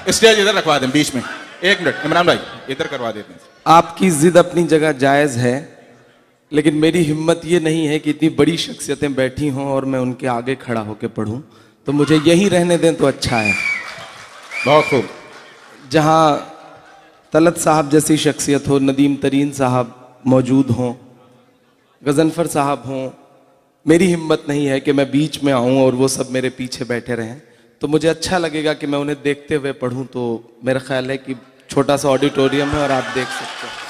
Stage इधर रखवा दें बीच में। एक मिनट इमरान भाई इधर करवा देते हैं। आपकी जिद अपनी जगह जायज़ है, लेकिन मेरी हिम्मत ये नहीं है कि इतनी बड़ी शख्सियतें बैठी हों और मैं उनके आगे खड़ा होकर पढ़ूं, तो मुझे यहीं रहने दें तो अच्छा है। बहुत खूब। जहां तलत साहब जैसी शख्सियत हो, नदीम तरीन साहब मौजूद हों, गजनफर साहब हों, मेरी हिम्मत नहीं है कि मैं बीच में आऊं और वो सब मेरे पीछे बैठे रहें। तो मुझे अच्छा लगेगा कि मैं उन्हें देखते हुए पढ़ूं। तो मेरा ख्याल है कि छोटा सा ऑडिटोरियम है और आप देख सकते हैं।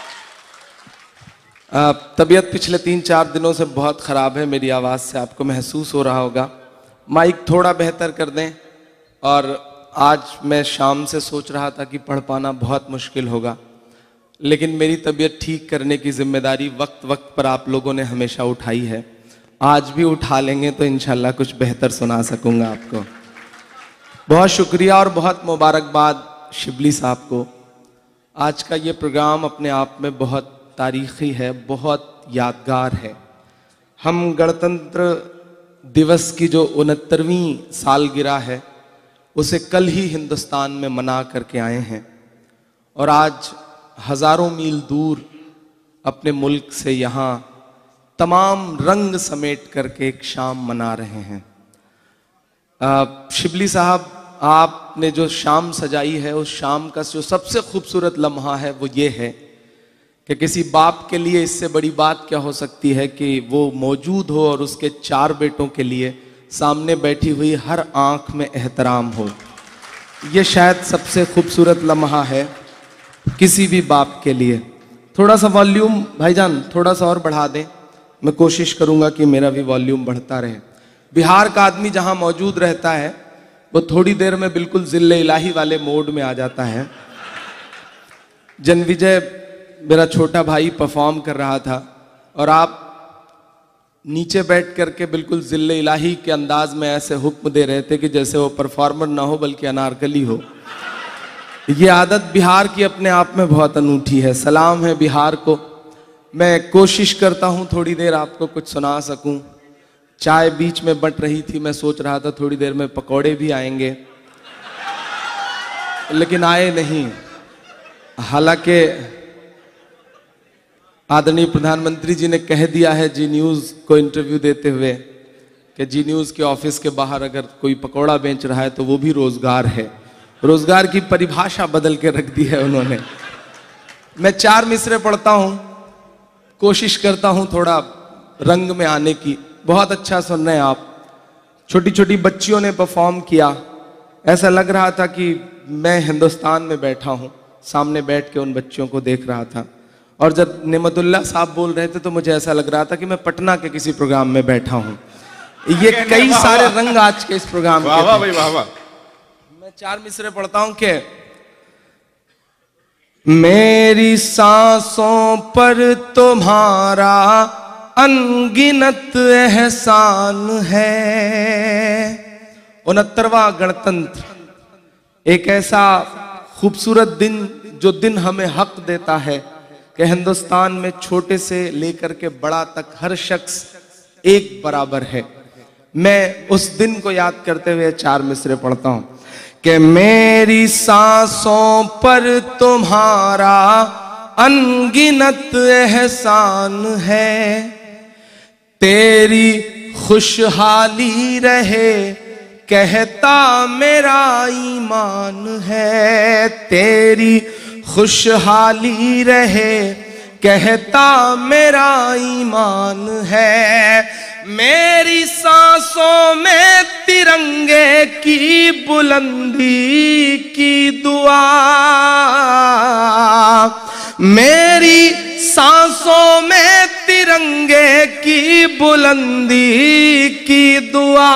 तबीयत पिछले 3-4 दिनों से बहुत ख़राब है, मेरी आवाज़ से आपको महसूस हो रहा होगा। माइक थोड़ा बेहतर कर दें। और आज मैं शाम से सोच रहा था कि पढ़ पाना बहुत मुश्किल होगा, लेकिन मेरी तबीयत ठीक करने की जिम्मेदारी वक्त वक्त पर आप लोगों ने हमेशा उठाई है। आज भी उठा लेंगे तो इंशाल्लाह कुछ बेहतर सुना सकूंगा आपको। बहुत शुक्रिया और बहुत मुबारकबाद शिबली साहब को। आज का ये प्रोग्राम अपने आप में बहुत तारीखी है, बहुत यादगार है। हम गणतंत्र दिवस की जो 69वीं सालगिरह है उसे कल ही हिंदुस्तान में मना करके आए हैं, और आज हज़ारों मील दूर अपने मुल्क से यहाँ तमाम रंग समेट करके एक शाम मना रहे हैं। शिबली साहब, आपने जो शाम सजाई है उस शाम का जो सबसे खूबसूरत लम्हा है वो ये है कि किसी बाप के लिए इससे बड़ी बात क्या हो सकती है कि वो मौजूद हो और उसके 4 बेटों के लिए सामने बैठी हुई हर आंख में एहतराम हो। ये शायद सबसे खूबसूरत लम्हा है किसी भी बाप के लिए। थोड़ा सा वॉल्यूम भाईजान थोड़ा सा और बढ़ा दें, मैं कोशिश करूंगा कि मेरा भी वॉल्यूम बढ़ता रहे। बिहार का आदमी जहां मौजूद रहता है वो थोड़ी देर में बिल्कुल जिल्ले इलाही वाले मोड में आ जाता है। जनविजय मेरा छोटा भाई परफॉर्म कर रहा था और आप नीचे बैठ करके बिल्कुल जिल्ले इलाही के अंदाज में ऐसे हुक्म दे रहे थे कि जैसे वो परफॉर्मर ना हो बल्कि अनारकली हो। ये आदत बिहार की अपने आप में बहुत अनूठी है। सलाम है बिहार को। मैं कोशिश करता हूँ थोड़ी देर आपको कुछ सुना सकूं। चाय बीच में बट रही थी, मैं सोच रहा था थोड़ी देर में पकौड़े भी आएंगे, लेकिन आए नहीं। हालांकि आदरणीय प्रधानमंत्री जी ने कह दिया है जी न्यूज़ को इंटरव्यू देते हुए कि जी न्यूज़ के ऑफिस के बाहर अगर कोई पकौड़ा बेच रहा है तो वो भी रोजगार है। रोजगार की परिभाषा बदल के रख दी है उन्होंने। मैं 4 मिसरे पढ़ता हूं, कोशिश करता हूं थोड़ा रंग में आने की। बहुत अच्छा सुन रहे हैं आप। छोटी छोटी बच्चियों ने परफॉर्म किया। ऐसा लग रहा था कि मैं हिंदुस्तान में बैठा हूं, सामने बैठ के उन बच्चियों को देख रहा था। और जब नेमतुल्लाह साहब बोल रहे थे तो मुझे ऐसा लग रहा था कि मैं पटना के किसी प्रोग्राम में बैठा हूं। ये कई सारे रंग आज के इस प्रोग्राम के। वाह भाई वाह वाह। मैं 4 मिसरे पढ़ता हूं कि मेरी सांसों पर तुम्हारा अनगिनत एहसान है। 69वां गणतंत्र एक ऐसा खूबसूरत दिन, जो दिन हमें हक देता है कि हिंदुस्तान में छोटे से लेकर के बड़ा तक हर शख्स एक बराबर है। मैं उस दिन को याद करते हुए 4 मिसरे पढ़ता हूं कि मेरी सांसों पर तुम्हारा अनगिनत एहसान है, तेरी खुशहाली रहे कहता मेरा ईमान है। तेरी खुशहाली रहे कहता मेरा ईमान है। मेरी सांसों में तिरंगे की बुलंदी की दुआ, मेरी सांसों में तिरंगे की बुलंदी की दुआ,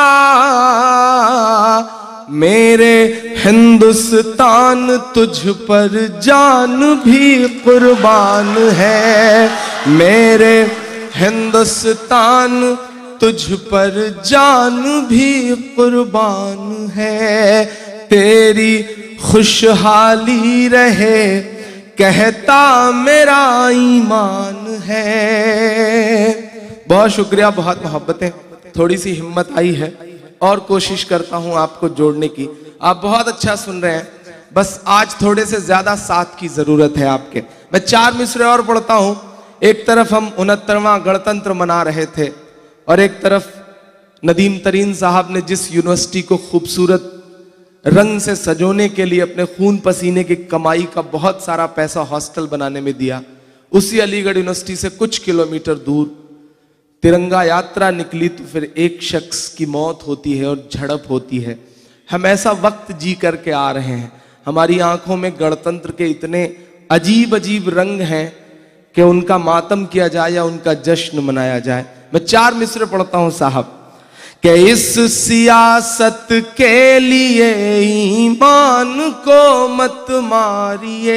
मेरे हिंदुस्तान तुझ पर जान भी कुर्बान है। मेरे हिंदुस्तान तुझ पर जान भी कुर्बान है। तेरी खुशहाली रहे कहता मेरा ईमान है। बहुत शुक्रिया, बहुत मोहब्बतें। थोड़ी सी हिम्मत आई है और कोशिश करता हूं आपको जोड़ने की। आप बहुत अच्छा सुन रहे हैं, बस आज थोड़े से ज्यादा साथ की जरूरत है आपके। मैं 4 मिसरे और पढ़ता हूं। एक तरफ हम 69वां गणतंत्र मना रहे थे और एक तरफ नदीम तरीन साहब ने जिस यूनिवर्सिटी को खूबसूरत रंग से सजोने के लिए अपने खून पसीने की कमाई का बहुत सारा पैसा हॉस्टल बनाने में दिया, उसी अलीगढ़ यूनिवर्सिटी से कुछ किलोमीटर दूर तिरंगा यात्रा निकली तो फिर एक शख्स की मौत होती है और झड़प होती है। हम ऐसा वक्त जी करके आ रहे हैं, हमारी आंखों में गणतंत्र के इतने अजीब अजीब रंग हैं कि उनका मातम किया जाए या उनका जश्न मनाया जाए। मैं 4 मिसरे पढ़ता हूं साहब कि इस सियासत के लिए ईमान को मत मारिए।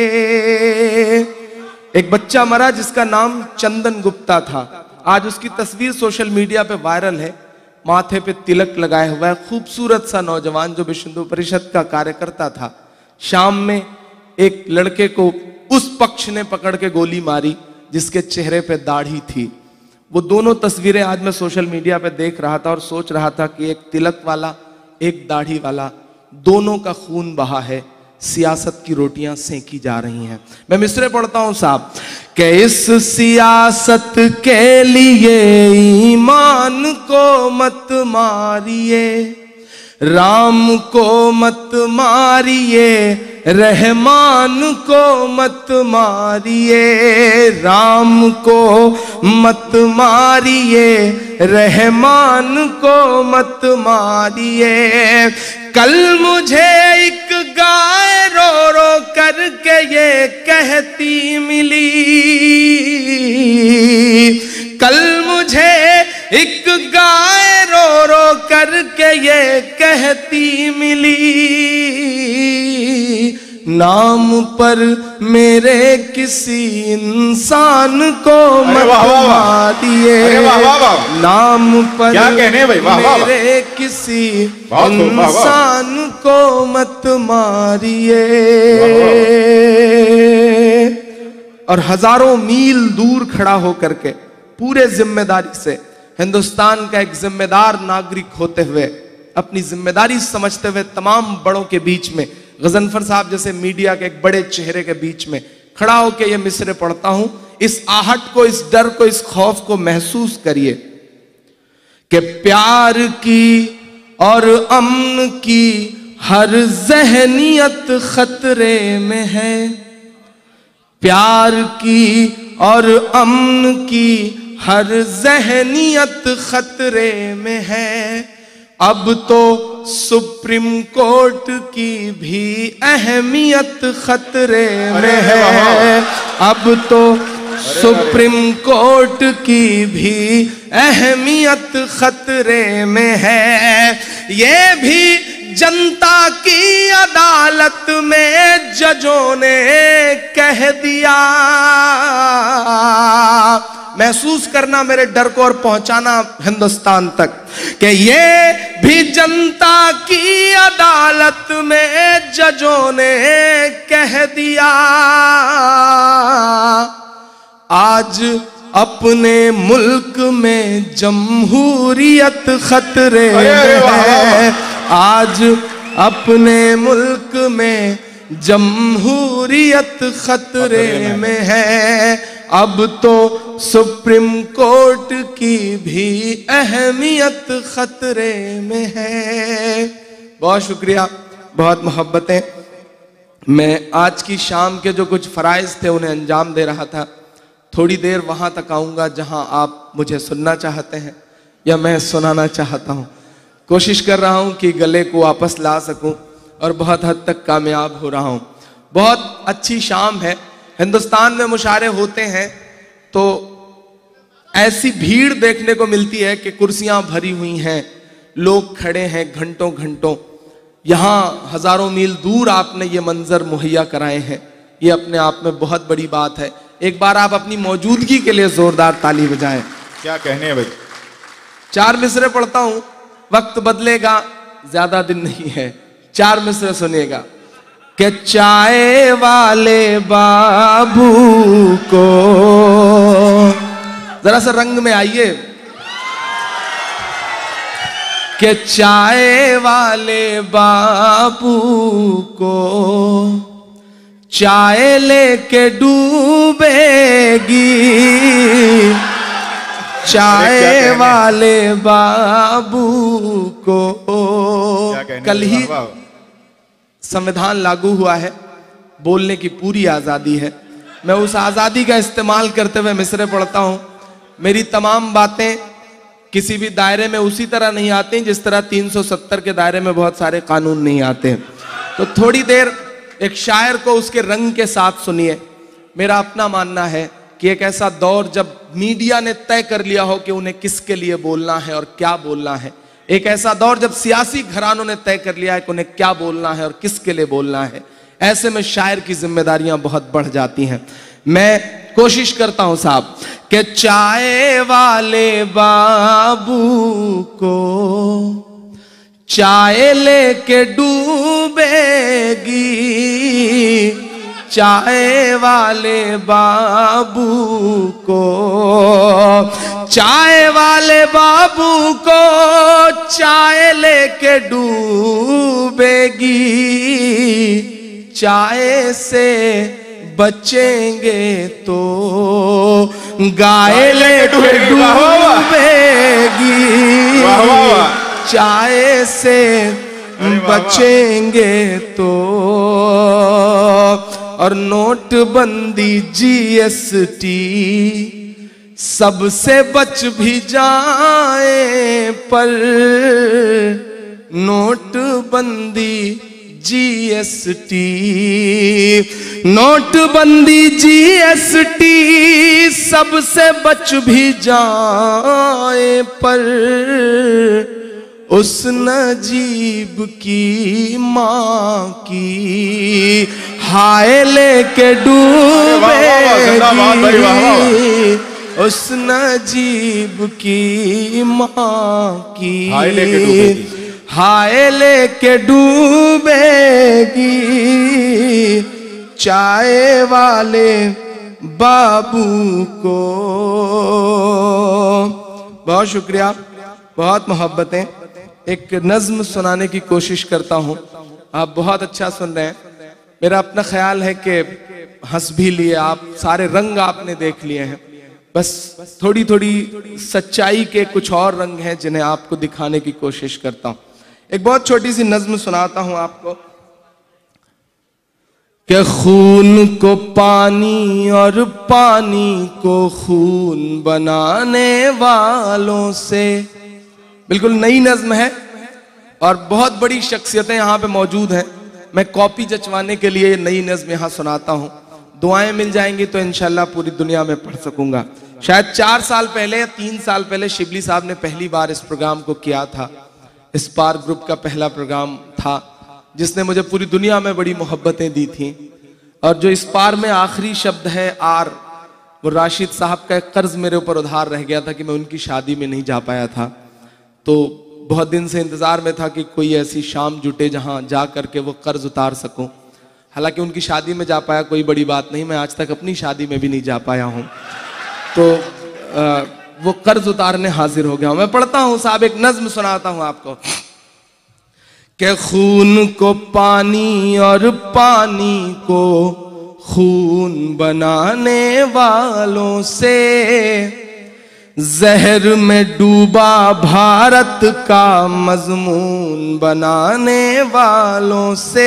एक बच्चा मरा जिसका नाम चंदन गुप्ता था, आज उसकी तस्वीर सोशल मीडिया पे वायरल है, माथे पे तिलक लगाए हुआ है, खूबसूरत सा नौजवान जो विश्व हिंदू परिषद का कार्यकर्ता था। शाम में एक लड़के को उस पक्ष ने पकड़ के गोली मारी जिसके चेहरे पे दाढ़ी थी। वो दोनों तस्वीरें आज मैं सोशल मीडिया पे देख रहा था और सोच रहा था कि एक तिलक वाला एक दाढ़ी वाला, दोनों का खून बहा है, सियासत की रोटियां सेंकी जा रही हैं। मैं मिसरे पढ़ता हूं साहब कि इस सियासत के लिए ईमान को मत मारिए, राम को मत मारिए, रहमान को मत मारिए, राम को मत मारिए, रहमान को मत मारिए। कल मुझे एक गाय रो रो करके ये कहती मिली, कल मुझे एक गाय रो रो करके ये कहती मिली, नाम पर मेरे किसी इंसान को मत मारिए, नाम पर क्या कहने भाई, वाह वाह मेरे किसी इंसान को मत मारिए। और हजारों मील दूर खड़ा होकर के पूरे जिम्मेदारी से हिंदुस्तान का एक जिम्मेदार नागरिक होते हुए, अपनी जिम्मेदारी समझते हुए तमाम बड़ों के बीच में, गजनफर साहब जैसे मीडिया के एक बड़े चेहरे के बीच में खड़ा होकर ये मिसरे पढ़ता हूं। इस आहट को, इस डर को, इस खौफ को महसूस करिए कि प्यार की और अमन की हर जहनियत खतरे में है, प्यार की और अमन की हर जहनियत खतरे में है। अब तो सुप्रीम कोर्ट की भी अहमियत खतरे में है, अब तो सुप्रीम कोर्ट की भी अहमियत खतरे में है। ये भी जनता की अदालत में जजों ने कह दिया। महसूस करना मेरे डर को और पहुंचाना हिंदुस्तान तक कि ये भी जनता की अदालत में जजों ने कह दिया। आज अपने मुल्क में जमहूरियत खतरे में है, आज अपने मुल्क में जमहूरियत खतरे में है। अब तो सुप्रीम कोर्ट की भी अहमियत खतरे में है। बहुत शुक्रिया, बहुत मोहब्बतें। मैं आज की शाम के जो कुछ फराइज थे उन्हें अंजाम दे रहा था। थोड़ी देर वहां तक आऊंगा जहां आप मुझे सुनना चाहते हैं या मैं सुनाना चाहता हूं। कोशिश कर रहा हूं कि गले को वापस ला सकूं और बहुत हद तक कामयाब हो रहा हूं। बहुत अच्छी शाम है। हिंदुस्तान में मुशायरे होते हैं तो ऐसी भीड़ देखने को मिलती है कि कुर्सियां भरी हुई हैं, लोग खड़े हैं घंटों घंटों। यहां हजारों मील दूर आपने ये मंजर मुहैया कराए हैं, ये अपने आप में बहुत बड़ी बात है। एक बार आप अपनी मौजूदगी के लिए जोरदार ताली बजाएं। क्या कहने हैं भाई। 4 मिसरे पढ़ता हूं, वक्त बदलेगा, ज्यादा दिन नहीं है। 4 मिसरे सुनिएगा कि चाय वाले बाबू को, जरा सा रंग में आइए, कि चाय वाले बाबू को चाय लेके डूबेगी, चाय वाले बाबू को। कल ही संविधान लागू हुआ है, बोलने की पूरी आजादी है। मैं उस आजादी का इस्तेमाल करते हुए मिसरे पढ़ता हूं। मेरी तमाम बातें किसी भी दायरे में उसी तरह नहीं आती जिस तरह 370 के दायरे में बहुत सारे कानून नहीं आते। तो थोड़ी देर एक शायर को उसके रंग के साथ सुनिए। मेरा अपना मानना है कि एक ऐसा दौर जब मीडिया ने तय कर लिया हो कि उन्हें किसके लिए बोलना है और क्या बोलना है, एक ऐसा दौर जब सियासी घरानों ने तय कर लिया है कि उन्हें क्या बोलना है और किसके लिए बोलना है, ऐसे में शायर की जिम्मेदारियां बहुत बढ़ जाती हैं। मैं कोशिश करता हूं साहब कि चाय वाले बाबू को चाय लेके डूबेगी, चाय वाले बाबू को, चाय वाले बाबू को चाय लेके डूबेगी, चाय से बचेंगे तो गाय लेके डूबेगी, चाय से बचेंगे तो। और नोटबंदी जीएसटी सबसे बच भी जाए पर, नोटबंदी जीएसटी, नोटबंदी जीएसटी सबसे बच भी जाए पर, उस नजीब की माँ की हाय लेके डूबेगी, उस नजीब की माँ की हाय लेके डूबेगी, चाय वाले बाबू को। बहुत शुक्रिया, बहुत मोहब्बतें। एक नज्म सुनाने की कोशिश करता हूं, आप बहुत अच्छा सुन रहे हैं। मेरा अपना ख्याल है कि हंस भी लिए आप, सारे रंग आपने देख लिए हैं, बस थोड़ी थोड़ी सच्चाई के कुछ और रंग हैं जिन्हें आपको दिखाने की कोशिश करता हूं। एक बहुत छोटी सी नज्म सुनाता हूं आपको कि खून को पानी और पानी को खून बनाने वालों से। बिल्कुल नई नज्म है और बहुत बड़ी शख्सियतें यहाँ पे मौजूद हैं। मैं कॉपी जचवाने के लिए नई नज्म यहाँ सुनाता हूँ, दुआएं मिल जाएंगी तो इंशाल्लाह पूरी दुनिया में पढ़ सकूंगा। शायद 4 साल पहले या 3 साल पहले शिबली साहब ने पहली बार इस प्रोग्राम को किया था। स्पार ग्रुप का पहला प्रोग्राम था जिसने मुझे पूरी दुनिया में बड़ी मोहब्बतें दी थी। और जो स्पार में आखिरी शब्द है आर, वो राशिद साहब का एक कर्ज मेरे ऊपर उधार रह गया था कि मैं उनकी शादी में नहीं जा पाया था। तो बहुत दिन से इंतजार में था कि कोई ऐसी शाम जुटे जहां जा करके वो कर्ज उतार सकूं। हालांकि उनकी शादी में जा पाया, कोई बड़ी बात नहीं, मैं आज तक अपनी शादी में भी नहीं जा पाया हूं। तो वो कर्ज उतारने हाजिर हो गया हूं। मैं पढ़ता हूं साहब, एक नज्म सुनाता हूं आपको कि खून को पानी और पानी को खून बनाने वालों से, जहर में डूबा भारत का मजमून बनाने वालों से,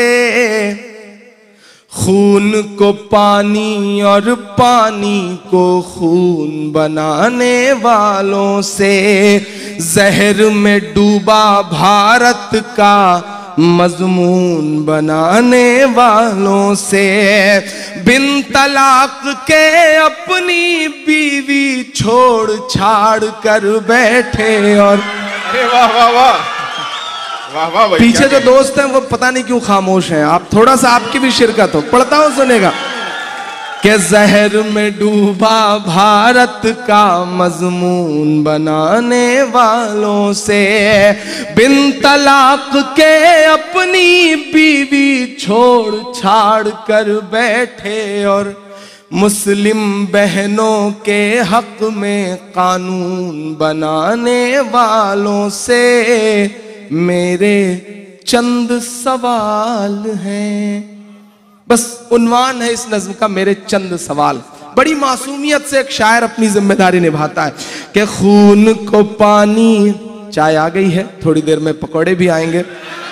खून को पानी और पानी को खून बनाने वालों से, जहर में डूबा भारत का मजमून बनाने वालों से, बिन तलाक के अपनी बीवी छोड़ छाड़ कर बैठे। और वाह वाह वाह वाह वाह भाई, पीछे जो दोस्त हैं वो पता नहीं क्यों खामोश हैं, आप थोड़ा सा आपकी भी शिरकत हो। पढ़ता हूं, सुनेगा कि जहर में डूबा भारत का मजमून बनाने वालों से, बिन तलाक के अपनी बीवी छोड़ छाड़ कर बैठे। और मुस्लिम बहनों के हक में कानून बनाने वालों से मेरे चंद सवाल हैं। बस उन्वान है इस नज्म का, मेरे चंद सवाल। बड़ी मासूमियत से एक शायर अपनी जिम्मेदारी निभाता है कि खून को पानी, चाय आ गई है, थोड़ी देर में पकौड़े भी आएंगे,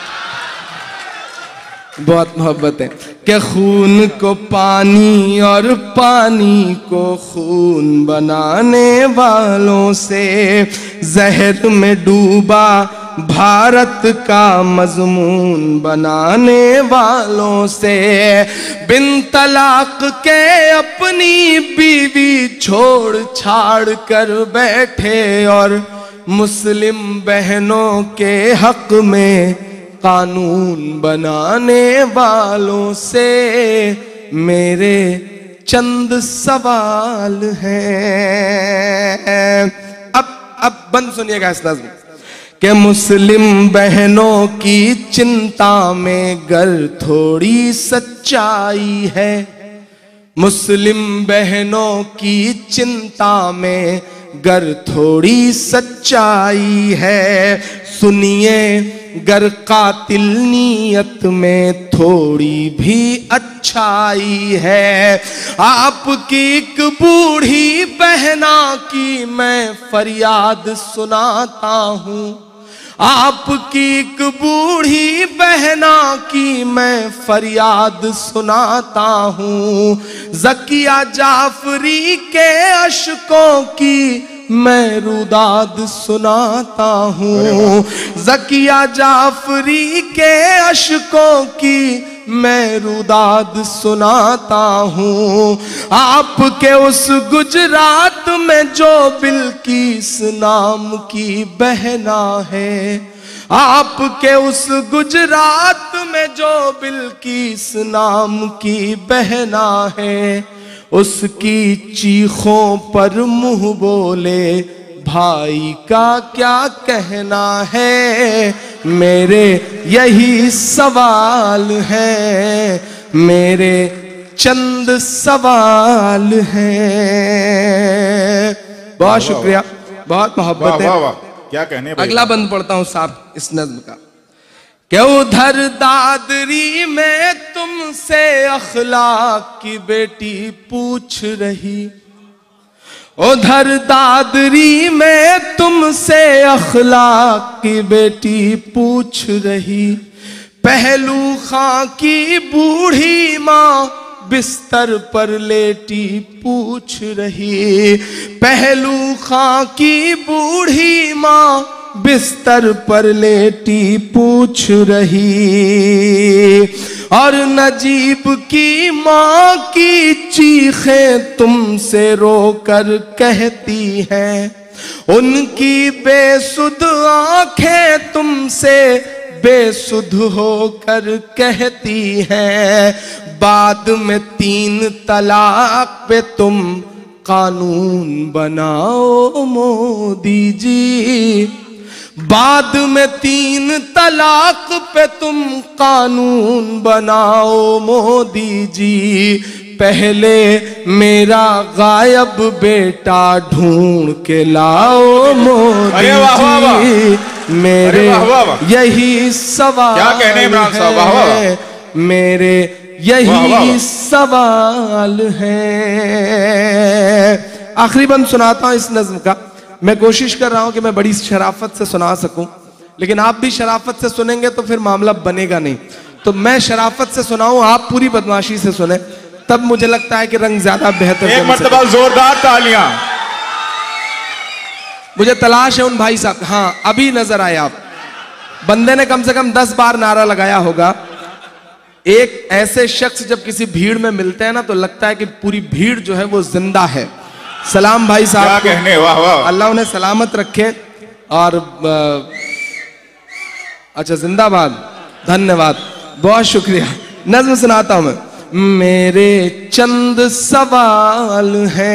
बहुत मोहब्बत है, कि खून को पानी और पानी को खून बनाने वालों से, जहर में डूबा भारत का मजमून बनाने वालों से, बिन तलाक के अपनी बीवी छोड़ छाड़ कर बैठे और मुस्लिम बहनों के हक में कानून बनाने वालों से मेरे चंद सवाल हैं। अब बंद सुनिएगा इस नज़्म कि मुस्लिम बहनों की चिंता में गर थोड़ी सच्चाई है, मुस्लिम बहनों की चिंता में गर थोड़ी सच्चाई है, सुनिए गर कातिल नीयत में थोड़ी भी अच्छाई है, आपकी एक बूढ़ी बहना की मैं फरियाद सुनाता हूँ, आपकी एक बूढ़ी बहना की मैं फरियाद सुनाता हूँ, ज़किया जाफरी के अशकों की मैं रुदाद सुनाता हूँ, ज़किया जाफरी के अशकों की मैं रुदाद सुनाता हूँ, आपके उस गुजरात में जो बिल्किस नाम की बहना है, आपके उस गुजरात में जो बिल्किस नाम की बहना है, उसकी चीखों पर मुंह बोले भाई का क्या कहना है, मेरे यही सवाल हैं, मेरे चंद सवाल हैं। बहुत शुक्रिया, बहुत मोहब्बत है। क्या कहने भाई। अगला बंद पढ़ता हूं साहब इस नज्म का, कि उधर दादरी में तुमसे अखलाक की बेटी पूछ रही, उधर दादरी में तुमसे अखलाक की बेटी पूछ रही, पहलू खां की बूढ़ी माँ बिस्तर पर लेटी पूछ रही, पहलू खां की बूढ़ी माँ बिस्तर पर लेटी पूछ रही, और नजीब की माँ की चीखें तुमसे रोकर कहती हैं, उनकी बेसुध आंखें तुमसे बेसुध होकर कहती हैं, बाद में 3 तलाक पे तुम कानून बनाओ मोदी जी, बाद में 3 तलाक पे तुम कानून बनाओ मोदी जी, पहले मेरा गायब बेटा ढूंढ के लाओ मोदी जी, मेरे यही सवाल क्या कहने इमरान साहब, है, मेरे यही सवाल है। आखिरी बंद सुनाता हूं इस नज्म का। मैं कोशिश कर रहा हूं कि मैं बड़ी शराफत से सुना सकूं, लेकिन आप भी शराफत से सुनेंगे तो फिर मामला बनेगा नहीं, तो मैं शराफत से सुनाऊं, आप पूरी बदमाशी से सुने, तब मुझे लगता है कि रंग ज्यादा बेहतर। एक मर्तबा जोरदार तालियां। मुझे तलाश है उन भाई साहब, हाँ अभी नजर आए आप, बंदे ने कम से कम 10 बार नारा लगाया होगा। एक ऐसे शख्स जब किसी भीड़ में मिलते हैं ना तो लगता है कि पूरी भीड़ जो है वो जिंदा है। सलाम भाई साहब, क्या कहने, वाह वाह, अल्लाह उन्हें सलामत रखे और अच्छा जिंदाबाद, धन्यवाद, बहुत शुक्रिया। नज्म सुनाता हूं मैं, मेरे चंद सवाल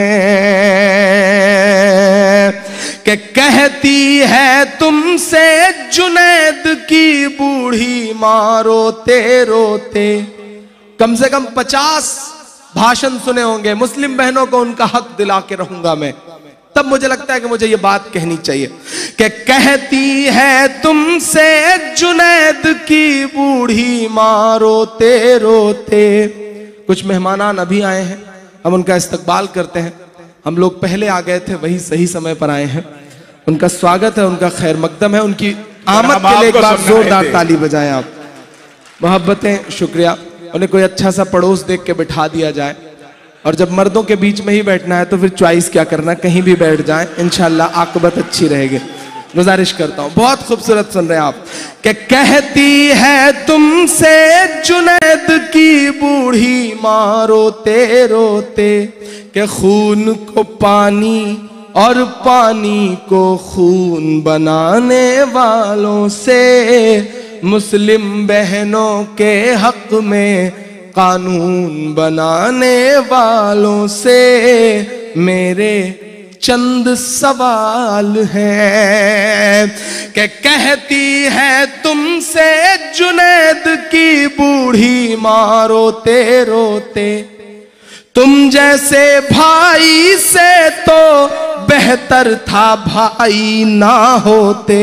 हैं कि कहती है तुमसे जुनैद की बूढ़ी माँ रोते रोते, कम से कम 50 भाषण सुने होंगे, मुस्लिम बहनों को उनका हक दिला के रहूंगा मैं। तब मुझे लगता है कि मुझे ये बात कहनी चाहिए कि कहती है तुमसे जुनैद की बूढ़ी माँ रोते रोते। कुछ मेहमान अभी आए हैं, हम उनका इस्तकबाल करते हैं। हम लोग पहले आ गए थे, वही सही समय पर आए हैं। उनका स्वागत है, उनका खैर मकदम है। उनकी आमद के लिए एक बार जोरदार ताली बजाएं आप। मोहब्बतें, शुक्रिया। उन्हें कोई अच्छा सा पड़ोस देख के बिठा दिया जाए, और जब मर्दों के बीच में ही बैठना है तो फिर चॉइस क्या करना, कहीं भी बैठ जाएं, इंशाल्लाह आकबत अच्छी रहेगी। गुजारिश करता हूं। बहुत खूबसूरत सुन रहे हैं आप कि कहती है तुमसे जुनैद की बूढ़ी माँ रोते रोते कि खून को पानी और पानी को खून बनाने वालों से मुस्लिम बहनों के हक में कानून बनाने वालों से मेरे चंद सवाल हैं। कि कहती है तुमसे जुनैद की बूढ़ी माँ रोते रोते तुम जैसे भाई से तो बेहतर था भाई ना होते।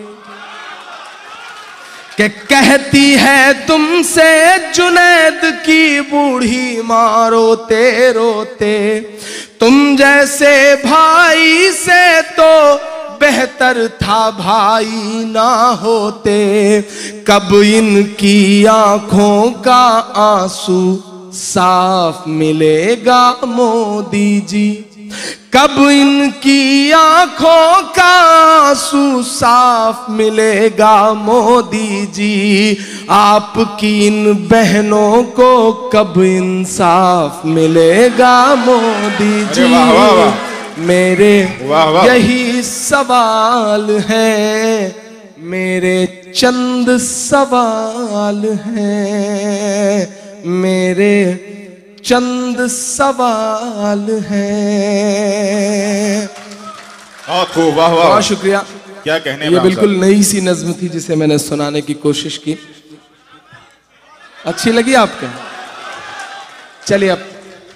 कि कहती है तुमसे जुनैद की बूढ़ी माँ रोते रोते तुम जैसे भाई से तो बेहतर था भाई ना होते। कब इनकी आंखों का आंसू साफ मिलेगा मोदी जी, कब इनकी आंखों का आंसू साफ मिलेगा मोदी जी। आपकी इन बहनों को कब इंसाफ मिलेगा मोदी जी। वाह वाह वाह। मेरे वाह वाह। यही सवाल हैं, मेरे चंद सवाल हैं, मेरे चंद सवाल हैं। बहुत खूब, वाह वाह। बहुत शुक्रिया। क्या कहने, ये बिल्कुल नई सी नज्म थी जिसे मैंने सुनाने की कोशिश की। अच्छी लगी आपको? चलिए अब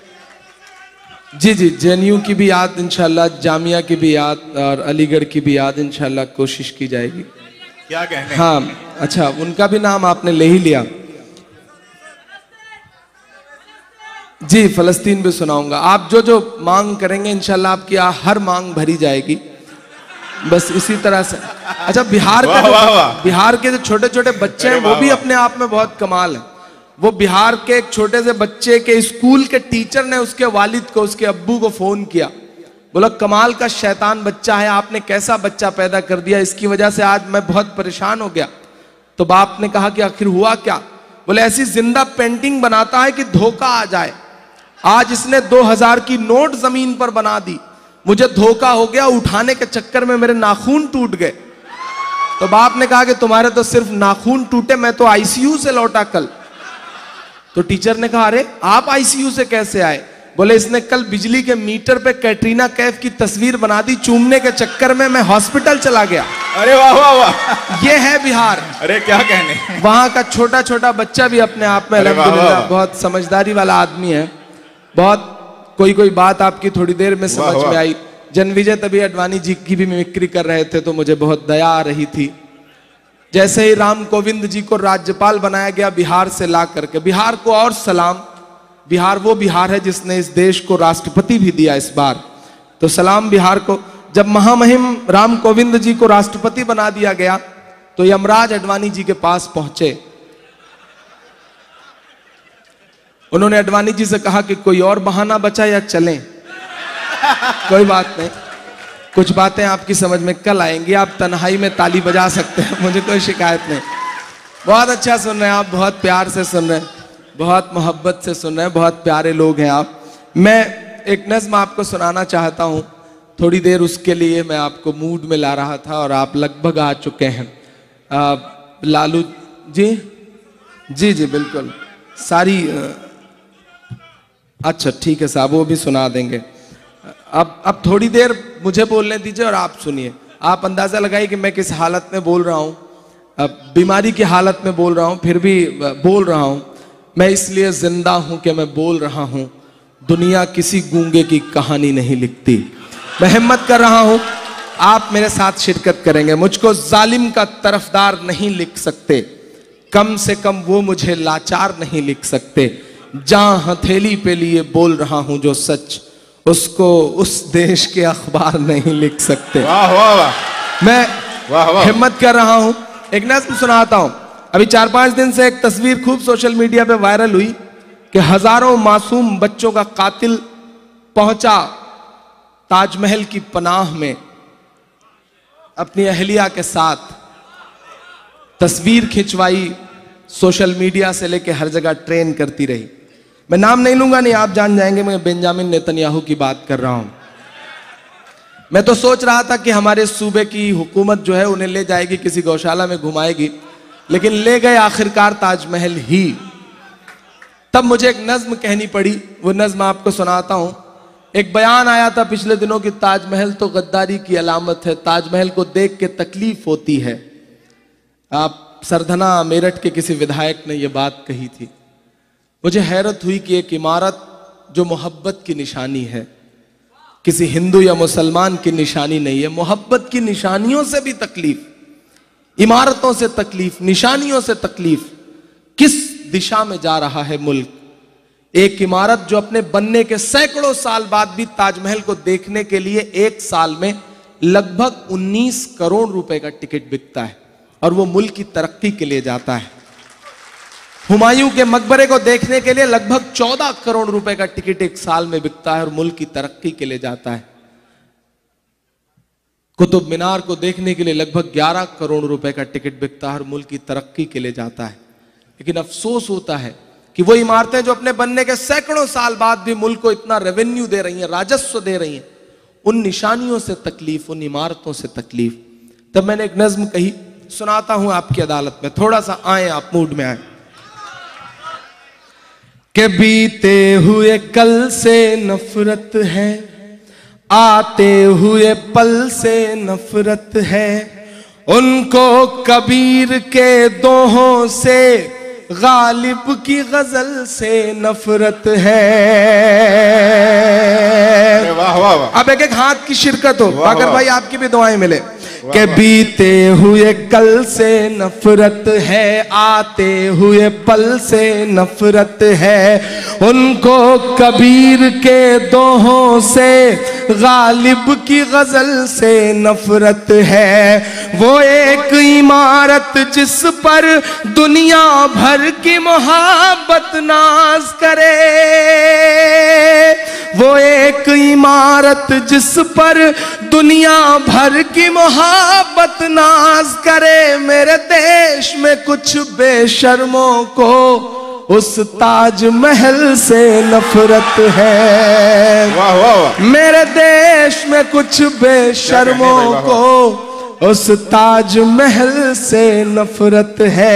जी जी, जेएनयू की भी याद इंशाल्लाह, जामिया की भी याद और अलीगढ़ की भी याद इंशाल्लाह कोशिश की जाएगी। क्या कहने? हाँ अच्छा, उनका भी नाम आपने ले ही लिया जी। फलस्तीन भी सुनाऊंगा। आप जो जो मांग करेंगे इंशाल्लाह आपकी हर मांग भरी जाएगी। बस इसी तरह से। अच्छा, बिहार का बिहार के जो छोटे छोटे बच्चे हैं वो भी अपने आप में बहुत कमाल है। वो बिहार के एक छोटे से बच्चे के स्कूल के टीचर ने उसके वालिद को, उसके अब्बू को फोन किया, बोला कमाल का शैतान बच्चा है, आपने कैसा बच्चा पैदा कर दिया, इसकी वजह से आज मैं बहुत परेशान हो गया। तो बाप ने कहा कि आखिर हुआ क्या? बोले ऐसी जिंदा पेंटिंग बनाता है कि धोखा आ जाए। आज इसने 2000 की नोट जमीन पर बना दी, मुझे धोखा हो गया, उठाने के चक्कर में मेरे नाखून टूट गए। तो बाप ने कहा कि तुम्हारे तो सिर्फ नाखून टूटे, मैं तो आईसीयू से लौटा कल। तो टीचर ने कहा अरे आप आईसीयू से कैसे आए? बोले इसने कल बिजली के मीटर पे कैटरीना कैफ की तस्वीर बना दी, चूमने के चक्कर में मैं हॉस्पिटल चला गया। अरे वाह वाह वाह। ये है बिहार। अरे क्या कहने। वहां का छोटा छोटा बच्चा भी अपने आप में अल्हम्दुलिल्लाह बहुत समझदारी वाला आदमी है। बहुत कोई कोई बात आपकी थोड़ी देर में समझ में आई। जनविजय तभी अडवाणी जी की भी मिमिक्री कर रहे थे तो मुझे बहुत दया आ रही थी। जैसे ही राम कोविंद जी को राज्यपाल बनाया गया बिहार से ला करके, बिहार को और सलाम। बिहार वो बिहार है जिसने इस देश को राष्ट्रपति भी दिया इस बार, तो सलाम बिहार को। जब महामहिम राम कोविंद जी को राष्ट्रपति बना दिया गया तो यमराज अडवाणी जी के पास पहुंचे। उन्होंने अडवाणी जी से कहा कि कोई और बहाना बचा या चलें? कोई बात नहीं, कुछ बातें आपकी समझ में कल आएंगी, आप तन्हाई में ताली बजा सकते हैं, मुझे कोई शिकायत नहीं। बहुत अच्छा सुन रहे हैं आप, बहुत प्यार से सुन रहे हैं, बहुत मोहब्बत से सुन रहे हैं, बहुत प्यारे लोग हैं आप। मैं एक नज़्म आपको सुनाना चाहता हूँ, थोड़ी देर उसके लिए मैं आपको मूड में ला रहा था और आप लगभग आ चुके हैं। लालू जी, जी जी बिल्कुल, सारी अच्छा ठीक है साहब, वो भी सुना देंगे। अब थोड़ी देर मुझे बोलने दीजिए और आप सुनिए। आप अंदाजा लगाइए कि मैं किस हालत में बोल रहा हूँ। अब बीमारी की हालत में बोल रहा हूँ, फिर भी बोल रहा हूँ। मैं इसलिए जिंदा हूँ कि मैं बोल रहा हूँ, दुनिया किसी गूंगे की कहानी नहीं लिखती। मैं हिम्मत कर रहा हूं, आप मेरे साथ शिरकत करेंगे। मुझको जालिम का तरफदार नहीं लिख सकते, कम से कम वो मुझे लाचार नहीं लिख सकते। जहां हथेली पे लिए बोल रहा हूं जो सच, उसको उस देश के अखबार नहीं लिख सकते। वाह वाह वाह। मैं वाह वाह। हिम्मत कर रहा हूं, एक नज़्म सुनाता हूं। अभी 4-5 दिन से एक तस्वीर खूब सोशल मीडिया पे वायरल हुई कि हजारों मासूम बच्चों का कातिल पहुंचा ताजमहल की पनाह में अपनी अहलिया के साथ, तस्वीर खिंचवाई, सोशल मीडिया से लेके हर जगह ट्रेन करती रही। मैं नाम नहीं लूंगा, नहीं आप जान जाएंगे मैं बेंजामिन नेतन्याहू की बात कर रहा हूं। मैं तो सोच रहा था कि हमारे सूबे की हुकूमत जो है उन्हें ले जाएगी किसी गौशाला में घुमाएगी, लेकिन ले गए आखिरकार ताजमहल ही। तब मुझे एक नज्म कहनी पड़ी, वो नज्म आपको सुनाता हूं। एक बयान आया था पिछले दिनों की ताजमहल तो गद्दारी की अलामत है, ताजमहल को देख के तकलीफ होती है। आप सरधना मेरठ के किसी विधायक ने यह बात कही थी। मुझे हैरत हुई कि एक इमारत जो मोहब्बत की निशानी है, किसी हिंदू या मुसलमान की निशानी नहीं है, मोहब्बत की निशानियों से भी तकलीफ, इमारतों से तकलीफ, निशानियों से तकलीफ। किस दिशा में जा रहा है मुल्क? एक इमारत जो अपने बनने के सैकड़ों साल बाद भी ताजमहल को देखने के लिए एक साल में लगभग 19 करोड़ रुपए का टिकट बिकता है और वो मुल्क की तरक्की के लिए जाता है। हुमायूं के मकबरे को देखने के लिए लगभग 14 करोड़ रुपए का टिकट एक साल में बिकता है और मुल्क की तरक्की के लिए जाता है। कुतुब मीनार को देखने के लिए लगभग 11 करोड़ रुपए का टिकट बिकता है और मुल्क की तरक्की के लिए जाता है। लेकिन अफसोस होता है कि वो इमारतें जो अपने बनने के सैकड़ों साल बाद भी मुल्क को इतना रेवेन्यू दे रही हैं, राजस्व दे रही हैं, उन निशानियों से तकलीफ, उन इमारतों से तकलीफ। तब मैंने एक नज्म कही, सुनाता हूं आपकी अदालत में, थोड़ा सा आए आप मूड में आए। कि बीते हुए कल से नफरत है, आते हुए पल से नफरत है, उनको कबीर के दोहों से, गालिब की गजल से नफरत है। वाह वाह वाह। अब एक एक हाथ की शिरकत हो, बाकर भाई आपकी भी दुआएं मिले। के बीते हुए कल से नफरत है, आते हुए पल से नफरत है, उनको कबीर के दोहों से, गालिब की गजल से नफरत है। वो एक इमारत जिस पर दुनिया भर की मोहब्बत नाज करे, वो एक इमारत जिस पर दुनिया भर की मोहब्बत नाज करे। मेरे देश में कुछ बेशर्मों को उस ताजमहल से नफरत है। वाह वाह वाह। मेरे देश में कुछ बेशर्मों को उस ताजमहल से नफरत है।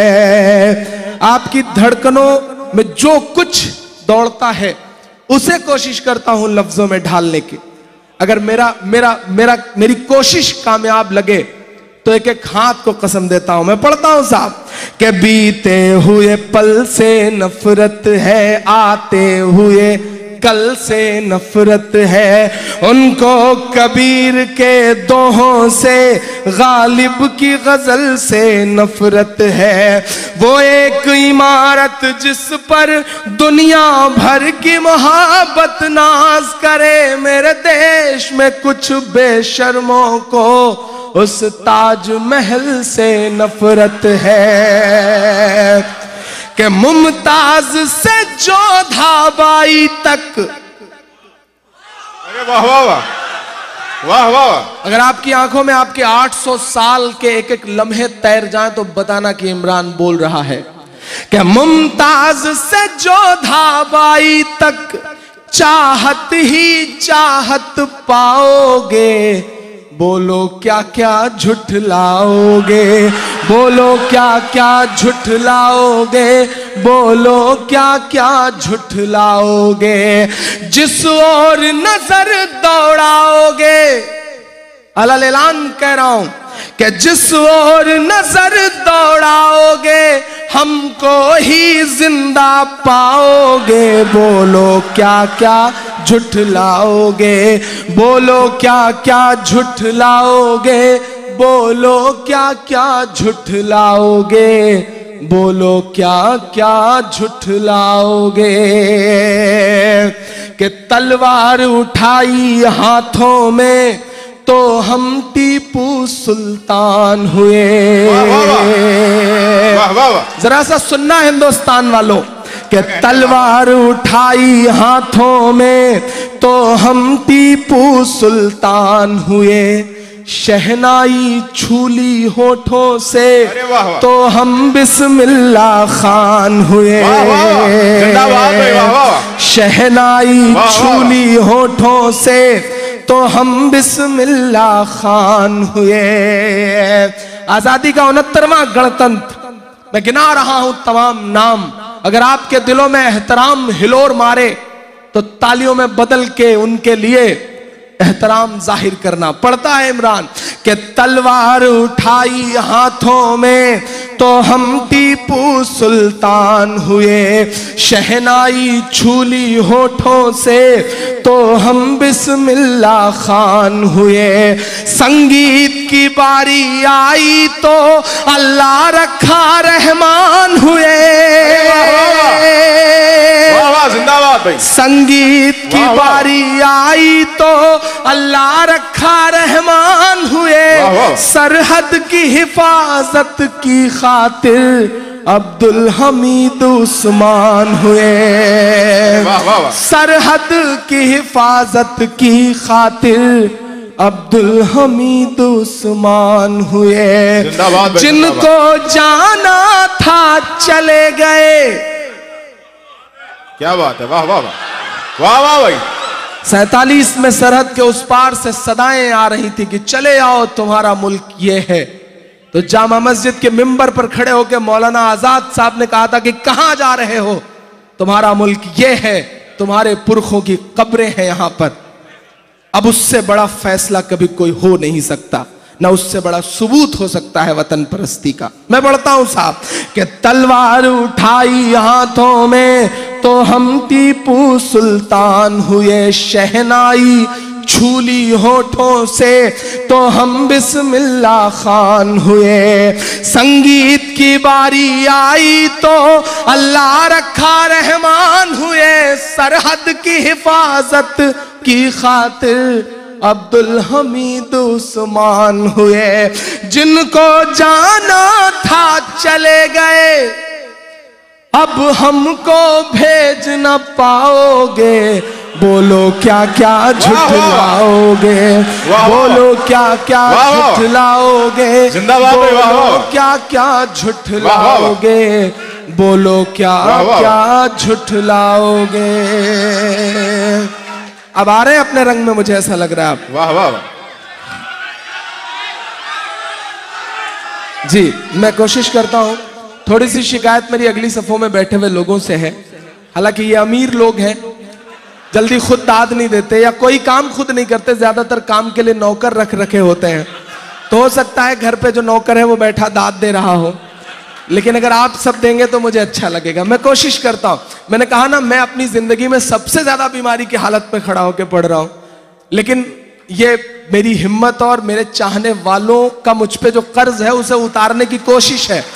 आपकी धड़कनों में जो कुछ दौड़ता है उसे कोशिश करता हूं लफ्जों में ढालने की। अगर मेरी कोशिश कामयाब लगे तो एक एक हाथ को कसम देता हूं। मैं पढ़ता हूं साहब कि बीते हुए पल से नफरत है, आते हुए कल से नफरत है, उनको कबीर के दोहों से, गालिब की गजल से नफरत है। वो एक इमारत जिस पर दुनिया भर की मोहब्बत नाज करे। मेरे देश में कुछ बेशर्मों को उस ताजमहल से नफरत है कि मुमताज से जोधाबाई तक। अरे वाह वाह वाह। वाह वाह। अगर आपकी आंखों में आपके 800 साल के एक एक लम्हे तैर जाएं तो बताना कि इमरान बोल रहा है कि मुमताज से जोधाबाई तक चाहत ही चाहत पाओगे। बोलो क्या क्या झुठलाओगे, बोलो क्या क्या झुठलाओगे, बोलो क्या क्या झुठलाओगे। जिस ओर नजर दौड़ाओगे, अलल ऐलान कह रहा हूं कि जिस ओर नजर दौड़ाओगे हमको ही जिंदा पाओगे, बोलो क्या क्या झुठलाओगे, बोलो क्या क्या झुठलाओगे, बोलो क्या क्या झुठलाओगे, बोलो क्या क्या झुठलाओगे। कि तलवार उठाई हाथों में तो हम टीपू सुल्तान हुए। जरा सा सुनना हिंदुस्तान वालों, कि तलवार उठाई हाथों में तो हम टीपू सुल्तान हुए, शहनाई छूली होठों से तो हम बिस्मिल्ला खान हुए। शहनाई छूली होठों से तो हम बिस्मिल्ला खान हुए। आजादी का 69वां गणतंत्र, मैं गिना रहा हूं तमाम नाम। अगर आपके दिलों में एहतराम हिलोर मारे तो तालियों में बदल के उनके लिए एहतराम जाहिर करना पड़ता है। इमरान के तलवार उठाई हाथों में तो हम टीपू सुल्तान हुए, शहनाई छूली होठों से तो हम बिस्मिल्ला खान हुए। संगीत की बारी आई तो अल्लाह रखा रहमान हुए। जिंदाबाद भाई। संगीत की बारी आई तो अल्लाह रखा रहमान हुए, सरहद की हिफाजत की खातिर अब्दुल हमीद उस्मान हुए। सरहद की हिफाजत की खातिर अब्दुल हमीद उस्मान हुए। जिनको जाना था चले गए। क्या बात है, वाह वाह वाह वाह वाह भाई। 47 में सरहद के उस पार से सदाएं आ रही थी कि चले आओ तुम्हारा मुल्क ये है। तो जामा मस्जिद के मिंबर पर खड़े होकर मौलाना आजाद साहब ने कहा था कि कहां जा रहे हो, तुम्हारा मुल्क ये है, तुम्हारे पुरखों की कब्रें हैं यहां पर। अब उससे बड़ा फैसला कभी कोई हो नहीं सकता, ना उससे बड़ा सबूत हो सकता है वतन परस्ती का। मैं बढ़ता हूं साहब कि तलवार उठाई हाथों में तो हम टीपू सुल्तान हुए, शहनाई छूली होठों से तो हम बिस्मिल्ला खान हुए। संगीत की बारी आई तो अल्लाह रखा रहमान हुए, सरहद की हिफाजत की खातिर अब्दुल हमीद उस्मान हुए। जिनको जाना था चले गए, अब हमको भेज न पाओगे, बोलो क्या क्या झुठलाओगे, बोलो क्या क्या झुठलाओगे, बोलो क्या क्या झुठलाओगे, बोलो क्या क्या झुठलाओगे। अब आ रहे हैं अपने रंग में, मुझे ऐसा लग रहा है आप। वाह वाह वाह जी। मैं कोशिश करता हूं, थोड़ी सी शिकायत मेरी अगली सफों में बैठे हुए लोगों से है। हालांकि ये अमीर लोग हैं, जल्दी खुद दाद नहीं देते या कोई काम खुद नहीं करते, ज्यादातर काम के लिए नौकर रख रखे होते हैं। तो हो सकता है घर पे जो नौकर है वो बैठा दाद दे रहा हो, लेकिन अगर आप सब देंगे तो मुझे अच्छा लगेगा। मैं कोशिश करता हूं। मैंने कहा ना, मैं अपनी जिंदगी में सबसे ज्यादा बीमारी की हालत में खड़ा होकर पढ़ रहा हूं, लेकिन ये मेरी हिम्मत और मेरे चाहने वालों का मुझ पे जो कर्ज है उसे उतारने की कोशिश है।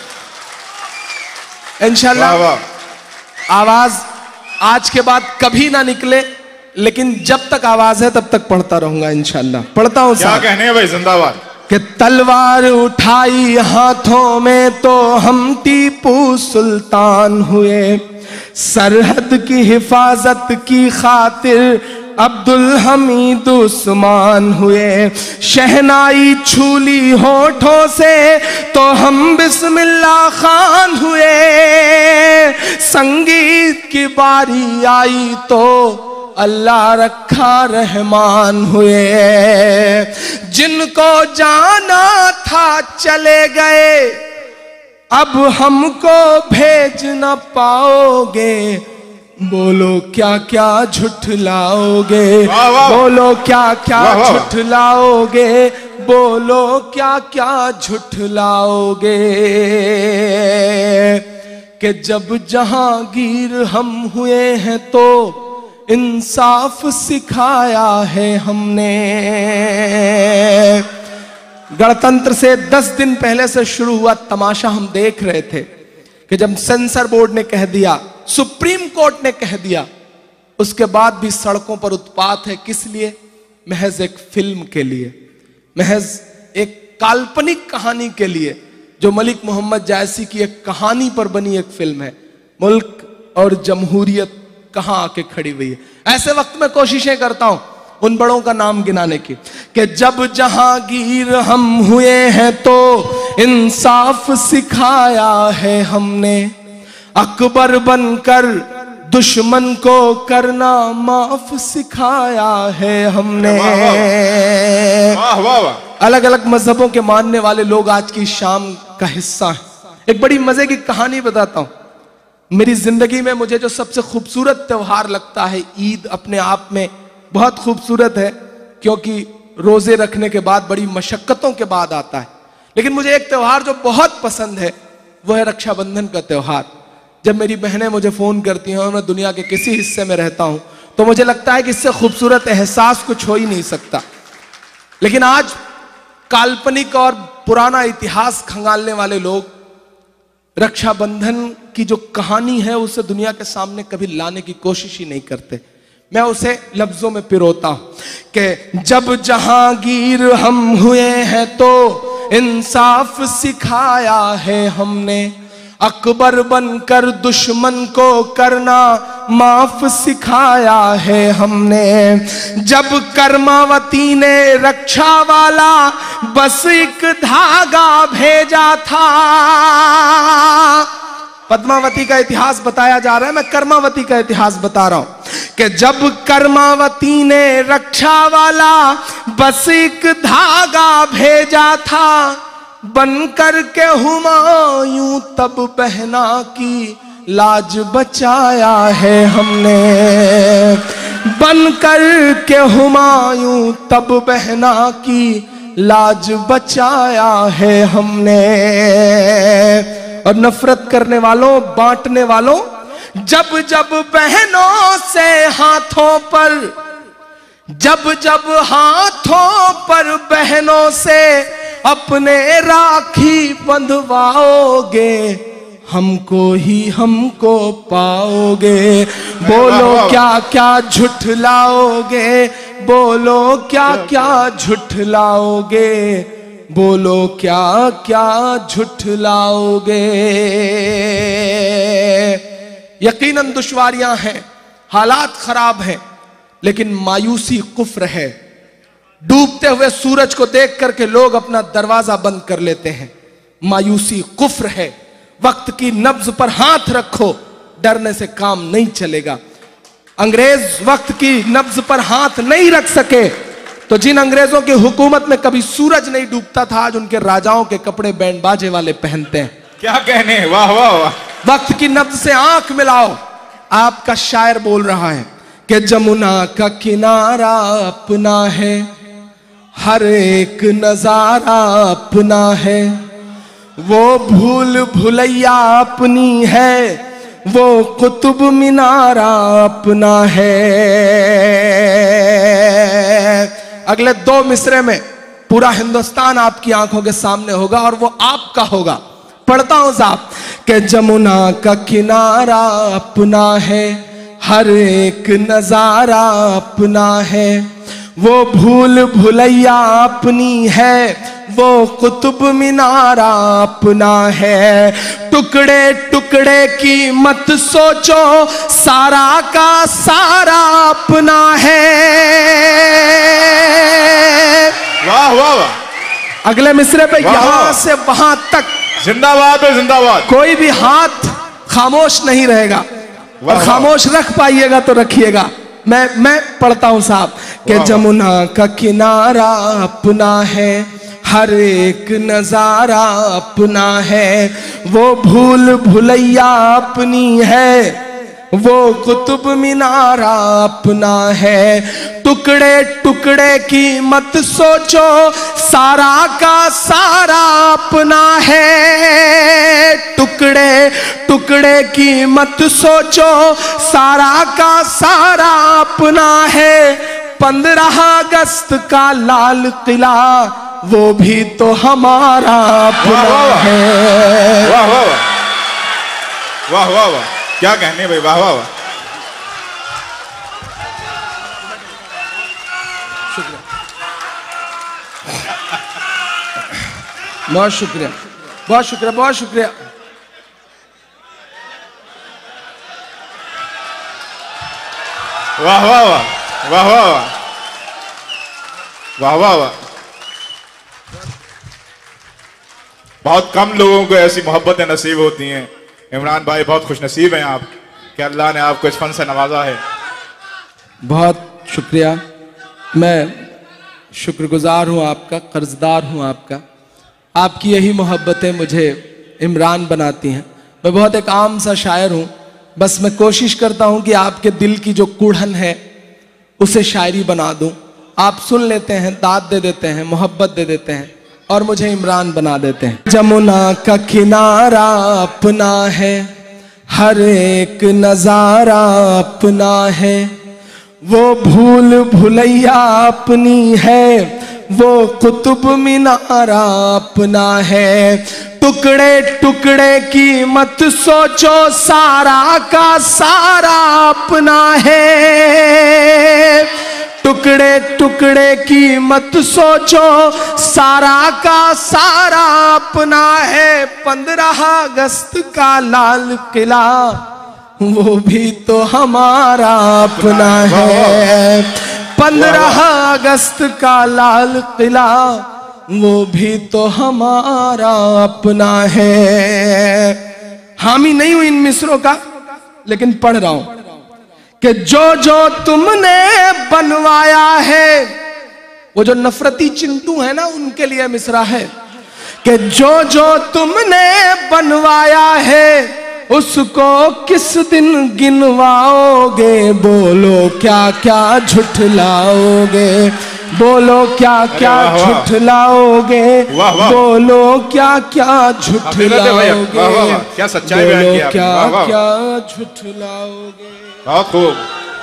इंशाल्लाह आवाज आज के बाद कभी ना निकले, लेकिन जब तक आवाज है तब तक पढ़ता रहूंगा इंशाल्लाह। पढ़ता हूं। क्या कहने हैं भाई, जिंदाबाद। कि तलवार उठाई हाथों में तो हम टीपू सुल्तान हुए, सरहद की हिफाजत की खातिर अब्दुल हमीद उस्मान हुए, शहनाई छूली होठों से तो हम बिस्मिल्ला खान हुए। संगीत की बारी आई तो अल्लाह रखा रहमान हुए। जिनको जाना था चले गए, अब हमको भेज न पाओगे, बोलो क्या क्या झुठलाओगे, बोलो क्या क्या झुठलाओगे, बोलो क्या क्या झुठलाओगे। कि जब जहांगीर हम हुए हैं तो इंसाफ सिखाया है हमने। गणतंत्र से 10 दिन पहले से शुरू हुआ तमाशा हम देख रहे थे कि जब सेंसर बोर्ड ने कह दिया, सुप्रीम कोर्ट ने कह दिया, उसके बाद भी सड़कों पर उत्पात है। किस लिए? महज एक फिल्म के लिए, महज एक काल्पनिक कहानी के लिए, जो मलिक मोहम्मद जायसी की एक कहानी पर बनी एक फिल्म है। मुल्क और जमहूरियत कहां आके खड़ी हुई है। ऐसे वक्त में कोशिशें करता हूं उन बड़ों का नाम गिनाने की कि जब जहांगीर हम हुए हैं तो इंसाफ सिखाया है हमने, अकबर बनकर दुश्मन को करना माफ सिखाया है हमने। वाह वाह वाह। अलग अलग मजहबों के मानने वाले लोग आज की शाम का हिस्सा हैं। एक बड़ी मजे की कहानी बताता हूं। मेरी जिंदगी में मुझे जो सबसे खूबसूरत त्योहार लगता है, ईद अपने आप में बहुत खूबसूरत है, क्योंकि रोजे रखने के बाद बड़ी मशक्कतों के बाद आता है। लेकिन मुझे एक त्योहार जो बहुत पसंद है वो है रक्षाबंधन का त्योहार। जब मेरी बहनें मुझे फोन करती हैं और मैं दुनिया के किसी हिस्से में रहता हूं तो मुझे लगता है कि इससे खूबसूरत एहसास कुछ हो ही नहीं सकता। लेकिन आज काल्पनिक और पुराना इतिहास खंगालने वाले लोग रक्षाबंधन की जो कहानी है उसे दुनिया के सामने कभी लाने की कोशिश ही नहीं करते। मैं उसे लफ्जों में पिरोता हूं कि जब जहांगीर हम हुए हैं तो इंसाफ सिखाया है हमने, अकबर बनकर दुश्मन को करना माफ सिखाया है हमने। जब कर्मावती ने रक्षा वाला बस एक धागा भेजा था, पद्मावती का इतिहास बताया जा रहा है, मैं कर्मावती का इतिहास बता रहा हूं कि जब कर्मावती ने रक्षा वाला बस एक धागा भेजा था, बनकर के हुमायूं तब बहना की लाज बचाया है हमने। बनकर के हुमायूं तब बहना की लाज बचाया है हमने। और नफरत करने वालों, बांटने वालों, जब जब बहनों से हाथों पर, जब जब हाथों पर बहनों से अपने राखी बंधवाओगे, हमको ही हमको पाओगे। बोलो क्या क्या झुठलाओगे, बोलो क्या क्या झुठलाओगे, बोलो क्या क्या झुठलाओगे। यकीनन दुश्वारियां हैं, हालात खराब हैं, लेकिन मायूसी कुफ्र है। डूबते हुए सूरज को देख करके लोग अपना दरवाजा बंद कर लेते हैं। मायूसी कुफ्र है। वक्त की नब्ज पर हाथ रखो, डरने से काम नहीं चलेगा। अंग्रेज वक्त की नब्ज पर हाथ नहीं रख सके तो जिन अंग्रेजों की हुकूमत में कभी सूरज नहीं डूबता था, आज उनके राजाओं के कपड़े बैंड बाजे वाले पहनते हैं। क्या कहने, वाह वाह वाह। वक्त की नब्ज से आंख मिलाओ। आपका शायर बोल रहा है कि जमुना का किनारा अपना है, हर एक नजारा अपना है, वो भूल भुलैया अपनी है, वो कुतुब मीनारा अपना है। अगले 2 मिसरे में पूरा हिंदुस्तान आपकी आंखों के सामने होगा और वो आपका होगा। पढ़ता हूं साहब कि जमुना का किनारा अपना है, हर एक नजारा अपना है, वो भूल भुलैया अपनी है, वो कुतुब मीनारा अपना है। टुकड़े टुकड़े की मत सोचो, सारा का सारा अपना है। वाह वाह वाह। अगले मिसरे पे यहां से वहां तक जिंदाबाद है, जिंदाबाद। कोई भी हाथ खामोश नहीं रहेगा, और खामोश रख पाइएगा तो रखिएगा। मैं पढ़ता हूं साहब कि जमुना का किनारा अपना है, हर एक नजारा अपना है, वो भूल भुलैया अपनी है, वो कुतुब मीनारा अपना है। टुकड़े टुकड़े की मत सोचो, सारा का सारा अपना है। टुकड़े टुकड़े की मत सोचो, सारा का सारा अपना है। 15 अगस्त का लाल किला वो भी तो हमारा अपना है। वाह वाह वाह वाह वाह वाह, क्या कहने भाई, वाह वाह वाह। बहुत शुक्रिया, बहुत शुक्रिया, बहुत शुक्रिया। वाह वाह वाह वाह वाह वाह वाह वाह वाह। बहुत कम लोगों को ऐसी मोहब्बतें नसीब होती हैं। इमरान भाई बहुत खुशनसीब हैं आप कि अल्लाह ने आपको इस फन से नवाजा है। बहुत शुक्रिया, मैं शुक्रगुजार हूँ आपका, कर्जदार हूँ आपका। आपकी यही मोहब्बतें मुझे इमरान बनाती हैं। मैं बहुत एक आम सा शायर हूँ, बस मैं कोशिश करता हूँ कि आपके दिल की जो कुढ़न है उसे शायरी बना दूँ। आप सुन लेते हैं, दाद दे देते हैं, मोहब्बत दे देते हैं और मुझे इमरान बना देते हैं। जमुना का किनारा अपना है, हर एक नजारा अपना है। वो भूल भुलैया अपनी है, वो कुतुब मीनारा अपना है। टुकड़े टुकड़े की मत सोचो, सारा का सारा अपना है। टुकड़े टुकड़े की मत सोचो, सारा का सारा अपना है। 15 अगस्त का लाल किला वो भी तो हमारा अपना है। 15 अगस्त का लाल किला वो भी तो हमारा अपना है। हामी नहीं हूं इन मिसरों का, लेकिन पढ़ रहा हूं कि जो जो तुमने बनवाया है, वो जो नफरती चिंटू है ना, उनके लिए मिसरा है कि जो जो तुमने बनवाया है उसको किस दिन गिनवाओगे। बोलो क्या क्या झुठलाओगे, बोलो क्या क्या झुठलाओगे, बोलो क्या क्या झुठलाओगे, क्या सच्चाई बोलो बयान किया क्या क्या झुठलाओगे। बहुत खूब,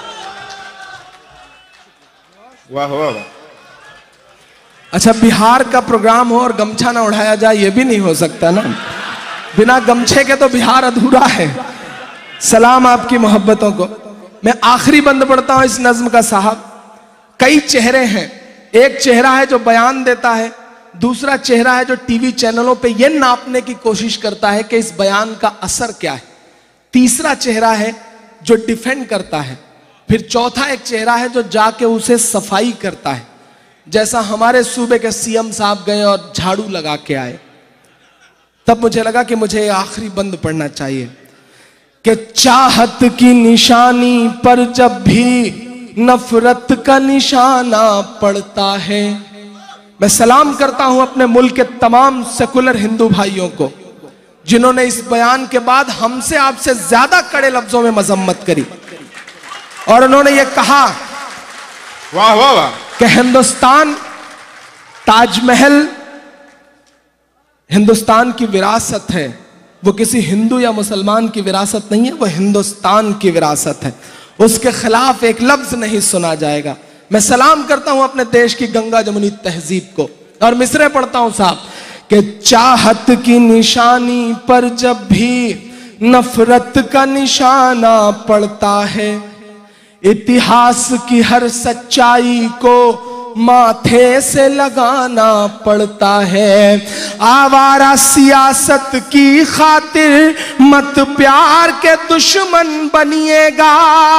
वाह वाह वाह। अच्छा, बिहार का प्रोग्राम हो और गमछा ना उड़ाया जाए, ये भी नहीं हो सकता ना। बिना गमछे के तो बिहार अधूरा है। सलाम आपकी मोहब्बतों को। मैं आखिरी बंद पढ़ता हूं इस नज्म का साहब। कई चेहरे हैं, एक चेहरा है जो बयान देता है, दूसरा चेहरा है जो टीवी चैनलों पे यह नापने की कोशिश करता है कि इस बयान का असर क्या है, तीसरा चेहरा है जो डिफेंड करता है, फिर चौथा एक चेहरा है जो जाके उसे सफाई करता है। जैसा हमारे सूबे के सीएम साहब गए और झाड़ू लगा के आए, तब मुझे लगा कि मुझे आखिरी बंद पढ़ना चाहिए कि चाहत की निशानी पर जब भी नफरत का निशाना पड़ता है। मैं सलाम करता हूं अपने मुल्क के तमाम सेकुलर हिंदू भाइयों को जिन्होंने इस बयान के बाद हमसे आपसे ज्यादा कड़े लफ्जों में मजम्मत करी और उन्होंने ये कहा, वाह वाह वाह, कि हिंदुस्तान ताजमहल हिंदुस्तान की विरासत है, वो किसी हिंदू या मुसलमान की विरासत नहीं है, वो हिंदुस्तान की विरासत है। उसके खिलाफ एक लफ्ज नहीं सुना जाएगा। मैं सलाम करता हूं अपने देश की गंगा जमुनी तहजीब को और मिसरे पढ़ता हूं साहब कि चाहत की निशानी पर जब भी नफरत का निशाना पड़ता है, इतिहास की हर सच्चाई को माथे से लगाना पड़ता है। आवारा सियासत की खातिर मत प्यार के दुश्मन बनिएगा,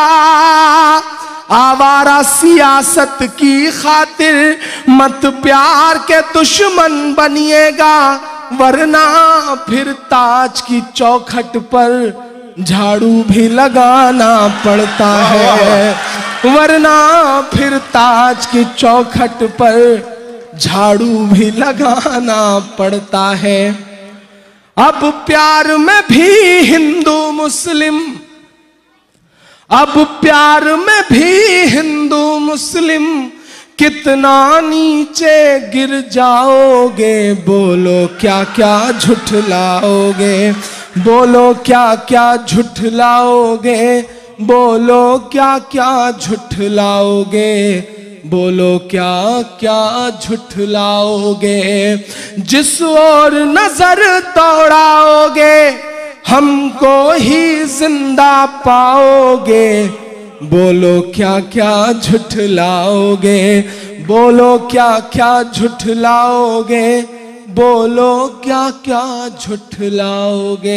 आवारा सियासत की खातिर मत प्यार के दुश्मन बनिएगा, वरना फिर ताज की चौखट पर झाड़ू भी लगाना पड़ता है, वरना फिर ताज की चौखट पर झाड़ू भी लगाना पड़ता है। अब प्यार में भी हिंदू मुस्लिम अब प्यार में भी हिंदू मुस्लिम कितना नीचे गिर जाओगे, बोलो क्या क्या झुठलाओगे, बोलो क्या क्या झुठलाओगे, बोलो क्या क्या झुठलाओगे, बोलो क्या क्या झुठलाओगे। जिस ओर नजर दौड़ाओगे हमको ही जिंदा पाओगे, बोलो क्या क्या झुठलाओगे, बोलो क्या क्या झुठलाओगे, बोलो क्या क्या झुठलाओगे।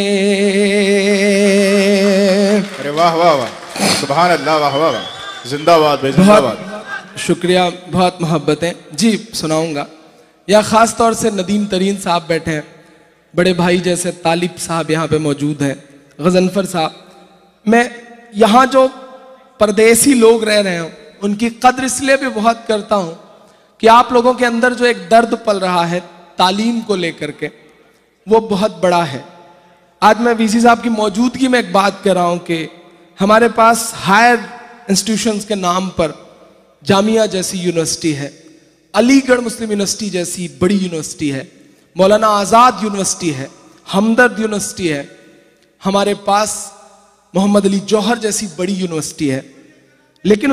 अरे वाह वाह वाह, सुभान अल्लाह, वाह वाह वाह, जिंदाबाद भाई, जिंदाबाद। शुक्रिया, बहुत मोहब्बतें जी सुनाऊंगा। या खास तौर से नदीम तरीन साहब बैठे हैं, बड़े भाई जैसे तालिब साहब यहाँ पे मौजूद हैं, गजनफर साहब। मैं यहाँ जो परदेसी लोग रह रहे हैं उनकी कद्र इसलिए भी बहुत करता हूँ कि आप लोगों के अंदर जो एक दर्द पल रहा है तालीम को लेकर के, वो बहुत बड़ा है। आज मैं वीसी साहब की मौजूदगी में एक बात कर रहा हूँ कि हमारे पास हायर इंस्टीट्यूशंस के नाम पर जामिया जैसी यूनिवर्सिटी है, अलीगढ़ मुस्लिम यूनिवर्सिटी जैसी बड़ी यूनिवर्सिटी है, मौलाना आज़ाद यूनिवर्सिटी है, हमदर्द यूनिवर्सिटी है, हमारे पास मोहम्मद अली जौहर जैसी बड़ी यूनिवर्सिटी है। लेकिन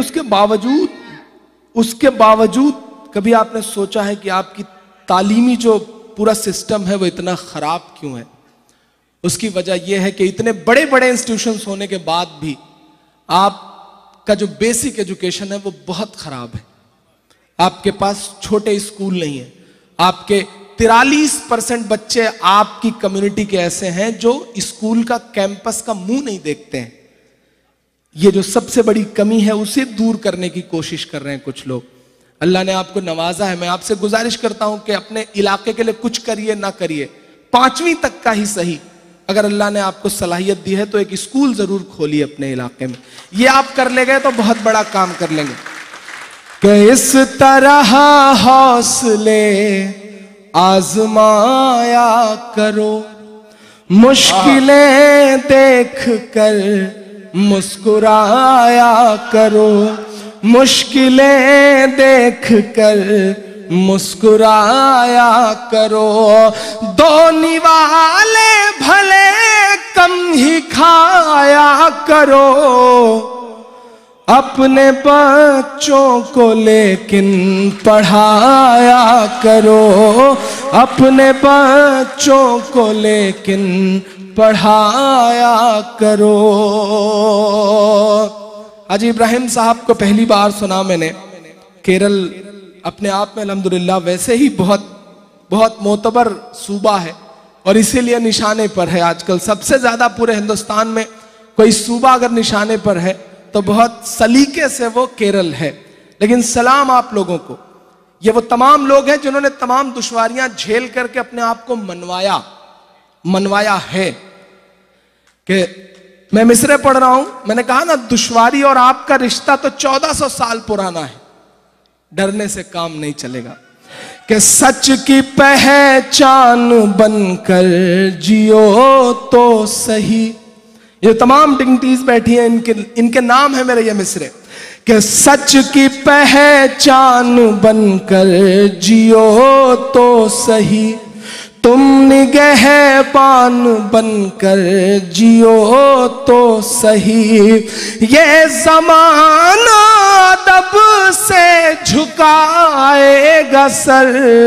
उसके बावजूद कभी आपने सोचा है कि आपकी तालीमी जो पूरा सिस्टम है वो इतना खराब क्यों है? उसकी वजह यह है कि इतने बड़े बड़े इंस्टीट्यूशंस होने के बाद भी आपका जो बेसिक एजुकेशन है वो बहुत खराब है। आपके पास छोटे स्कूल नहीं है, आपके 43% बच्चे आपकी कम्युनिटी के ऐसे हैं जो स्कूल का कैंपस का मुंह नहीं देखते हैं। ये जो सबसे बड़ी कमी है उसे दूर करने की कोशिश कर रहे हैं कुछ लोग। अल्लाह ने आपको नवाजा है, मैं आपसे गुजारिश करता हूं कि अपने इलाके के लिए कुछ करिए ना करिए, 5वीं तक का ही सही, अगर अल्लाह ने आपको सलाहियत दी है तो एक स्कूल जरूर खोलिए अपने इलाके में। ये आप कर ले गए तो बहुत बड़ा काम कर लेंगे। कि इस तरह हौसले आजमाया करो, मुश्किलें देख कर मुस्कुराया करो, मुश्किलें देख कर मुस्कुराया करो। दो निवाले भले कम ही खाया करो, अपने बच्चों को लेकिन पढ़ाया करो, अपने बच्चों को लेकिन पढ़ाया करो। हाजी इब्राहिम साहब को पहली बार सुना मैंने। केरल अपने आप में अल्हम्दुलिल्लाह वैसे ही बहुत बहुत मोतबर सूबा है और इसीलिए निशाने पर है आजकल। सबसे ज्यादा पूरे हिंदुस्तान में कोई सूबा अगर निशाने पर है तो बहुत सलीके से वो केरल है। लेकिन सलाम आप लोगों को, ये वो तमाम लोग हैं जिन्होंने तमाम दुश्वारियां झेल करके अपने आप को मनवाया है। कि मैं मिसरे पढ़ रहा हूं, मैंने कहा ना दुश्वारी और आपका रिश्ता तो 1400 साल पुराना है, डरने से काम नहीं चलेगा। कि सच की पहचान बनकर जियो तो सही। ये तमाम डिग्निटीज बैठी हैं, इनके नाम है मेरे ये मिसरे। कि सच की पहचान बनकर जियो तो सही, तुम निगहबान बनकर जियो तो सही। ये जमाना अदब से झुकाएगा सर,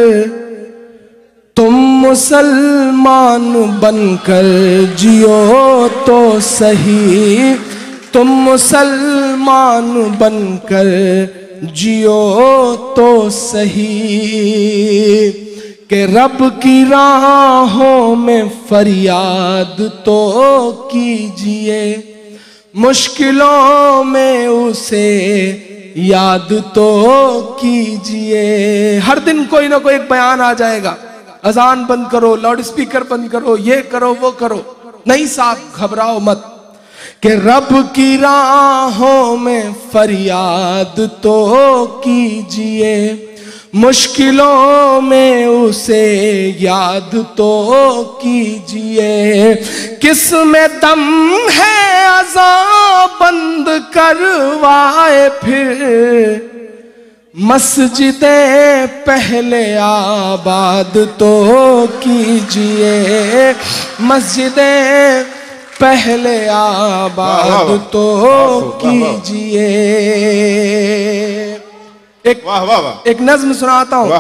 तुम मुसलमान बनकर जियो तो सही, तुम मुसलमान बनकर जियो तो सही। कि रब की राहों में फरियाद तो कीजिए, मुश्किलों में उसे याद तो कीजिए। हर दिन कोई ना कोई एक बयान आ जाएगा, अजान बंद करो, लाउड स्पीकर बंद करो, ये करो वो करो। नहीं साहब, घबराओ मत। कि रब की राहों में फरियाद तो कीजिए, मुश्किलों में उसे याद तो कीजिए। किस में दम है अज़ां बंद बनवाए फिर मस्जिदें पहले आबाद तो कीजिए, मस्जिदें पहले आबाद तो कीजिए। एक नज्म सुनाता हूँ,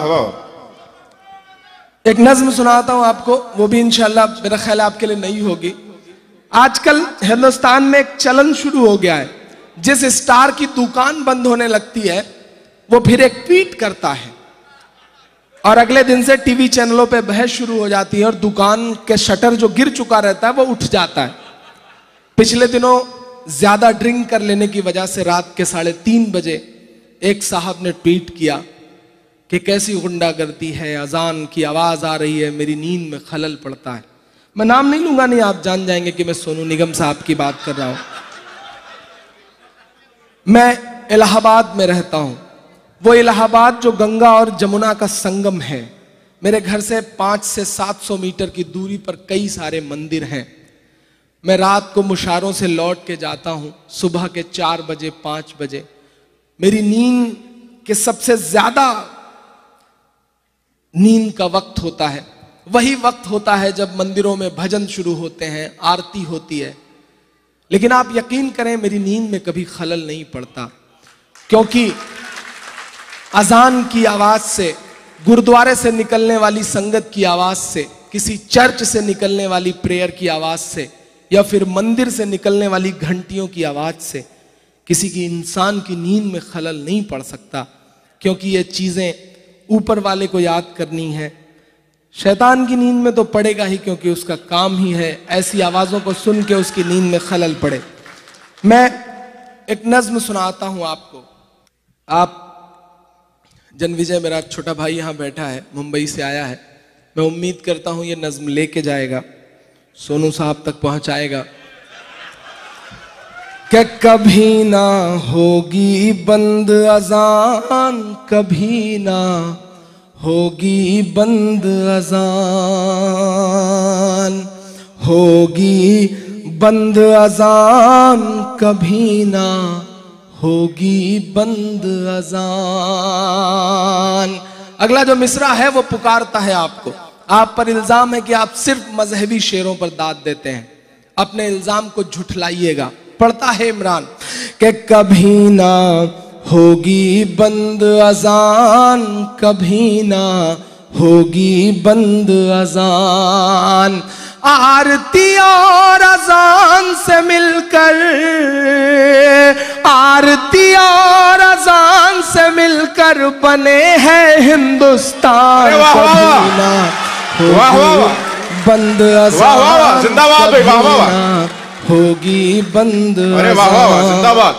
एक नज्म सुनाता हूँ आपको, वो भी इंशाल्लाह मेरा ख्याल आपके लिए नई होगी। आजकल हिंदुस्तान में एक चलन शुरू हो गया है, जिस स्टार की दुकान बंद होने लगती है वो फिर एक ट्वीट करता है और अगले दिन से टीवी चैनलों पे बहस शुरू हो जाती है और दुकान के शटर जो गिर चुका रहता है वो उठ जाता है। पिछले दिनों ज्यादा ड्रिंक कर लेने की वजह से रात के 3:30 बजे एक साहब ने ट्वीट किया कि कैसी गुंडागर्दी है, अजान की आवाज आ रही है, मेरी नींद में खलल पड़ता है। मैं नाम नहीं लूंगा, नहीं आप जान जाएंगे कि मैं सोनू निगम साहब की बात कर रहा हूं। मैं इलाहाबाद में रहता हूं, वो इलाहाबाद जो गंगा और जमुना का संगम है। मेरे घर से 500 से 700 मीटर की दूरी पर कई सारे मंदिर हैं। मैं रात को मुशारों से लौट के जाता हूं, सुबह के 4 बजे 5 बजे। मेरी नींद के सबसे ज्यादा नींद का वक्त होता है, वही वक्त होता है जब मंदिरों में भजन शुरू होते हैं, आरती होती है। लेकिन आप यकीन करें मेरी नींद में कभी खलल नहीं पड़ता, क्योंकि अजान की आवाज से, गुरुद्वारे से निकलने वाली संगत की आवाज से, किसी चर्च से निकलने वाली प्रेयर की आवाज से, या फिर मंदिर से निकलने वाली घंटियों की आवाज से किसी की इंसान की नींद में खलल नहीं पड़ सकता, क्योंकि ये चीजें ऊपर वाले को याद करनी है। शैतान की नींद में तो पड़ेगा ही, क्योंकि उसका काम ही है ऐसी आवाजों को सुन के उसकी नींद में खलल पड़े। मैं एक नज्म सुनाता हूं आपको। आप जनविजय मेरा छोटा भाई यहां बैठा है, मुंबई से आया है। मैं उम्मीद करता हूं ये नज्म लेके जाएगा, सोनू साहब तक पहुंचाएगा। कि कभी ना होगी बंद अजान, कभी ना होगी बंद अजान, होगी बंद अजान, कभी ना होगी बंद अजान। अगला जो मिसरा है वो पुकारता है आपको। आप पर इल्जाम है कि आप सिर्फ मजहबी शेरों पर दाद देते हैं, अपने इल्जाम को झुठलाइएगा। पढ़ता है इमरान कि कभी ना होगी बंद अजान, कभी ना होगी बंद अजान, आरती और अजान से मिलकर, आरती और अजान से मिलकर बने हैं हिंदुस्तान। कभी ना होगी बंद अजान, जिंदाबाद, होगी बंद अजान, जिंदाबाद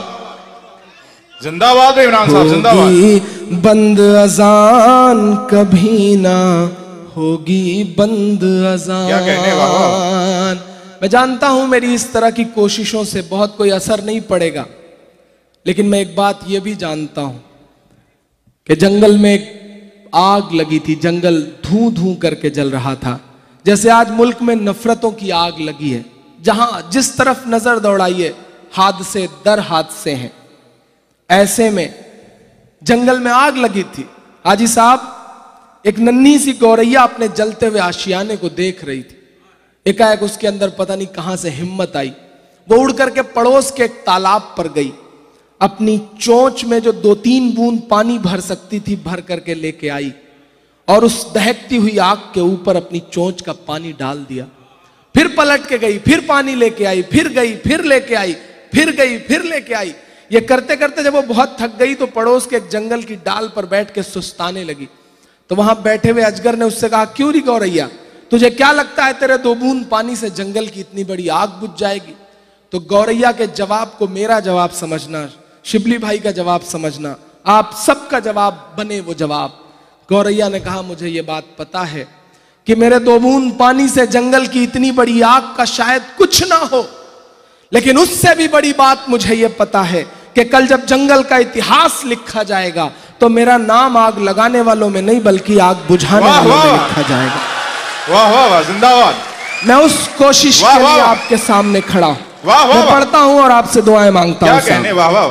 जिंदाबाद इमरान साहब, जिंदाबाद। बंद अजान, कभी ना होगी बंद अजान। क्या कहने बाबा। मैं जानता हूं मेरी इस तरह की कोशिशों से बहुत कोई असर नहीं पड़ेगा, लेकिन मैं एक बात यह भी जानता हूं कि जंगल में एक आग लगी थी, जंगल धूं धूं करके जल रहा था। जैसे आज मुल्क में नफरतों की आग लगी है, जहां जिस तरफ नजर दौड़ाइए हादसे दर हादसे हैं। ऐसे में जंगल में आग लगी थी। हाजी साहब, एक नन्ही सी गौरैया अपने जलते हुए आशियाने को देख रही थी। एकाएक उसके अंदर पता नहीं कहां से हिम्मत आई, वो उड़ करके पड़ोस के एक तालाब पर गई। अपनी चोंच में जो 2-3 बूंद पानी भर सकती थी भर करके लेके आई और उस दहकती हुई आग के ऊपर अपनी चोंच का पानी डाल दिया। फिर पलट के गई, फिर पानी लेके आई, फिर गई, फिर लेके आई, फिर गई, फिर लेके आई। ये करते करते जब वो बहुत थक गई तो पड़ोस के एक जंगल की डाल पर बैठ के सुस्ताने लगी। तो वहां बैठे हुए अजगर ने उससे कहा, क्यों री गौरैया, तुझे क्या लगता है तेरे 2 बूंद पानी से जंगल की इतनी बड़ी आग बुझ जाएगी? तो गौरैया के जवाब को मेरा जवाब समझना, शिबली भाई का जवाब समझना, आप सबका जवाब बने वो जवाब। गौरैया ने कहा, मुझे ये बात पता है कि मेरे 2 बूंद पानी से जंगल की इतनी बड़ी आग का शायद कुछ ना हो, लेकिन उससे भी बड़ी बात मुझे ये पता है कि कल जब जंगल का इतिहास लिखा जाएगा तो मेरा नाम आग लगाने वालों में नहीं बल्कि आग बुझाने वालों में लिखा जाएगा। वाह वाह वाह, जिंदाबाद। मैं उस कोशिश के लिए आपके सामने खड़ा हूं। मैं पढ़ता हूं और आपसे दुआएं मांगता हूं। क्या कहने, वाह वाह वाह।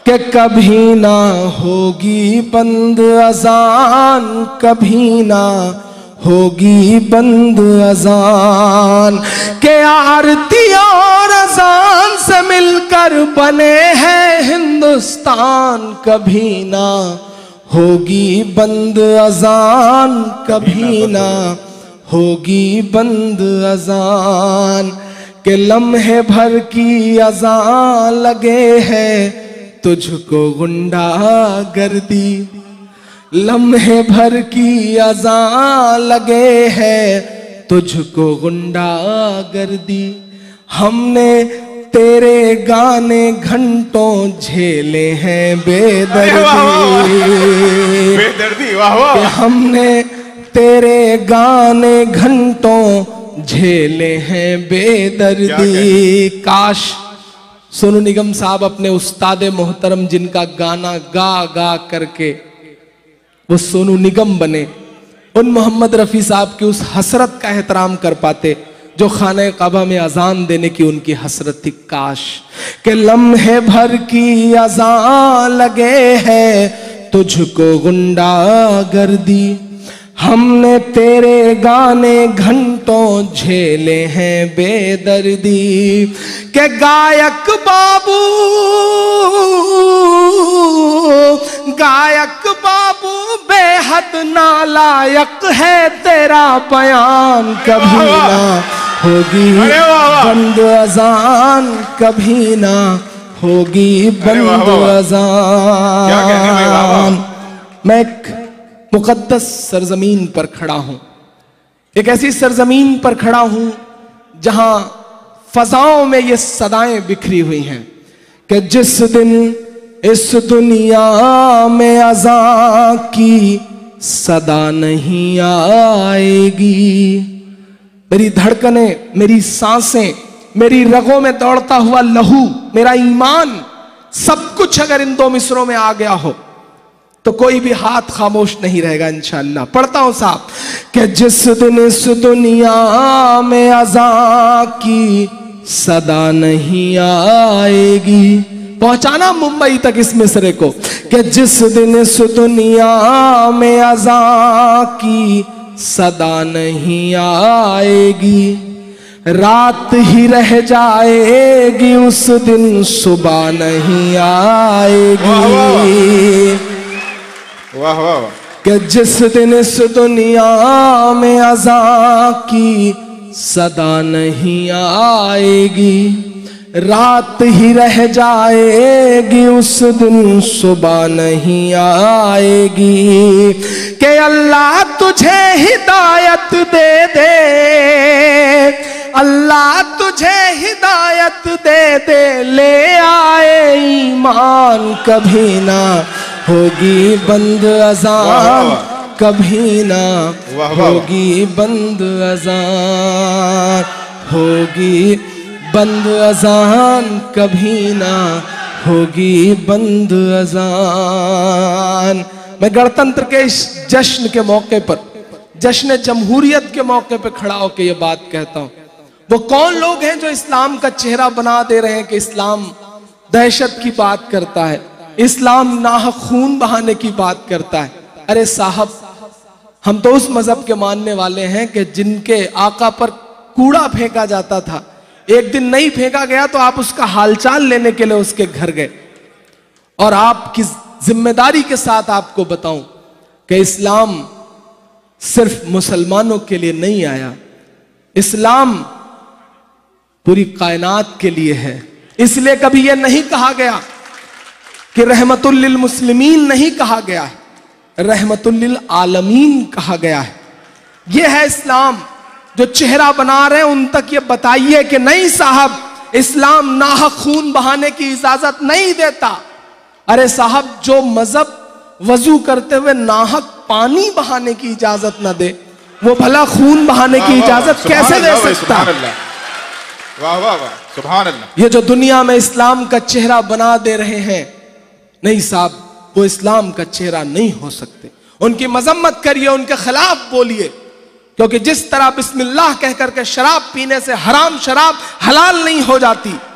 कि कभी ना होगी बंद अजान, कभी ना होगी बंद अजान, के आरती और अजान से मिलकर बने हैं हिंदुस्तान, कभी ना होगी बंद अजान, कभी ना होगी बंद अजान, के लम्हे भर की अजान लगे है तुझको गुंडा गर्दी, लम्हे भर की अजान लगे है तुझको गुंडा गर्दी, हमने तेरे गाने घंटों झेले हैं बेदर्दी, बेदर्दी वाह वाह, हमने तेरे गाने घंटों झेले हैं बेदर्दी। काश सोनू निगम साहब अपने उस्ताद मोहतरम जिनका गाना गा गा करके वो सोनू निगम बने, उन मोहम्मद रफ़ी साहब की उस हसरत का एहतराम कर पाते जो खाने काबा में अजान देने की उनकी हसरत थी। काश के लम्हे भर की अजान लगे है तुझको गुंडा गर्दी, हमने तेरे गाने घंटों झेले हैं बेदर्दी, के गायक बाबू, गायक बाबू बेहद नालायक है तेरा बयान, कभी ना होगी बंद अजान, कभी ना होगी बंद अजान। मैं एक मुकद्दस सरजमीन पर खड़ा हूं, एक ऐसी सरजमीन पर खड़ा हूं जहां फजाओं में ये सदाएं बिखरी हुई हैं कि जिस दिन इस दुनिया में अज़ां की सदा नहीं आएगी, मेरी धड़कनें, मेरी सांसें, मेरी रगों में दौड़ता हुआ लहू, मेरा ईमान, सब कुछ अगर इन दो मिसरों में आ गया हो तो कोई भी हाथ खामोश नहीं रहेगा इंशाअल्लाह। पढ़ता हूं साहब कि जिस दिन इस दुनिया में अज़ां की सदा नहीं आएगी, पहुंचाना मुंबई तक इस मिसरे को, कि जिस दिन इस दुनिया में अज़ां की सदा नहीं आएगी, रात ही रह जाएगी उस दिन सुबह नहीं आएगी। वाह वाह, कि जिस दिन इस दुनिया में अज़ां की सदा नहीं आएगी, रात ही रह जाएगी उस दिन सुबह नहीं आएगी, कि अल्लाह तुझे हिदायत दे दे, अल्लाह तुझे हिदायत दे दे, ले आए ईमान, कभी ना होगी बंद अज़ान, कभी ना होगी बंद अज़ान, होगी बंद अज़ान, कभी ना होगी बंद अज़ान। मैं गणतंत्र के इस जश्न के मौके पर, जश्न जमहूरियत के मौके पर खड़ा होकर यह बात कहता हूं, वो कौन लोग हैं जो इस्लाम का चेहरा बना दे रहे हैं कि इस्लाम दहशत की बात करता है, इस्लाम नाहक खून बहाने की बात करता है। अरे साहब, हम तो उस मजहब के मानने वाले हैं कि जिनके आका पर कूड़ा फेंका जाता था, एक दिन नहीं फेंका गया तो आप उसका हालचाल लेने के लिए उसके घर गए। और आपकी जिम्मेदारी के साथ आपको बताऊं कि इस्लाम सिर्फ मुसलमानों के लिए नहीं आया, इस्लाम पूरी कायनात के लिए है। इसलिए कभी यह नहीं कहा गया कि रहमतुल लिल मुस्लिमीन नहीं कहा गया है, रहमतुल लिल आलमीन कहा गया है। यह है इस्लाम। जो चेहरा बना रहे हैं उन तक ये बताइए कि नहीं साहब, इस्लाम नाहक खून बहाने की इजाजत नहीं देता। अरे साहब, जो मजहब वजू करते हुए नाहक पानी बहाने की इजाजत ना दे, वो भला खून बहाने की इजाजत कैसे दे सकता? वाह वाह वाह, सुभान अल्लाह। ये जो दुनिया में इस्लाम का चेहरा बना दे रहे हैं, नहीं साहब, वो इस्लाम का चेहरा नहीं हो सकते। उनकी मजम्मत करिए, उनके खिलाफ बोलिए, क्योंकि जिस तरह बिस्मिल्लाह कह करके शराब पीने से हराम शराब हलाल नहीं हो जाती,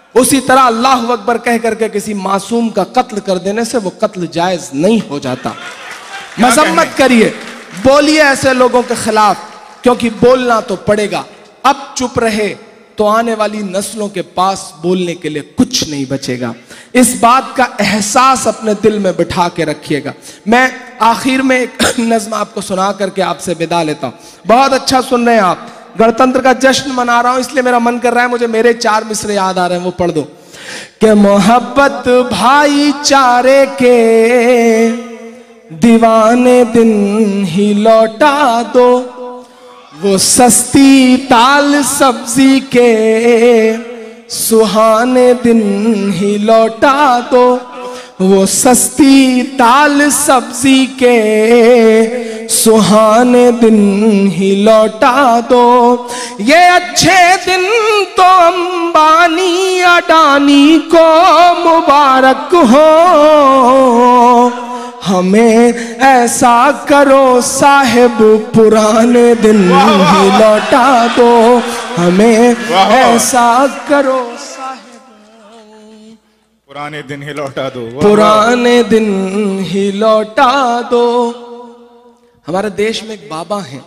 उसी तरह अल्लाह अकबर कह करके किसी मासूम का कत्ल कर देने से वो कत्ल जायज नहीं हो जाता। मजम्मत करिए, बोलिए ऐसे लोगों के खिलाफ, क्योंकि बोलना तो पड़ेगा। अब चुप रहे तो आने वाली नस्लों के पास बोलने के लिए कुछ नहीं बचेगा। इस बात का एहसास अपने दिल में बिठा के रखिएगा। मैं आखिर में एक नज़्म आपको सुना करके आपसे विदा लेता हूं। बहुत अच्छा सुन रहे हैं आप, गणतंत्र का जश्न मना रहा हूं, इसलिए मेरा मन कर रहा है मुझे मेरे 4 मिसरे याद आ रहे हैं, वो पढ़ दो। कि मोहब्बत भाईचारे के दीवाने दिन ही लौटा दो, वो सस्ती ताल सब्जी के सुहाने दिन ही लौटा दो, वो सस्ती ताल सब्जी के सुहाने दिन ही लौटा दो। ये अच्छे दिन तो अंबानी अडानी को मुबारक हो, हमें ऐसा करो साहिब पुराने दिन ही लौटा दो, हमें ऐसा करो साहिब पुराने दिन ही लौटा दो, पुराने दिन ही लौटा दो। हमारे देश में एक बाबा हैं,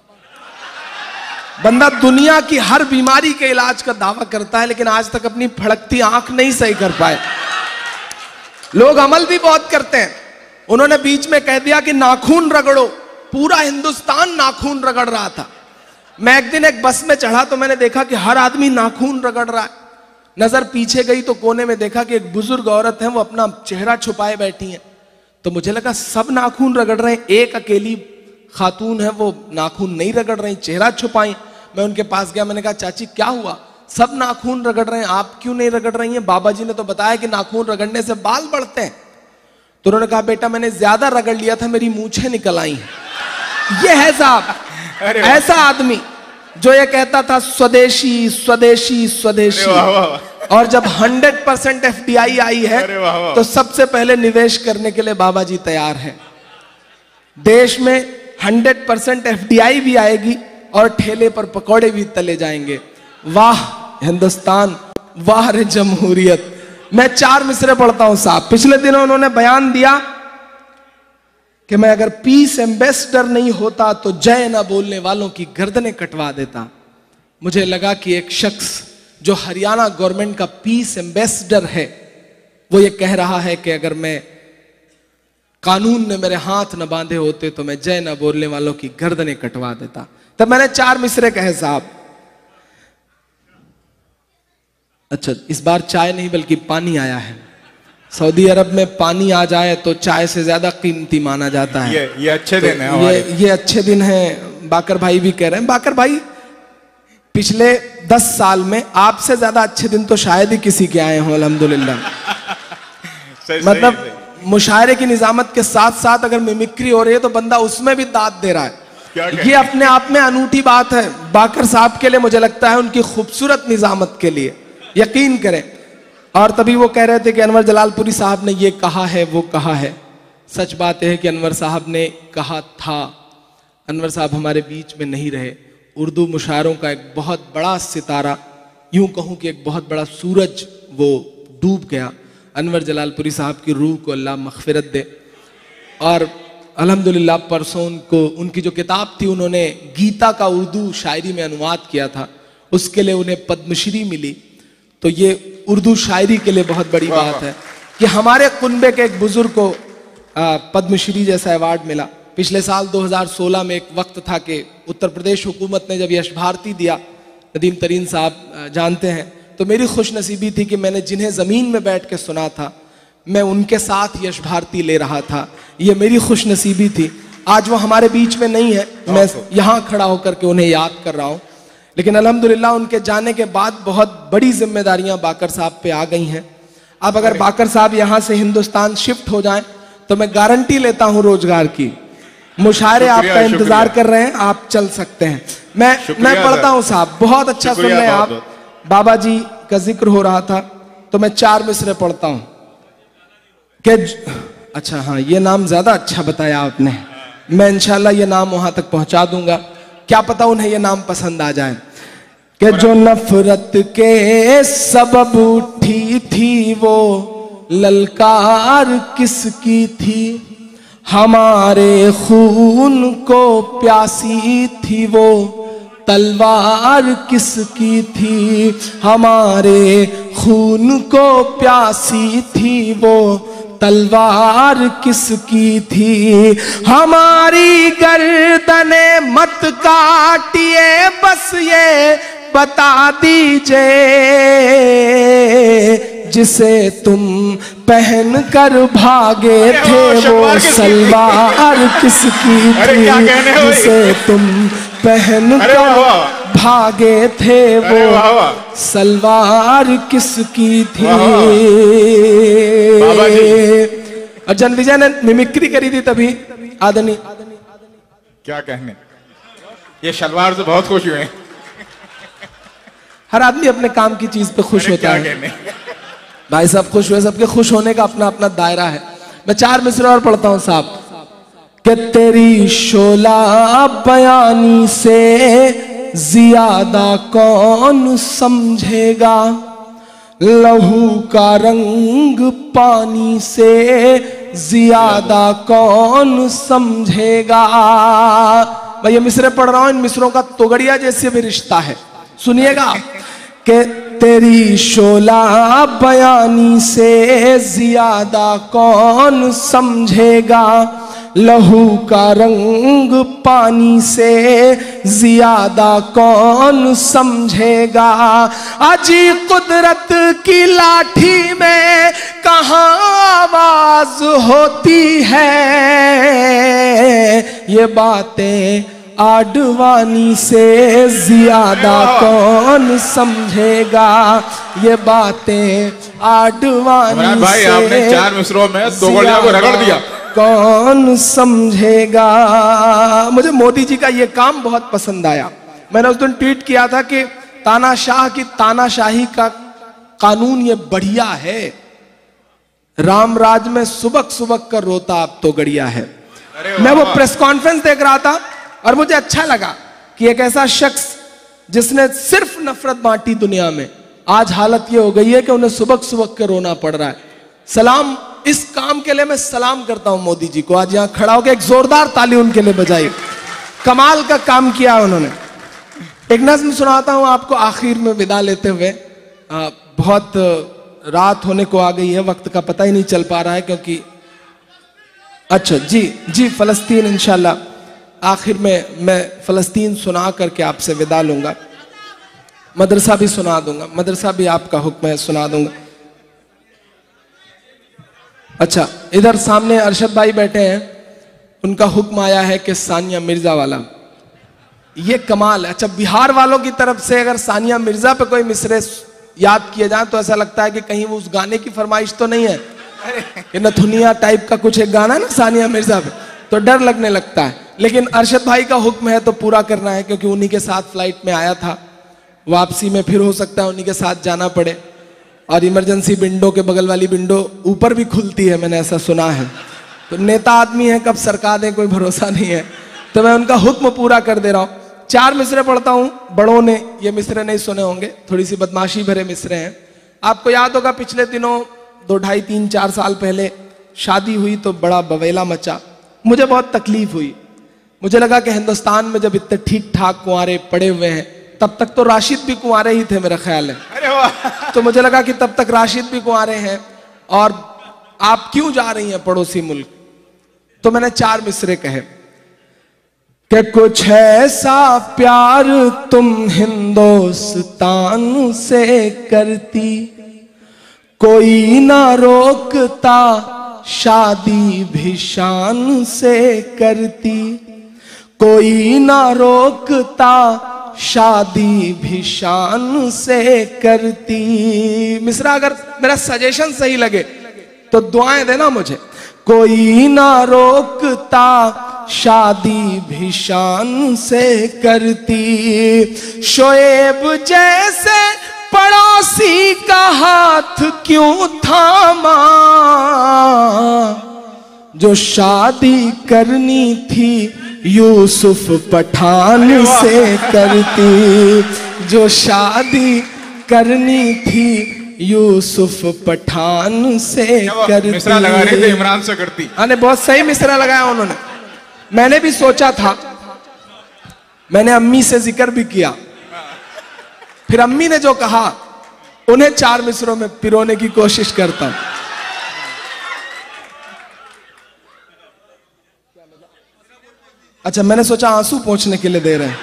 बंदा दुनिया की हर बीमारी के इलाज का दावा करता है, लेकिन आज तक अपनी फड़कती आंख नहीं सही कर पाए। लोग अमल भी बहुत करते हैं। उन्होंने बीच में कह दिया कि नाखून रगड़ो, पूरा हिंदुस्तान नाखून रगड़ रहा था। मैं एक दिन एक बस में चढ़ा तो मैंने देखा कि हर आदमी नाखून रगड़ रहा है। नजर पीछे गई तो कोने में देखा कि एक बुजुर्ग औरत है, वो अपना चेहरा छुपाए बैठी है। तो मुझे लगा सब नाखून रगड़ रहे हैं, एक अकेली खातून है वो नाखून नहीं रगड़ रही, चेहरा छुपाई। मैं उनके पास गया, मैंने कहा चाची क्या हुआ, सब नाखून रगड़ रहे हैं, आप क्यों नहीं रगड़ रही हैं? बाबा जी ने तो बताया कि नाखून रगड़ने से बाल बढ़ते हैं। तो उन्होंने कहा बेटा मैंने ज्यादा रगड़ लिया था, मेरी मूछें निकल आई हैं। ये है साहब ऐसा आदमी जो ये कहता था स्वदेशी स्वदेशी स्वदेशी, और जब 100% FDI आई है तो सबसे पहले निवेश करने के लिए बाबा जी तैयार हैं। देश में 100% FDI भी आएगी और ठेले पर पकौड़े भी तले जाएंगे। वाह हिंदुस्तान, वाह रे जमहूरियत। मैं 4 मिसरे पढ़ता हूं साहब। पिछले दिनों उन्होंने बयान दिया कि मैं अगर पीस एम्बेसडर नहीं होता तो जय ना बोलने वालों की गर्दनें कटवा देता। मुझे लगा कि एक शख्स जो हरियाणा गवर्नमेंट का पीस एम्बेसडर है, वो ये कह रहा है कि अगर मैं कानून ने मेरे हाथ न बांधे होते तो मैं जय ना बोलने वालों की गर्दनें कटवा देता। तब मैंने 4 मिसरे कहे साहब। अच्छा, इस बार चाय नहीं बल्कि पानी आया है। सऊदी अरब में पानी आ जाए तो चाय से ज्यादा कीमती माना जाता है। ये अच्छे दिन है, ये अच्छे दिन है। बाकर भाई भी कह रहे हैं, बाकर भाई पिछले 10 साल में आपसे ज्यादा अच्छे दिन तो शायद ही किसी के आए हों, अल्हम्दुलिल्लाह। मतलब मुशायरे की निजामत के साथ साथ अगर मिमिक्री हो रही है तो बंदा उसमें भी दाद दे रहा है। ये अपने आप में अनूठी बात है बाकर साहब के लिए, मुझे लगता है उनकी खूबसूरत निजामत के लिए, यकीन करें। और तभी वो कह रहे थे कि अनवर जलालपुरी साहब ने ये कहा है, वो कहा है। सच बात है कि अनवर साहब ने कहा था। अनवर साहब हमारे बीच में नहीं रहे। उर्दू मुशायरों का एक बहुत बड़ा सितारा, यूं कहूं कि एक बहुत बड़ा सूरज वो डूब गया। अनवर जलालपुरी साहब की रूह को अल्लाह मग़फ़िरत दे। और अल्हम्दुलिल्लाह परसों उनको उनकी जो किताब थी, उन्होंने गीता का उर्दू शायरी में अनुवाद किया था, उसके लिए उन्हें पद्मश्री मिली। तो ये उर्दू शायरी के लिए बहुत बड़ी बात है कि हमारे कुनबे के एक बुजुर्ग को पद्मश्री जैसा अवार्ड मिला। पिछले साल 2016 में एक वक्त था कि उत्तर प्रदेश हुकूमत ने जब यश भारती दिया, नदीम तरीन साहब जानते हैं, तो मेरी खुशनसीबी थी कि मैंने जिन्हें ज़मीन में बैठ के सुना था, मैं उनके साथ यश भारती ले रहा था। ये मेरी खुशनसीबी थी। आज वो हमारे बीच में नहीं है, मैं यहाँ खड़ा होकर के उन्हें याद कर रहा हूँ। लेकिन अल्हम्दुलिल्लाह उनके जाने के बाद बहुत बड़ी जिम्मेदारियां बाकर साहब पे आ गई हैं। अब अगर बाकर साहब यहाँ से हिंदुस्तान शिफ्ट हो जाएं तो मैं गारंटी लेता हूँ रोजगार की। मुशायरे आपका इंतजार कर रहे हैं, आप चल सकते हैं। मैं पढ़ता हूँ साहब, बहुत अच्छा सुन रहे हैं आप। बाबा जी का जिक्र हो रहा था तो मैं 4 मिसरे पढ़ता हूँ कि अच्छा हाँ, ये नाम ज्यादा अच्छा बताया आपने। मैं इंशाल्लाह ये नाम वहां तक पहुंचा दूंगा, क्या पता उन्हें ये नाम पसंद आ जाए। कि जो नफरत के सबब उठी थी वो ललकार किसकी थी, हमारे खून को प्यासी थी वो तलवार किसकी थी, हमारे खून को प्यासी थी वो तलवार किसकी थी। हमारी गर्दने मत काटिए, बस ये बता दीजिए जिसे तुम पहन कर भागे थे वो सलवार किसकी थी, जिसे तुम पहन कर भागे थे वो सलवार किसकी थी। और जन्मविजय ने मिमिक्री करी थी तभी आदनी क्या कहने, ये शलवार से बहुत खुश हुए। हर आदमी अपने काम की चीज पे खुश होता है। भाई साहब खुश हुए, सबके खुश होने का अपना अपना दायरा है। मैं 4 मिसरे और पढ़ता हूं साहब। कि तेरी शोला बयानी से ज्यादा कौन समझेगा, लहू का रंग पानी से ज्यादा कौन समझेगा। मैं ये मिसरे पढ़ रहा हूं, इन मिसरों का तोगड़िया जैसे भी रिश्ता है, सुनिएगा। कि तेरी शोला बयानी से ज्यादा कौन समझेगा, लहू का रंग पानी से ज्यादा कौन समझेगा। अजी कुदरत की लाठी में कहाँ आवाज होती है, ये बातें आडवानी से ज्यादा कौन समझेगा, ये बातें आडवानी भाई, से आपने 4 मिसरों में तोगड़िया को रगड़ दिया। कौन समझेगा। मुझे मोदी जी का ये काम बहुत पसंद आया। मैंने उस दिन ट्वीट किया था कि तानाशाह की तानाशाही का कानून ये बढ़िया है, राम राज में सुबक सुबक कर रोता अब तो गड़िया है। मैं वो प्रेस कॉन्फ्रेंस देख रहा था और मुझे अच्छा लगा कि एक ऐसा शख्स जिसने सिर्फ नफरत बांटी दुनिया में, आज हालत ये हो गई है कि उन्हें सुबक सुबक कर रोना पड़ रहा है। सलाम, इस काम के लिए मैं सलाम करता हूं मोदी जी को। आज यहां खड़ा होकर एक जोरदार ताली उनके लिए बजाई, कमाल का काम किया उन्होंने। एक नज़्म सुनाता हूं आपको आखिर में विदा लेते हुए। बहुत रात होने को आ गई है, वक्त का पता ही नहीं चल पा रहा है क्योंकि अच्छा जी फलस्तीन इंशाल्लाह आखिर में मैं फलस्तीन सुना करके आपसे विदा लूंगा। मदरसा भी सुना दूंगा, मदरसा भी आपका हुक्म है, सुना दूंगा। अच्छा, इधर सामने अरशद भाई बैठे हैं, उनका हुक्म आया है कि सानिया मिर्जा वाला, ये कमाल है। अच्छा, बिहार वालों की तरफ से अगर सानिया मिर्जा पे कोई मिसरे याद किए जाए तो ऐसा लगता है कि कहीं वो उस गाने की फरमाइश तो नहीं है कि नथुनिया टाइप का कुछ एक गाना है ना सानिया मिर्जा पे, तो डर लगने लगता है। लेकिन अरशद भाई का हुक्म है तो पूरा करना है, क्योंकि उन्हीं के साथ फ्लाइट में आया था, वापसी में फिर हो सकता है उन्हीं के साथ जाना पड़े। और इमरजेंसी विंडो के बगल वाली विंडो ऊपर भी खुलती है, मैंने ऐसा सुना है। तो नेता आदमी है, कब सरका दें कोई भरोसा नहीं है, तो मैं उनका हुक्म पूरा कर दे रहा हूँ। 4 मिसरे पढ़ता हूँ, बड़ों ने ये मिसरे नहीं सुने होंगे, थोड़ी सी बदमाशी भरे मिसरे हैं। आपको याद होगा पिछले दिनों 2, 2.5, 3, 4 साल पहले शादी हुई तो बड़ा बवेला मचा। मुझे बहुत तकलीफ हुई, मुझे लगा कि हिंदुस्तान में जब इतने ठीक ठाक कुंवारे पड़े हुए हैं, तब तक तो राशिद भी कुंवारे ही थे मेरा ख्याल है। अरे वाह। तो मुझे लगा कि तब तक राशिद भी कुंवारे हैं और आप क्यों जा रही हैं पड़ोसी मुल्क। तो मैंने 4 मिसरे कहे कि कुछ ऐसा प्यार तुम हिंदुस्तान से करती, कोई ना रोकता शादी भी शान से करती, कोई ना रोकता शादी भी शान से करती। मिसरा अगर मेरा सजेशन सही लगे तो दुआएं देना मुझे। कोई ना रोकता शादी भी शान से करती, शोएब जैसे पड़ोसी का हाथ क्यों थामा, जो शादी करनी थी यूसुफ पठान से करती, जो शादी करनी थी यूसुफ पठान से करती। मिसरा लगा रहे थे, इमरान से करती। हाँ, बहुत सही मिसरा लगाया उन्होंने। मैंने भी सोचा था, मैंने अम्मी से जिक्र भी किया, फिर अम्मी ने जो कहा उन्हें 4 मिसरों में पिरोने की कोशिश करता हूं। अच्छा, मैंने सोचा आंसू पोंछने के लिए दे रहे हैं।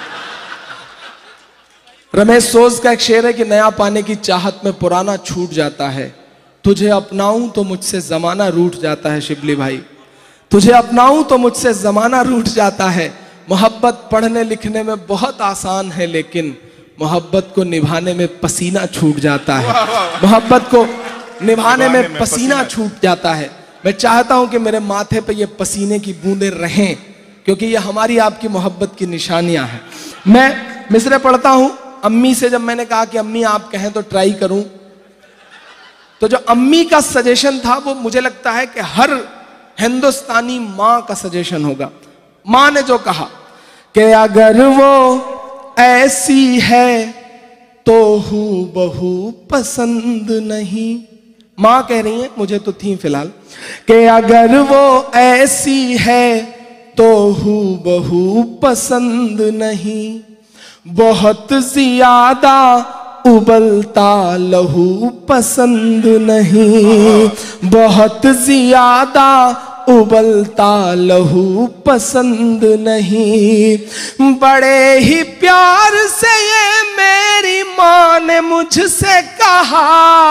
रमेश सोज का एक शेर है कि नया पाने की चाहत में पुराना छूट जाता है, तुझे अपनाऊं तो मुझसे जमाना रूठ जाता है। शिबली भाई, तुझे अपनाऊं तो मुझसे जमाना रूठ जाता है। मोहब्बत पढ़ने लिखने में बहुत आसान है, लेकिन मोहब्बत को निभाने में पसीना छूट जाता है। मोहब्बत को निभाने में पसीना छूट जाता है। मैं चाहता हूं कि मेरे माथे पे ये पसीने की बूंदें रहें, क्योंकि ये हमारी आपकी मोहब्बत की निशानियां हैं। मैं मिसरे पढ़ता हूं। अम्मी से जब मैंने कहा कि अम्मी आप कहें तो ट्राई करूं, तो जो अम्मी का सजेशन था वो मुझे लगता है कि हर हिंदुस्तानी मां का सजेशन होगा। मां ने जो कहा कि अगर वो ऐसी है तो हूं बहू पसंद नहीं। मां कह रही है, मुझे तो थी फिलहाल, कि अगर वो ऐसी है तो हूं बहू पसंद नहीं। बहुत ज्यादा उबलता लहू पसंद नहीं, बहुत ज्यादा उबलता लहू पसंद नहीं। बड़े ही प्यार से ये मेरी मां ने मुझसे कहा,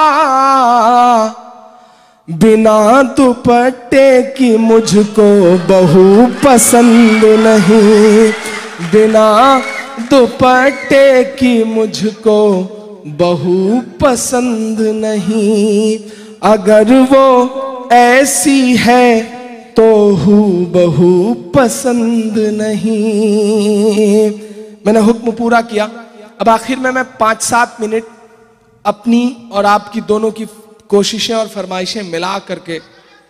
बिना दुपट्टे की मुझको बहू पसंद नहीं, बिना दुपट्टे की मुझको बहू पसंद नहीं। अगर वो ऐसी है तो हूँ बहू पसंद नहीं। मैंने हुक्म पूरा किया। अब आखिर में मैं 5-7 मिनट अपनी और आपकी दोनों की कोशिशें और फरमाइशें मिला करके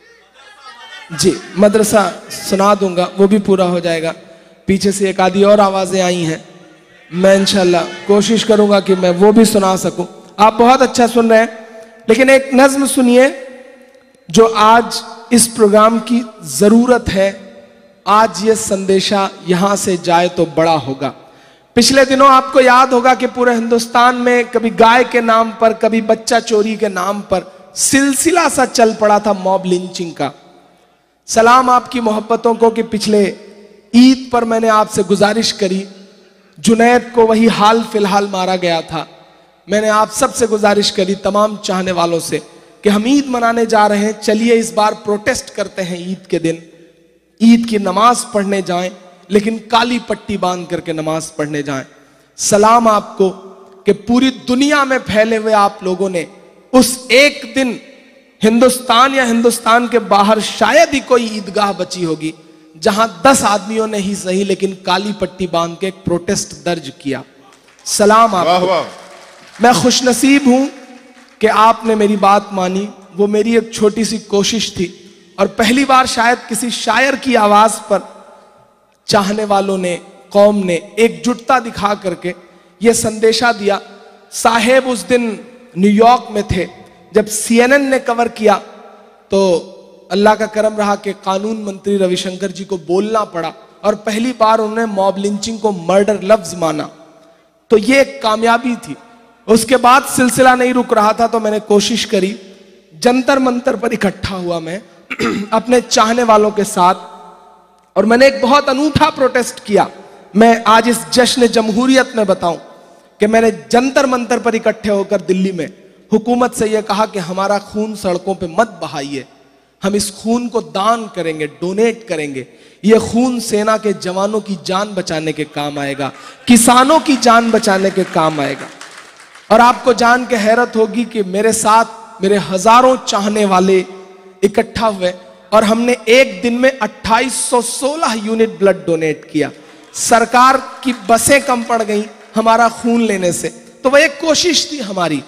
जी मदरसा सुना दूंगा, वो भी पूरा हो जाएगा। पीछे से एक आधी और आवाजें आई हैं, मैं इंशाल्लाह कोशिश करूंगा कि मैं वो भी सुना सकूं। आप बहुत अच्छा सुन रहे हैं, लेकिन एक नज्म सुनिए जो आज इस प्रोग्राम की जरूरत है। आज ये संदेशा यहां से जाए तो बड़ा होगा। पिछले दिनों आपको याद होगा कि पूरे हिंदुस्तान में कभी गाय के नाम पर, कभी बच्चा चोरी के नाम पर सिलसिला सा चल पड़ा था मॉब लिंचिंग का। सलाम आपकी मोहब्बतों को कि पिछले ईद पर मैंने आपसे गुजारिश करी, जुनैद को वही हाल फिलहाल मारा गया था। मैंने आप सबसे गुजारिश करी, तमाम चाहने वालों से, कि हम ईद मनाने जा रहे हैं, चलिए इस बार प्रोटेस्ट करते हैं ईद के दिन, ईद की नमाज पढ़ने जाएं, लेकिन काली पट्टी बांध करके नमाज पढ़ने जाएं। सलाम आपको कि पूरी दुनिया में फैले हुए आप लोगों ने उस एक दिन हिंदुस्तान या हिंदुस्तान के बाहर शायद ही कोई ईदगाह बची होगी जहां 10 आदमियों ने ही सही लेकिन काली पट्टी बांध के एक प्रोटेस्ट दर्ज किया। सलाम आपको। मैं खुशनसीब हूं कि आपने मेरी बात मानी। वो मेरी एक छोटी सी कोशिश थी और पहली बार शायद किसी शायर की आवाज पर चाहने वालों ने, कौम ने एकजुटता दिखा करके यह संदेशा दिया। साहेब उस दिन न्यूयॉर्क में थे, जब CNN ने कवर किया तो अल्लाह का करम रहा कि कानून मंत्री रविशंकर जी को बोलना पड़ा और पहली बार उन्होंने मॉब लिंचिंग को मर्डर लफ्ज माना। तो ये एक कामयाबी थी। उसके बाद सिलसिला नहीं रुक रहा था, तो मैंने कोशिश करी, जंतर मंतर पर इकट्ठा हुआ मैं अपने चाहने वालों के साथ, और मैंने एक बहुत अनूठा प्रोटेस्ट किया। मैं आज इस जश्न जमहूरियत में बताऊं कि मैंने जंतर मंतर पर इकट्ठे होकर दिल्ली में हुकूमत से यह कहा कि हमारा खून सड़कों पे मत बहाइए, हम इस खून को दान करेंगे, डोनेट करेंगे। यह खून सेना के जवानों की जान बचाने के काम आएगा, किसानों की जान बचाने के काम आएगा। और आपको जान के हैरत होगी कि मेरे साथ मेरे हजारों चाहने वाले इकट्ठा हुए और हमने एक दिन में 2816 यूनिट ब्लड डोनेट किया। सरकार की बसें कम पड़ गई हमारा खून लेने से, तो वह एक कोशिश थी हमारी।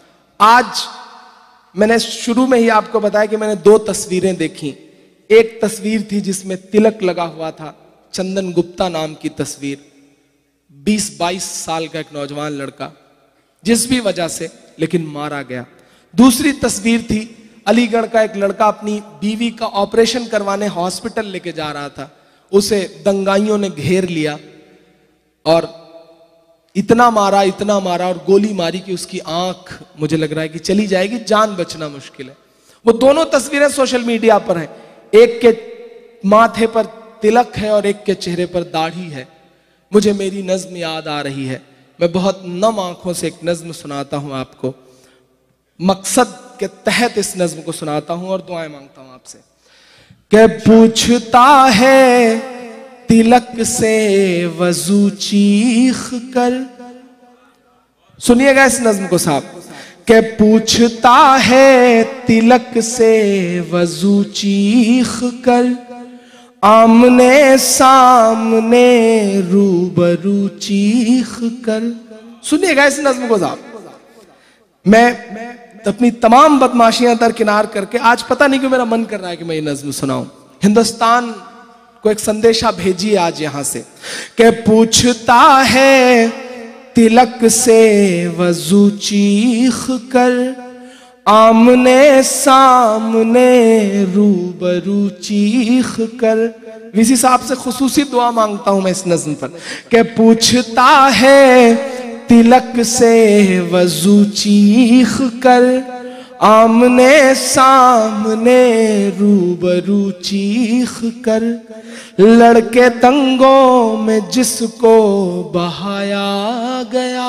आज मैंने शुरू में ही आपको बताया कि मैंने 2 तस्वीरें देखी। एक तस्वीर थी जिसमें तिलक लगा हुआ था चंदन गुप्ता नाम की तस्वीर, 20-22 साल का एक नौजवान लड़का, जिस भी वजह से लेकिन मारा गया। दूसरी तस्वीर थी अलीगढ़ का एक लड़का अपनी बीवी का ऑपरेशन करवाने हॉस्पिटल लेके जा रहा था, उसे दंगाइयों ने घेर लिया और इतना मारा और गोली मारी कि उसकी आंख मुझे लग रहा है कि चली जाएगी, जान बचना मुश्किल है। वो दोनों तस्वीरें सोशल मीडिया पर हैं। एक के माथे पर तिलक है और एक के चेहरे पर दाढ़ी है। मुझे मेरी नज्म याद आ रही है, मैं बहुत नम आंखों से एक नज्म सुनाता हूं आपको, मकसद के तहत इस नज्म को सुनाता हूं और दुआएं मांगता हूं आपसे। के पूछता है तिलक से वजू चीख कर, सुनिएगा इस नज्म को साहब, के पूछता है तिलक से वजू चीख कर, आमने सामने रूबरू चीख कर। सुनिएगा इस नज्म को साहब। मैं अपनी तमाम बदमाशियां दरकिनार करके आज पता नहीं क्यों मेरा मन कर रहा है कि मैं ये नज्म सुनाऊं। हिंदुस्तान को एक संदेशा भेजिए आज यहां से, के पूछता है तिलक से वजू चीख कर, आमने सामने रूबरू चीख कर। वीसी साहब से खुसूसी दुआ मांगता हूं मैं इस नज्म पर, के पूछता है तिलक से वजू चीख कर, आमने सामने रूबरू चीख कर। लड़के दंगों में जिसको बहाया गया,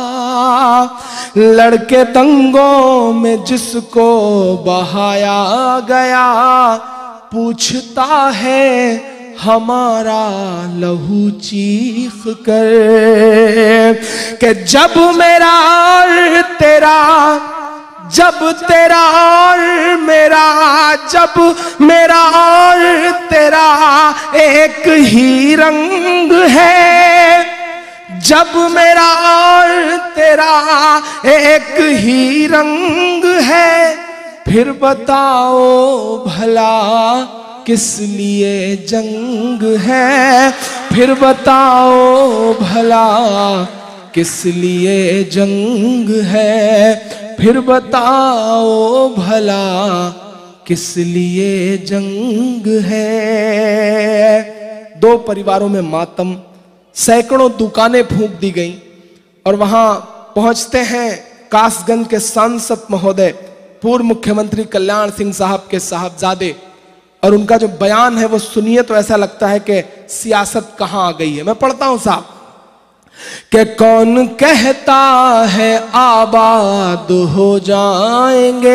लड़के दंगों में जिसको बहाया गया, पूछता है हमारा लहू चीख कर, कि जब मेरा और तेरा, जब तेरा और मेरा, जब मेरा और तेरा एक ही रंग है, जब मेरा और तेरा एक ही रंग है, फिर बताओ भला किस लिए जंग है, फिर बताओ भला किस लिए जंग है, फिर बताओ भला किस लिए जंग है। दो परिवारों में मातम, सैकड़ों दुकानें फूंक दी गईं और वहां पहुंचते हैं कासगंज के सांसद महोदय, पूर्व मुख्यमंत्री कल्याण सिंह साहब के साहबजादे, और उनका जो बयान है वो सुनिए तो ऐसा लगता है कि सियासत कहां आ गई है। मैं पढ़ता हूं साहब, कि कौन कहता है आबाद हो जाएंगे,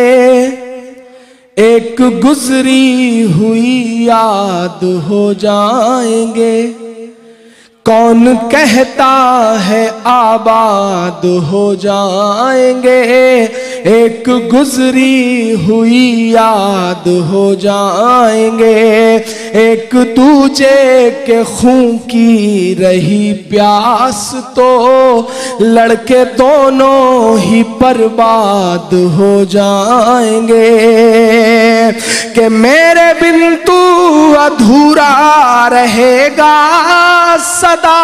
एक गुजरी हुई याद हो जाएंगे। कौन कहता है आबाद हो जाएंगे, एक गुजरी हुई याद हो जाएंगे। एक दूजे के खून की रही प्यास तो लड़के दोनों ही बर्बाद हो जाएंगे। कि मेरे बिन तू अधूरा रहेगा सदा,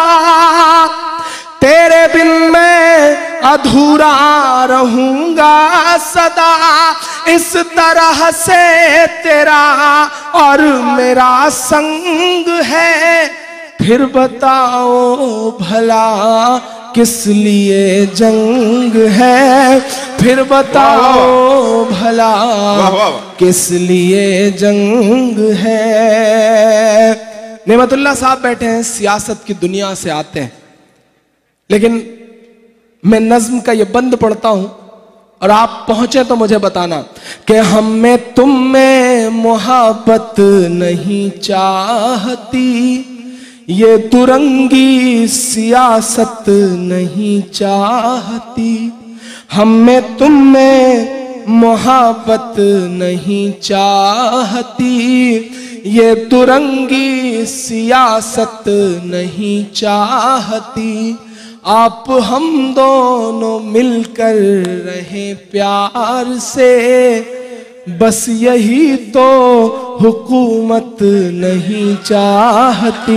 तेरे बिन मैं अधूरा रहूंगा सदा। इस तरह से तेरा और मेरा संग है, फिर बताओ भला किस लिए जंग है, फिर बताओ भला किस लिए जंग है। नेमतुल्लाह साहब बैठे हैं, सियासत की दुनिया से आते हैं, लेकिन मैं नज्म का ये बंद पढ़ता हूं और आप पहुंचे तो मुझे बताना कि हम में तुम में मोहब्बत नहीं चाहती, ये दुरंगी सियासत नहीं चाहती। हम में तुम में मोहब्बत नहीं चाहती, ये दुरंगी सियासत नहीं चाहती। आप हम दोनों मिलकर रहे प्यार से, बस यही तो हुकूमत नहीं चाहती।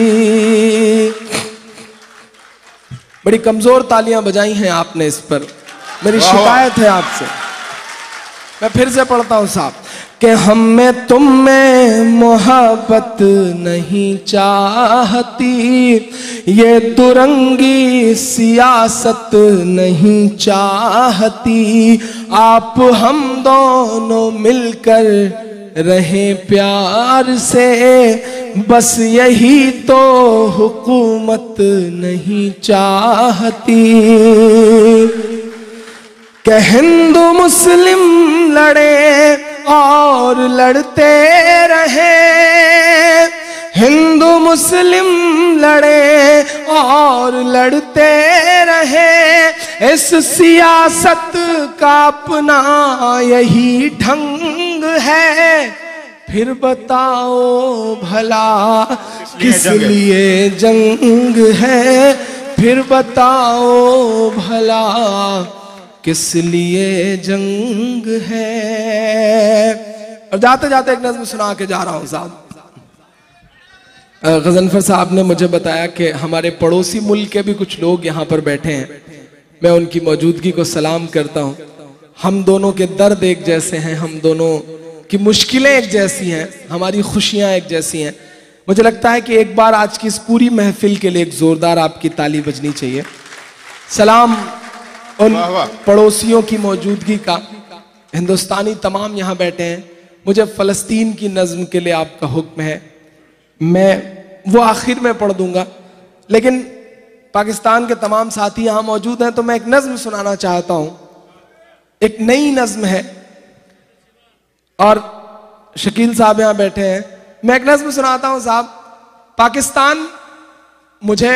बड़ी कमजोर तालियां बजाई हैं आपने इस पर, मेरी शिकायत है आपसे। मैं फिर से पढ़ता हूं साहब कि हम में तुम में मोहब्बत नहीं चाहती, ये दुरंगी सियासत नहीं चाहती, आप हम दोनों मिलकर रहें प्यार से, बस यही तो हुकूमत नहीं चाहती। कि हिंदू मुस्लिम लड़े और लड़ते रहे, हिंदू मुस्लिम लड़े और लड़ते रहे, इस सियासत का अपना यही ढंग है, फिर बताओ भला किस लिए जंग है, फिर बताओ भला किस लिए जंग है। और जाते जाते एक नज़्म सुना के जा रहा हूं साहब। गजनफर साहब ने मुझे बताया कि हमारे पड़ोसी मुल्क के भी कुछ लोग यहाँ पर बैठे हैं, मैं उनकी मौजूदगी को सलाम करता हूँ। हम दोनों के दर्द एक जैसे हैं, हम दोनों की मुश्किलें एक जैसी हैं, हमारी खुशियाँ एक जैसी हैं। मुझे लगता है कि एक बार आज की इस पूरी महफिल के लिए एक जोरदार आपकी ताली बजनी चाहिए। सलाम उन पड़ोसियों की मौजूदगी का। हिंदुस्तानी तमाम यहाँ बैठे हैं। मुझे फ़लस्तीन की नज़्म के लिए आपका हुक्म है, मैं वो आखिर में पढ़ दूंगा, लेकिन पाकिस्तान के तमाम साथी यहाँ मौजूद हैं तो मैं एक नज़्म सुनाना चाहता हूँ। एक नई नज़्म है और शकील साहब यहाँ बैठे हैं। मैं एक नज़्म सुनाता हूँ साहब। पाकिस्तान, मुझे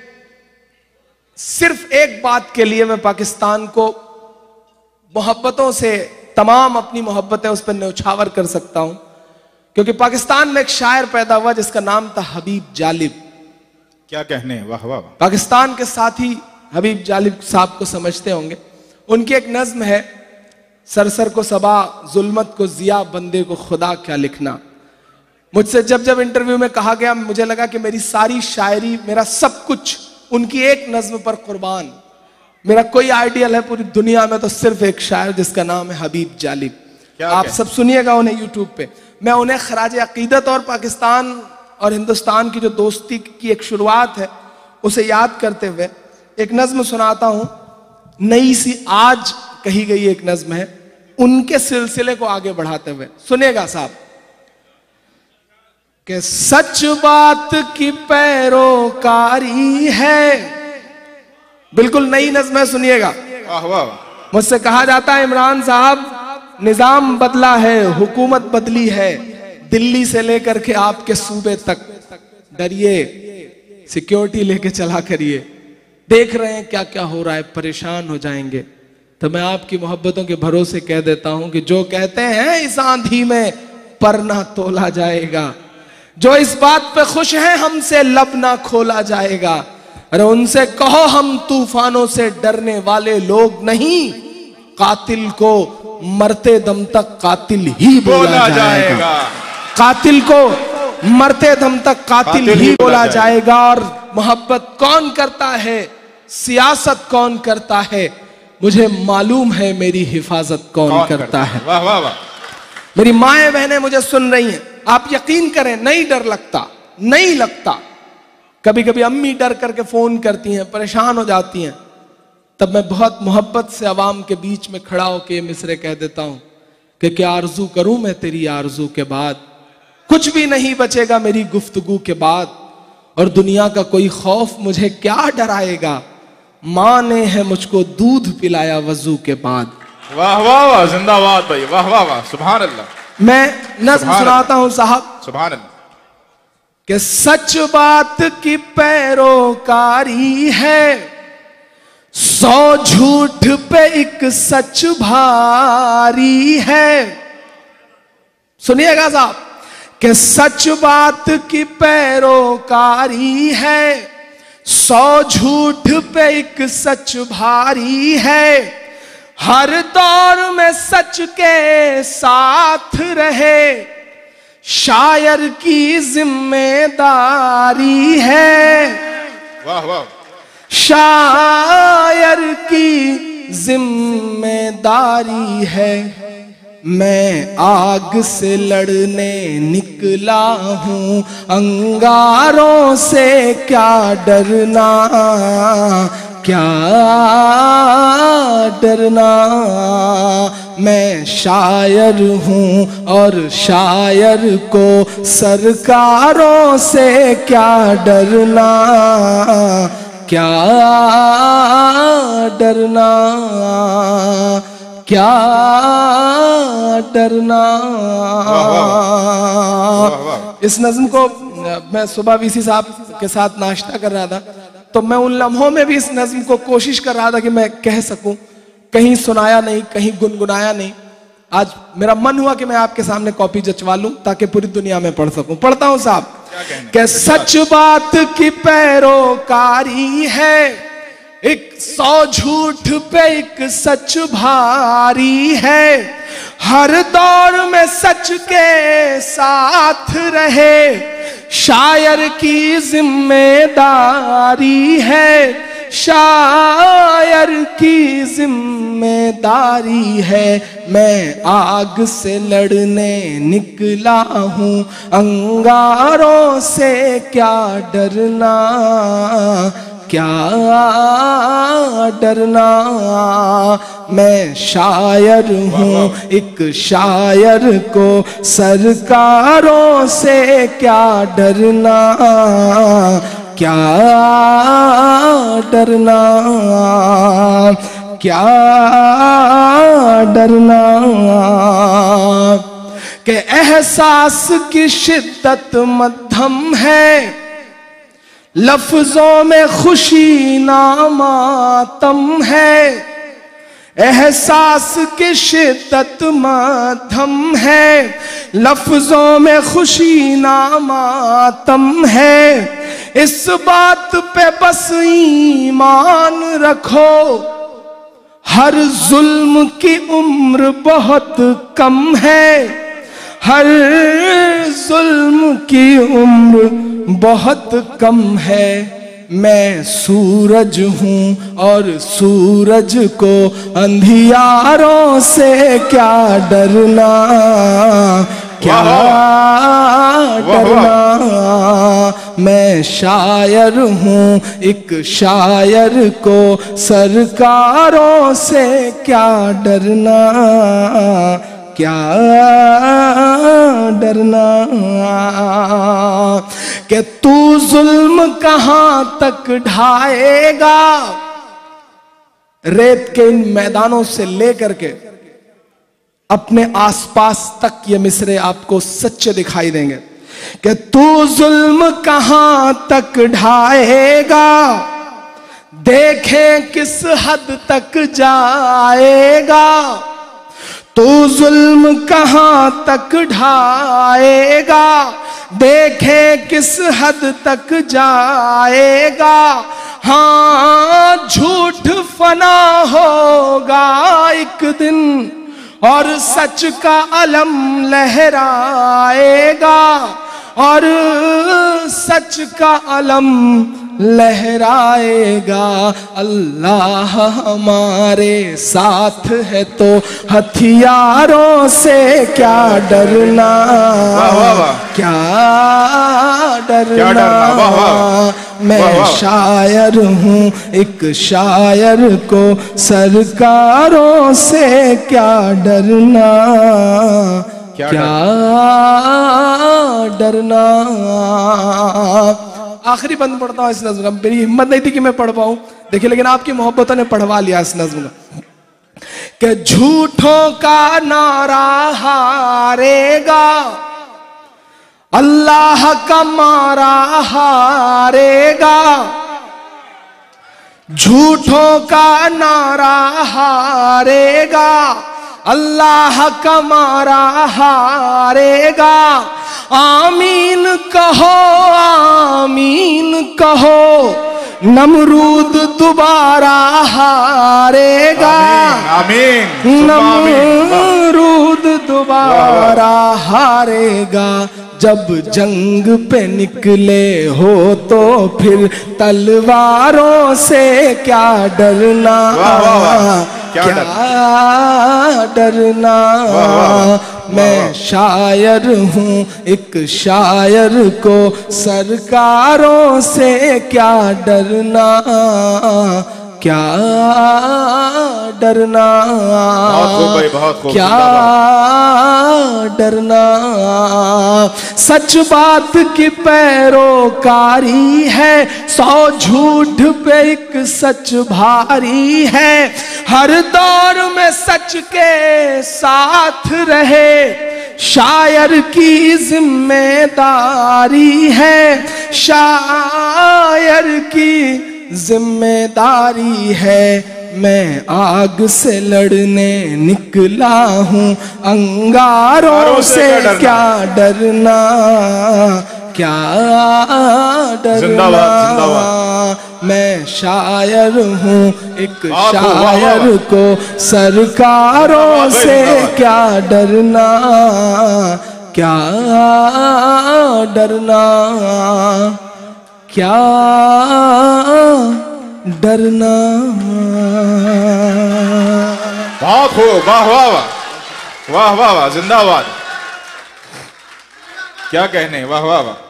सिर्फ एक बात के लिए मैं पाकिस्तान को मोहब्बतों से, तमाम अपनी मोहब्बतें उस पर न्यौछावर कर सकता हूं, क्योंकि पाकिस्तान में एक शायर पैदा हुआ जिसका नाम था हबीब जालिब। क्या कहने, वाह वाह। पाकिस्तान के साथी हबीब जालिब साहब को समझते होंगे। उनकी एक नज्म है, सरसर को सबा जुल्मत को जिया बंदे को खुदा क्या लिखना। मुझसे जब जब इंटरव्यू में कहा गया, मुझे लगा कि मेरी सारी शायरी, मेरा सब कुछ उनकी एक नज्म पर कुर्बान। मेरा कोई आइडियल है पूरी दुनिया में तो सिर्फ एक शायर जिसका नाम है हबीब जालिब। आप सब सुनिएगा उन्हें यूट्यूब पे। मैं उन्हें खराज अकीदत और पाकिस्तान और हिंदुस्तान की जो दोस्ती की एक शुरुआत है उसे याद करते हुए एक नज्म सुनाता हूं। नई सी आज कही गई एक नज्म है, उनके सिलसिले को आगे बढ़ाते हुए सुनिएगा साहब। कि सच बात की पैरोकारी है, बिल्कुल नई नज्म है, सुनिएगा। मुझसे कहा जाता है इमरान साहब निजाम बदला है, हुकूमत बदली है, दिल्ली से लेकर के आपके सूबे तक, डरिए सिक्योरिटी लेके चला करिए, देख रहे हैं क्या क्या हो रहा है, परेशान हो जाएंगे। तो मैं आपकी मोहब्बतों के भरोसे कह देता हूं कि जो कहते हैं इस आंधी में पर ना तोला जाएगा, जो इस बात पे खुश हैं हमसे लब ना खोला जाएगा, अरे उनसे कहो हम तूफानों से डरने वाले लोग नहीं, कातिल को मरते दम तक कातिल ही बोला जाएगा। कातिल को मरते दम तक कातिल ही बोला जाएगा। और मोहब्बत कौन करता है, सियासत कौन करता है, मुझे मालूम है मेरी हिफाजत कौन करता है। वाह वाह वाह। मेरी माएं बहनें मुझे सुन रही हैं, आप यकीन करें नहीं डर लगता, नहीं लगता। कभी कभी अम्मी डर करके फोन करती हैं, परेशान हो जाती हैं, तब मैं बहुत मोहब्बत से अवाम के बीच में खड़ा होकर ये मिसरे कह देता हूं कि क्या आरजू करूं मैं तेरी आरजू के बाद, कुछ भी नहीं बचेगा मेरी गुफ्तगू के बाद, और दुनिया का कोई खौफ मुझे क्या डराएगा, माँ ने है मुझको दूध पिलाया वजू के बाद। वाह वाह वाह, जिंदाबाद भाई, वाह वाह वाह, सुभान अल्लाह। मैं नज़्म सुनाता हूं साहब। सुभान अल्लाह। कि सच बात की पैरोकारी है, 100 झूठ पे एक सच भारी है। सुनिएगा साहब कि सच बात की पैरोकारी है, 100 झूठ पे एक सच भारी है, हर दौर में सच के साथ रहे, शायर की जिम्मेदारी है। वाह वाह। शायर की जिम्मेदारी है। मैं आग से लड़ने निकला हूँ, अंगारों से क्या डरना, क्या डरना। मैं शायर हूँ और शायर को सरकारों से क्या डरना, क्या डरना, क्या डरना। इस नज्म को मैं सुबह वीसी साहब के साथ नाश्ता कर रहा था, तो मैं उन लम्हों में भी इस नज्म को कोशिश कर रहा था कि मैं कह सकूं, कहीं सुनाया नहीं, कहीं गुनगुनाया नहीं। आज मेरा मन हुआ कि मैं आपके सामने कॉपी जचवा लूं ताकि पूरी दुनिया में पढ़ सकूं। पढ़ता हूं साहब। कि सच बात की पैरोकारी है, एक 100 झूठ पे एक सच भारी है। हर दौर में सच के साथ रहे, शायर की जिम्मेदारी है। शायर की जिम्मेदारी है। मैं आग से लड़ने निकला हूँ, अंगारों से क्या डरना, क्या डरना। मैं शायर हूँ, एक शायर को सरकारों से क्या डरना, क्या डरना, क्या डरना। कि एहसास की शिद्दत मध्यम है, लफ्जों में खुशी ना मातम है। एहसास की शिद्दत मध्यम है, लफ्जों में खुशी ना मातम है। इस बात पे बस ईमान रखो, हर जुल्म की उम्र बहुत कम है। हर जुल्म की उम्र बहुत कम है। मैं सूरज हूँ और सूरज को अंधियारों से क्या डरना, क्या डरना। मैं शायर हूँ, एक शायर को सरकारों से क्या डरना, क्या डरना। कि तू जुल्म कहाँ तक ढाएगा, रेत के इन मैदानों से लेकर के अपने आसपास तक ये मिसरे आपको सच्चे दिखाई देंगे। कि तू जुल्म कहाँ तक ढाएगा, देखें किस हद तक जाएगा। तू जुल्म कहाँ तक ढाएगा, देखे किस हद तक जाएगा। हाँ झूठ फना होगा एक दिन, और सच का अलम लहराएगा, और सच का अलम लहराएगा। अल्लाह हमारे साथ है तो हथियारों से क्या डरना, क्या डरना। मैं शायर हूँ, एक शायर को सरकारों से क्या डरना, क्या डरना। आखिरी बंद पढ़ता हूं इस नज़्म का। मेरी हिम्मत नहीं थी कि मैं पढ़ पाऊं, देखिए, लेकिन आपकी मोहब्बतों ने पढ़वा लिया इस नज़्म का। कि झूठों का नारा हारेगा, अल्लाह का मारा हारेगा। झूठों का नारा हारेगा, अल्लाह का मारा हारेगा। आमीन कहो, आमीन कहो, नमरूद दोबारा हारेगा। आमीन, नमरूद दोबारा हारेगा, जब जंग पे निकले हो तो फिर तलवारों से क्या डरना, क्या डरना। मैं शायर हूँ एक शायर को सरकारों से क्या डरना, क्या डरना, क्या डरना। सच बात की पैरोकारी है, 100 झूठ पे एक सच भारी है। हर दौर में सच के साथ रहे शायर की जिम्मेदारी है, शायर की जिम्मेदारी है। मैं आग से लड़ने निकला हूँ, अंगारों से क्या डरना, क्या डरना। मैं शायर हूँ एक शायर को सरकारों से क्या डरना, क्या डरना, क्या डरना। बहुत खूब, वाह वाह वाह, वाह वाह वाह, जिंदाबाद। क्या कहने, वाह वाह वाह,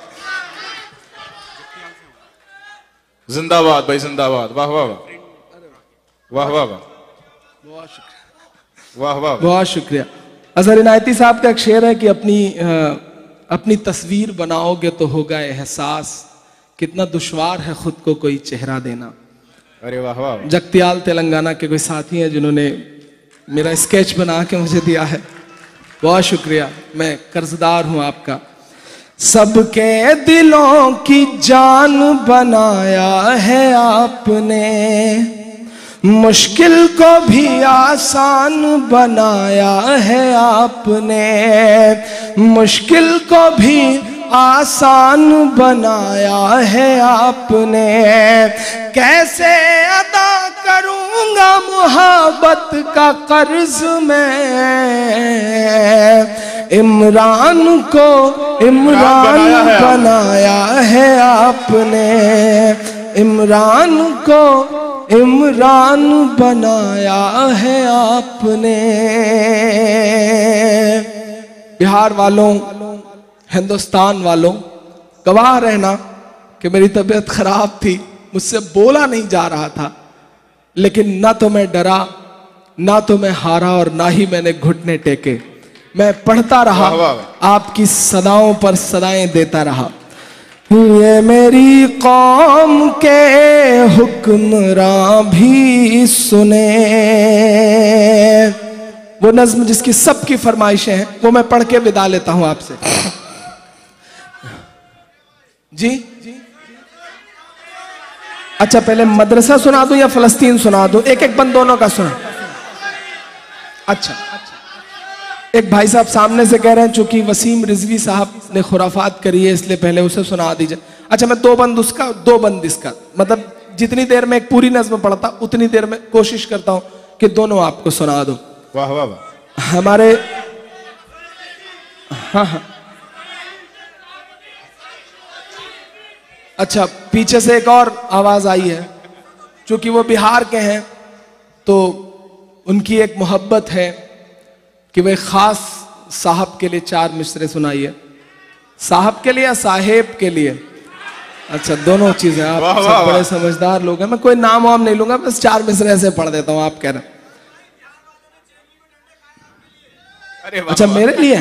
जिंदाबाद भाई, जिंदाबाद, वाह वाह वाह, वाह वाह वाह, वाह वाह। बहुत शुक्रिया। अजहर इनायती साहब का एक शेर है कि अपनी तस्वीर बनाओगे तो होगा एहसास, कितना दुश्वार है खुद को कोई चेहरा देना। अरे वाह वाह। जगतियाल तेलंगाना के कोई साथी हैं जिन्होंने मेरा स्केच बना के मुझे दिया है, बहुत शुक्रिया, मैं कर्जदार हूं आपका। सबके दिलों की जान बनाया है आपने, मुश्किल को भी आसान बनाया है आपने, मुश्किल को भी आसान बनाया है आपने। कैसे अदा करूंगा मोहब्बत का कर्ज मैं, इमरान को इमरान बनाया है आपने, इमरान को इमरान बनाया है आपने। बिहार वालों, हिंदुस्तान वालों, गवाह रहना कि मेरी तबीयत खराब थी, मुझसे बोला नहीं जा रहा था, लेकिन ना तो मैं डरा, ना तो मैं हारा और ना ही मैंने घुटने टेके। मैं पढ़ता रहा, आपकी सदाओं पर सदाएं देता रहा। ये मेरी कौम के हुक्मरां भी सुने, वो नज्म जिसकी सबकी फरमाइशें हैं वो मैं पढ़ के विदा लेता हूं आपसे। जी अच्छा, पहले मदरसा सुना दूं या फलस्तीन सुना दूं? एक एक बंद दोनों का सुना। अच्छा, एक भाई साहब सामने से कह रहे हैं चूंकि वसीम रिजवी साहब ने खुराफात करी है इसलिए पहले उसे सुना दीजिए। अच्छा, मैं 2 बंद उसका 2 बंद इसका, मतलब जितनी देर में एक पूरी नज्म पढ़ता उतनी देर में कोशिश करता हूं कि दोनों आपको सुना दो। वाह वाह वाह। हमारे हाँ हाँ, अच्छा, पीछे से एक और आवाज आई है, चूंकि वो बिहार के हैं तो उनकी एक मोहब्बत है कि वे खास साहब के लिए 4 मिसरे सुनाइए। साहब के लिए या साहेब के लिए? अच्छा, दोनों चीजें। आप सब बड़े समझदार लोग हैं, मैं कोई नाम वाम नहीं लूंगा, बस 4 मिसरे ऐसे पढ़ देता हूं। आप कह रहे हैं अच्छा मेरे लिए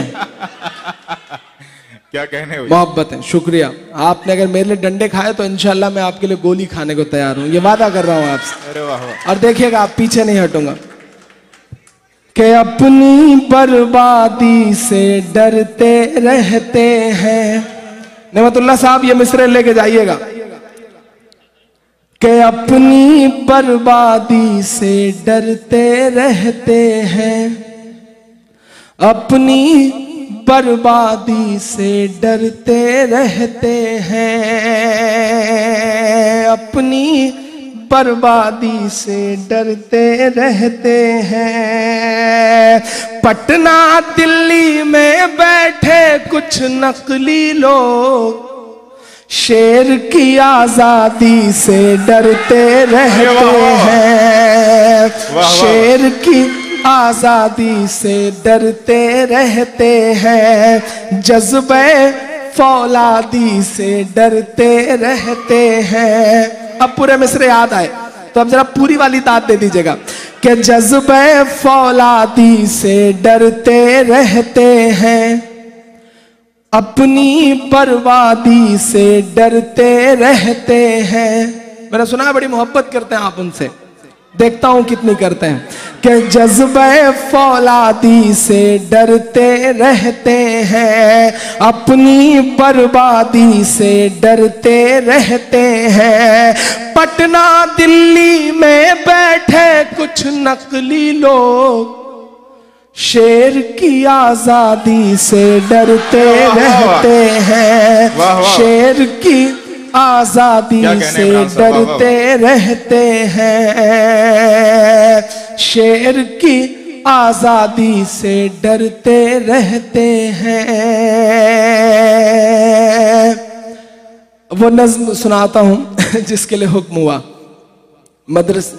क्या कहने हुई? मोहब्बत है, शुक्रिया। आपने अगर मेरे लिए डंडे खाए तो इंशाल्लाह मैं आपके लिए गोली खाने को तैयार हूं, ये वादा कर रहा हूं आपसे। अरे वाह वाह। और देखिएगा, आप पीछे नहीं हटूंगा कि अपनी बर्बादी से डरते रहते हैं। नेमतुल्लाह साहब ये मिसरे लेके जाइएगा कि अपनी बर्बादी से डरते रहते हैं, अपनी बर्बादी से डरते रहते हैं, अपनी बर्बादी से डरते रहते हैं। पटना दिल्ली में बैठे कुछ नकली लोग शेर की आजादी से डरते रहते हैं। शेर की आजादी से डरते रहते हैं। जज्बे फौलादी से डरते रहते हैं। अब पूरे मिसरे याद आए तो अब जरा पूरी वाली दाद दे दीजिएगा कि जज्बे फौलादी से डरते रहते हैं। अपनी बर्बादी से डरते रहते हैं। मैंने सुना है बड़ी मोहब्बत करते हैं आप उनसे, देखता हूं कितनी करते हैं। कि जज्बे फौलादी से डरते रहते हैं। अपनी बर्बादी से डरते रहते हैं। पटना दिल्ली में बैठे कुछ नकली लोग शेर की आजादी से डरते रहते हैं। शेर की आजादी से डरते रहते हैं। शेर की आजादी से डरते रहते हैं। वो नज्म सुनाता हूं जिसके लिए हुक्म हुआ। मदरस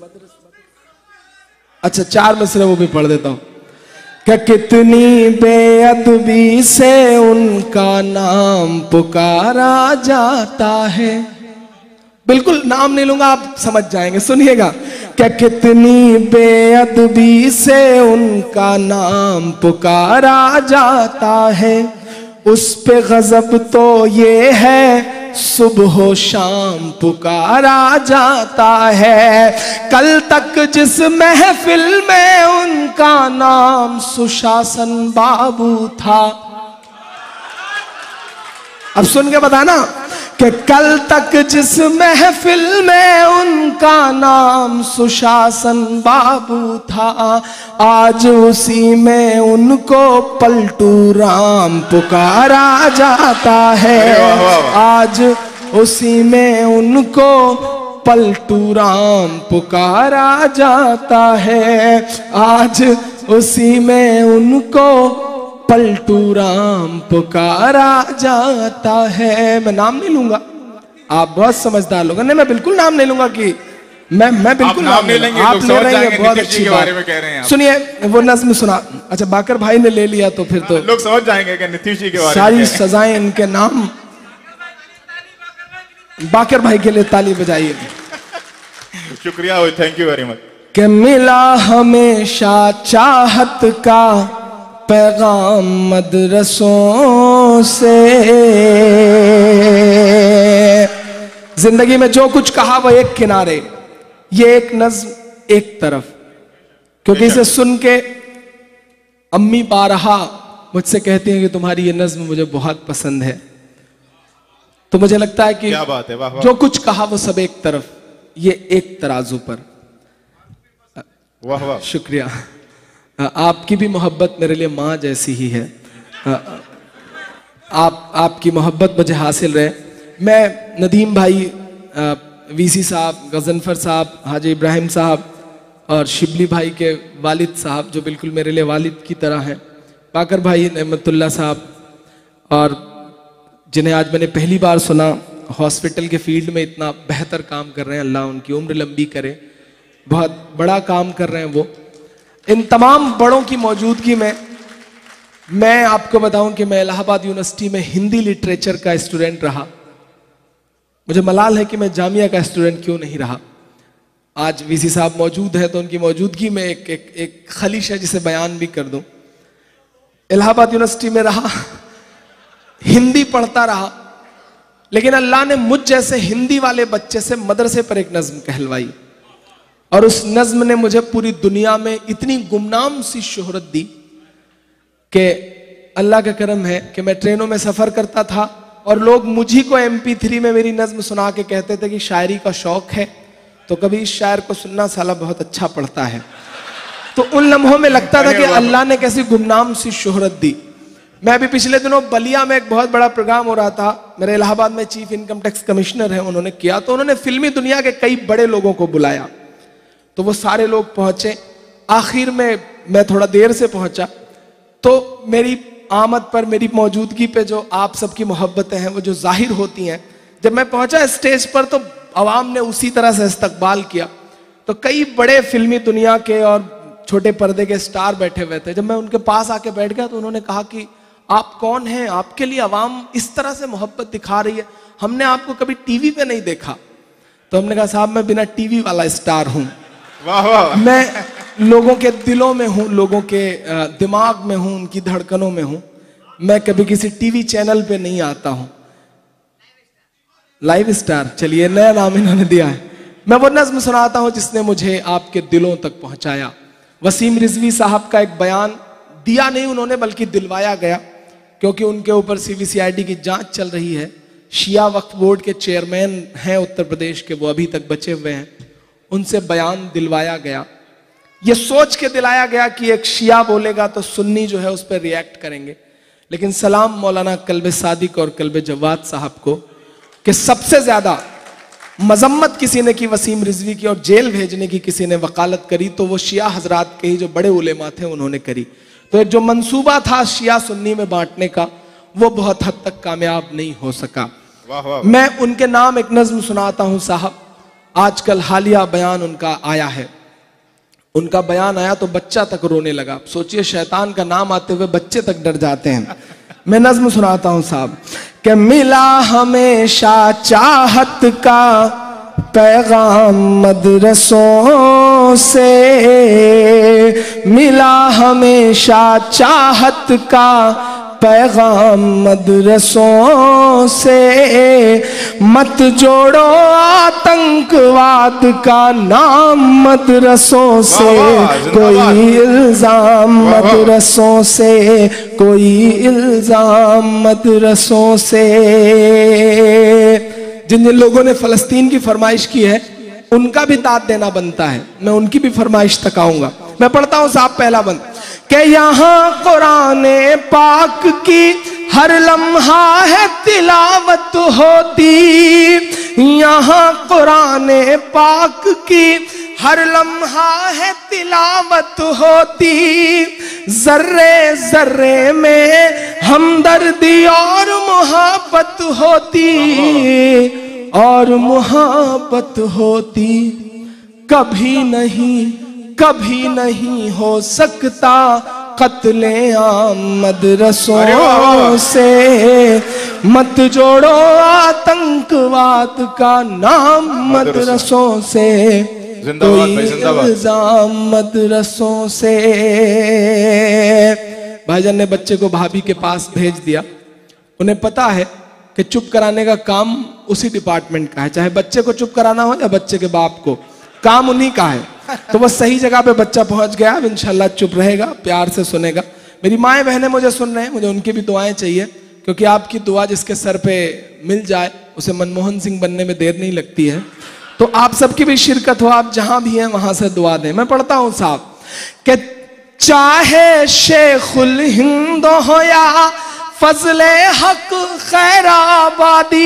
अच्छा 4 मिसरे वो भी पढ़ देता हूं। कि कितनी बेअदबी से उनका नाम पुकारा जाता है। बिल्कुल नाम नहीं लूंगा, आप समझ जाएंगे, सुनिएगा। कि कितनी बेअदबी से उनका नाम पुकारा जाता है। उस पे गजब तो ये है सुबह शाम पुकारा जाता है। कल तक जिस महफिल में उनका नाम सुशासन बाबू था, अब सुन के बताना कि कल तक जिस महफिल में उनका नाम सुशासन बाबू था, आज उसी में उनको पलटू राम पुकारा जाता है। आज उसी में उनको पलटू राम पुकारा जाता है। आज उसी में उनको पलटू राम पुकारा जाता है। मैं नाम नहीं लूंगा, आप बहुत समझदार लोग। नहीं, मैं बिल्कुल नाम नहीं लूंगा कि मैं बिल्कुल नाम नहीं लेंगे। आप ले रहे हैं, बहुत अच्छी बात। सुनिए वो नज्म सुना। अच्छा बाकर भाई ने ले लिया तो फिर तो लोग समझ जाएंगे कि नीतीश जी के बारे में सारी सजाएं इनके नाम। बाकर भाई के लिए ताली बजाइए। शुक्रिया हो, थैंक यू वेरी मच। कि मिला हमेशा चाहत का पैगाम मदरसों से। जिंदगी में जो कुछ कहा वो एक किनारे, ये एक नज्म एक तरफ। क्योंकि इसे सुन के अम्मी बारहा मुझसे कहती हैं कि तुम्हारी ये नज्म मुझे बहुत पसंद है। तो मुझे लगता है कि क्या बात है, वाह वाह। जो कुछ कहा वो सब एक तरफ, ये एक तराजू पर। वाह वाह, शुक्रिया। आपकी भी मोहब्बत मेरे लिए माँ जैसी ही है। आपकी मोहब्बत मुझे हासिल रहे। मैं नदीम भाई, वीसी साहब, गजनफर साहब, हाजी इब्राहिम साहब और शिबली भाई के वालिद साहब जो बिल्कुल मेरे लिए वालिद की तरह हैं, बाकर भाई, नेमतुल्ला साहब, और जिन्हें आज मैंने पहली बार सुना, हॉस्पिटल के फील्ड में इतना बेहतर काम कर रहे हैं। अल्लाह उनकी उम्र लंबी करे, बहुत बड़ा काम कर रहे हैं वो। इन तमाम बड़ों की मौजूदगी में मैं आपको बताऊं कि मैं इलाहाबाद यूनिवर्सिटी में हिंदी लिटरेचर का स्टूडेंट रहा। मुझे मलाल है कि मैं जामिया का स्टूडेंट क्यों नहीं रहा। आज वीसी साहब मौजूद है तो उनकी मौजूदगी में एक खलिश है जिसे बयान भी कर दूं। इलाहाबाद यूनिवर्सिटी में रहा, हिंदी पढ़ता रहा, लेकिन अल्लाह ने मुझ जैसे हिंदी वाले बच्चे से मदरसे पर एक नज्म कहलवाई और उस नज्म ने मुझे पूरी दुनिया में इतनी गुमनाम सी शोहरत दी कि अल्लाह का करम है कि मैं ट्रेनों में सफर करता था और लोग मुझी को MP3 में मेरी नज्म सुना के कहते थे कि शायरी का शौक है तो कभी इस शायर को सुनना, साला बहुत अच्छा पढ़ता है। तो उन लम्हों में लगता था कि अल्लाह ने कैसी गुमनाम सी शोहरत दी। मैं अभी पिछले दिनों बलिया में एक बहुत बड़ा प्रोग्राम हो रहा था, मेरे इलाहाबाद में चीफ इनकम टैक्स कमिश्नर है, उन्होंने किया, तो उन्होंने फिल्मी दुनिया के कई बड़े लोगों को बुलाया, तो वो सारे लोग पहुंचे। आखिर में मैं थोड़ा देर से पहुंचा, तो मेरी आमद पर, मेरी मौजूदगी पे जो आप सबकी मोहब्बतें हैं वो जो जाहिर होती हैं, जब मैं पहुंचा स्टेज पर तो अवाम ने उसी तरह से इस्तकबाल किया। तो कई बड़े फिल्मी दुनिया के और छोटे पर्दे के स्टार बैठे हुए थे। जब मैं उनके पास आके बैठ गया तो उन्होंने कहा कि आप कौन हैं, आपके लिए अवाम इस तरह से मोहब्बत दिखा रही है, हमने आपको कभी टीवी पे नहीं देखा। तो हमने कहा साहब मैं बिना टीवी वाला स्टार हूं, मैं लोगों के दिलों में हूं, लोगों के दिमाग में हूं, उनकी धड़कनों में हूं, मैं कभी किसी टीवी चैनल पे नहीं आता हूं। लाइव स्टार, चलिए नया नाम इन्होंने दिया है। मैं वो नज्म सुनाता हूं जिसने मुझे आपके दिलों तक पहुंचाया। वसीम रिजवी साहब का एक बयान दिया नहीं उन्होंने, बल्कि दिलवाया गया, क्योंकि उनके ऊपर सीबीसीआईडी की जांच चल रही है। शिया वक्फ बोर्ड के चेयरमैन हैं उत्तर प्रदेश के, वो अभी तक बचे हुए हैं, उनसे बयान दिलवाया गया। ये सोच के दिलाया गया कि एक शिया बोलेगा तो सुन्नी जो है उस पर रिएक्ट करेंगे। लेकिन सलाम मौलाना कल्बे सादिक और कल्बे जवाद साहब को कि सबसे ज्यादा मजम्मत किसी ने की वसीम रिजवी की और जेल भेजने की किसी ने वकालत करी तो वो शिया हजरात के ही जो बड़े उलेमा थे उन्होंने करी। तो एक जो मंसूबा था शिया सुन्नी में बांटने का, वो बहुत हद तक कामयाब नहीं हो सका। वाह वाह। मैं उनके नाम एक नज्म सुनाता हूं साहब। आजकल हालिया बयान उनका आया है, उनका बयान आया तो बच्चा तक रोने लगा। सोचिए शैतान का नाम आते हुए बच्चे तक डर जाते हैं। मैं नज्म सुनाता हूं साहब कि मिला हमेशा चाहत का पैगाम मदरसों से, मिला हमेशा चाहत का पैगाम मदरसों से, मत जोड़ो आतंकवाद का नाम मदरसों से, कोई इल्जाम मदरसों से, कोई इल्जाम मदरसों से। जिन जिन लोगों ने फलस्तीन की फरमाइश की है उनका भी दाद देना बनता है, मैं उनकी भी फरमाइश तक आऊंगा। मैं पढ़ता हूं साहब पहला बंद कि यहाँ कुराने पाक की हर लम्हा है तिलावत होती, यहाँ कुराने पाक की हर लम्हा है तिलावत होती, जर्रे जर्रे में हमदर्दी और मोहब्बत होती, और मोहब्बत होती। कभी नहीं हो सकता कत्ले आम मदरसों से, मत जोड़ो आतंकवाद का नाम मदरसों से, कोई इल्जाम मदरसों से। भाईजान ने बच्चे को भाभी के पास भेज दिया, उन्हें पता है कि चुप कराने का काम उसी डिपार्टमेंट का है, चाहे बच्चे को चुप कराना हो या बच्चे के बाप को, काम उन्हीं का है। तो वह सही जगह पे बच्चा पहुंच गया, अब इंशाल्लाह चुप रहेगा, प्यार से सुनेगा। मेरी माएँ बहनें मुझे सुन रहे हैं, मुझे उनकी भी दुआएं चाहिए, क्योंकि आपकी दुआ जिसके सर पे मिल जाए उसे मनमोहन सिंह बनने में देर नहीं लगती है। तो आप सबकी भी शिरकत हो, आप जहां भी हैं वहां से दुआ दें। मैं पढ़ता हूं साहब कि चाहे शेखुल हिंद हो या फजले हक खैराबादी,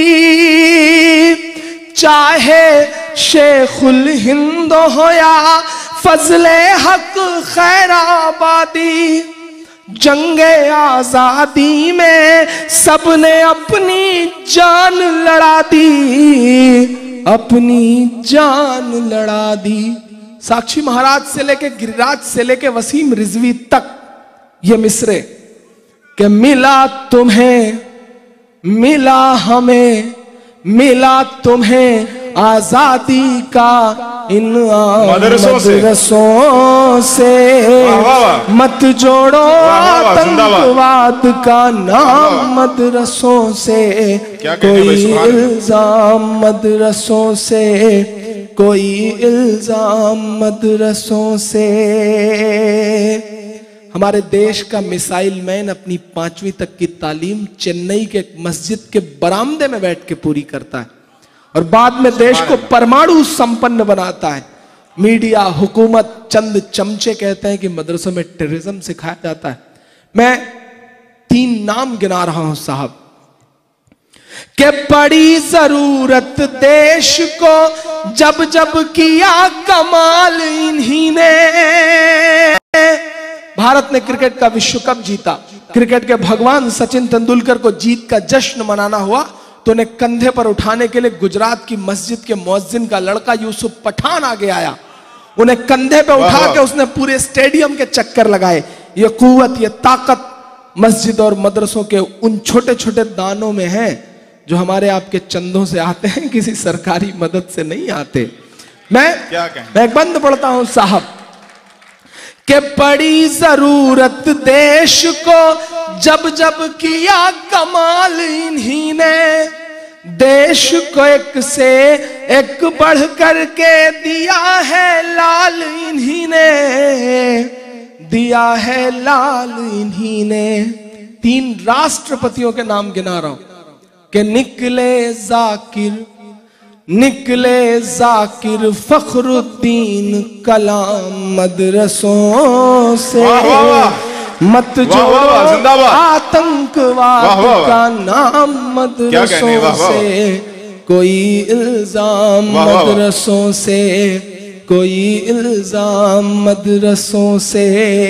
चाहे शेखुल हिंद हो या फजले हक खैराबादी, जंगे आजादी में सबने अपनी जान लड़ा दी, अपनी जान लड़ा दी। साक्षी महाराज से लेके गिरिराज से लेके वसीम रिजवी तक ये मिसरे कि मिला तुम्हें, मिला हमें, मिला तुम्हें आजादी का इनाम मदरसों से, मत जोड़ो आतंकवाद का नाम मदरसों से, कोई इल्जाम मदरसों से, कोई इल्जाम मदरसों से। हमारे देश का मिसाइल मैन अपनी 5वीं तक की तालीम चेन्नई के मस्जिद के बरामदे में बैठ के पूरी करता है और बाद में देश को परमाणु संपन्न बनाता है। मीडिया, हुकूमत चंद चमचे कहते हैं कि मदरसों में टेररिज्म सिखाया जाता है। मैं 3 नाम गिना रहा हूं साहब। के बड़ी जरूरत देश को जब जब किया कमाल इन्हीं ने। भारत ने क्रिकेट का विश्व कप जीता, क्रिकेट के भगवान सचिन तेंदुलकर को जीत का जश्न मनाना हुआ तो उन्हें कंधे पर उठाने के लिए गुजरात की मस्जिद के मुअज्जिन का लड़का यूसुफ पठान आगे आया। उन्हें कंधे पे उठा के उसने पूरे स्टेडियम के चक्कर लगाए। ये कुव्वत, ये ताकत मस्जिद और मदरसों के उन छोटे छोटे दानों में है जो हमारे आपके चंदों से आते हैं, किसी सरकारी मदद से नहीं आते। मैं एक बंद पढ़ता हूं साहब। के बड़ी जरूरत देश को जब जब किया कमाल इन्हीं ने। देश को एक से एक बढ़ कर के दिया है लाल इन्हीं ने, दिया है लाल इन्हीं ने। 3 राष्ट्रपतियों के नाम गिना रहा हूं कि निकले जाकिर फखरुद्दीन कलाम मदरसों से। मत जोड़ो आतंकवाद का नाम मदरसों से, कोई इल्जाम मदरसों से, कोई इल्जाम मदरसों से।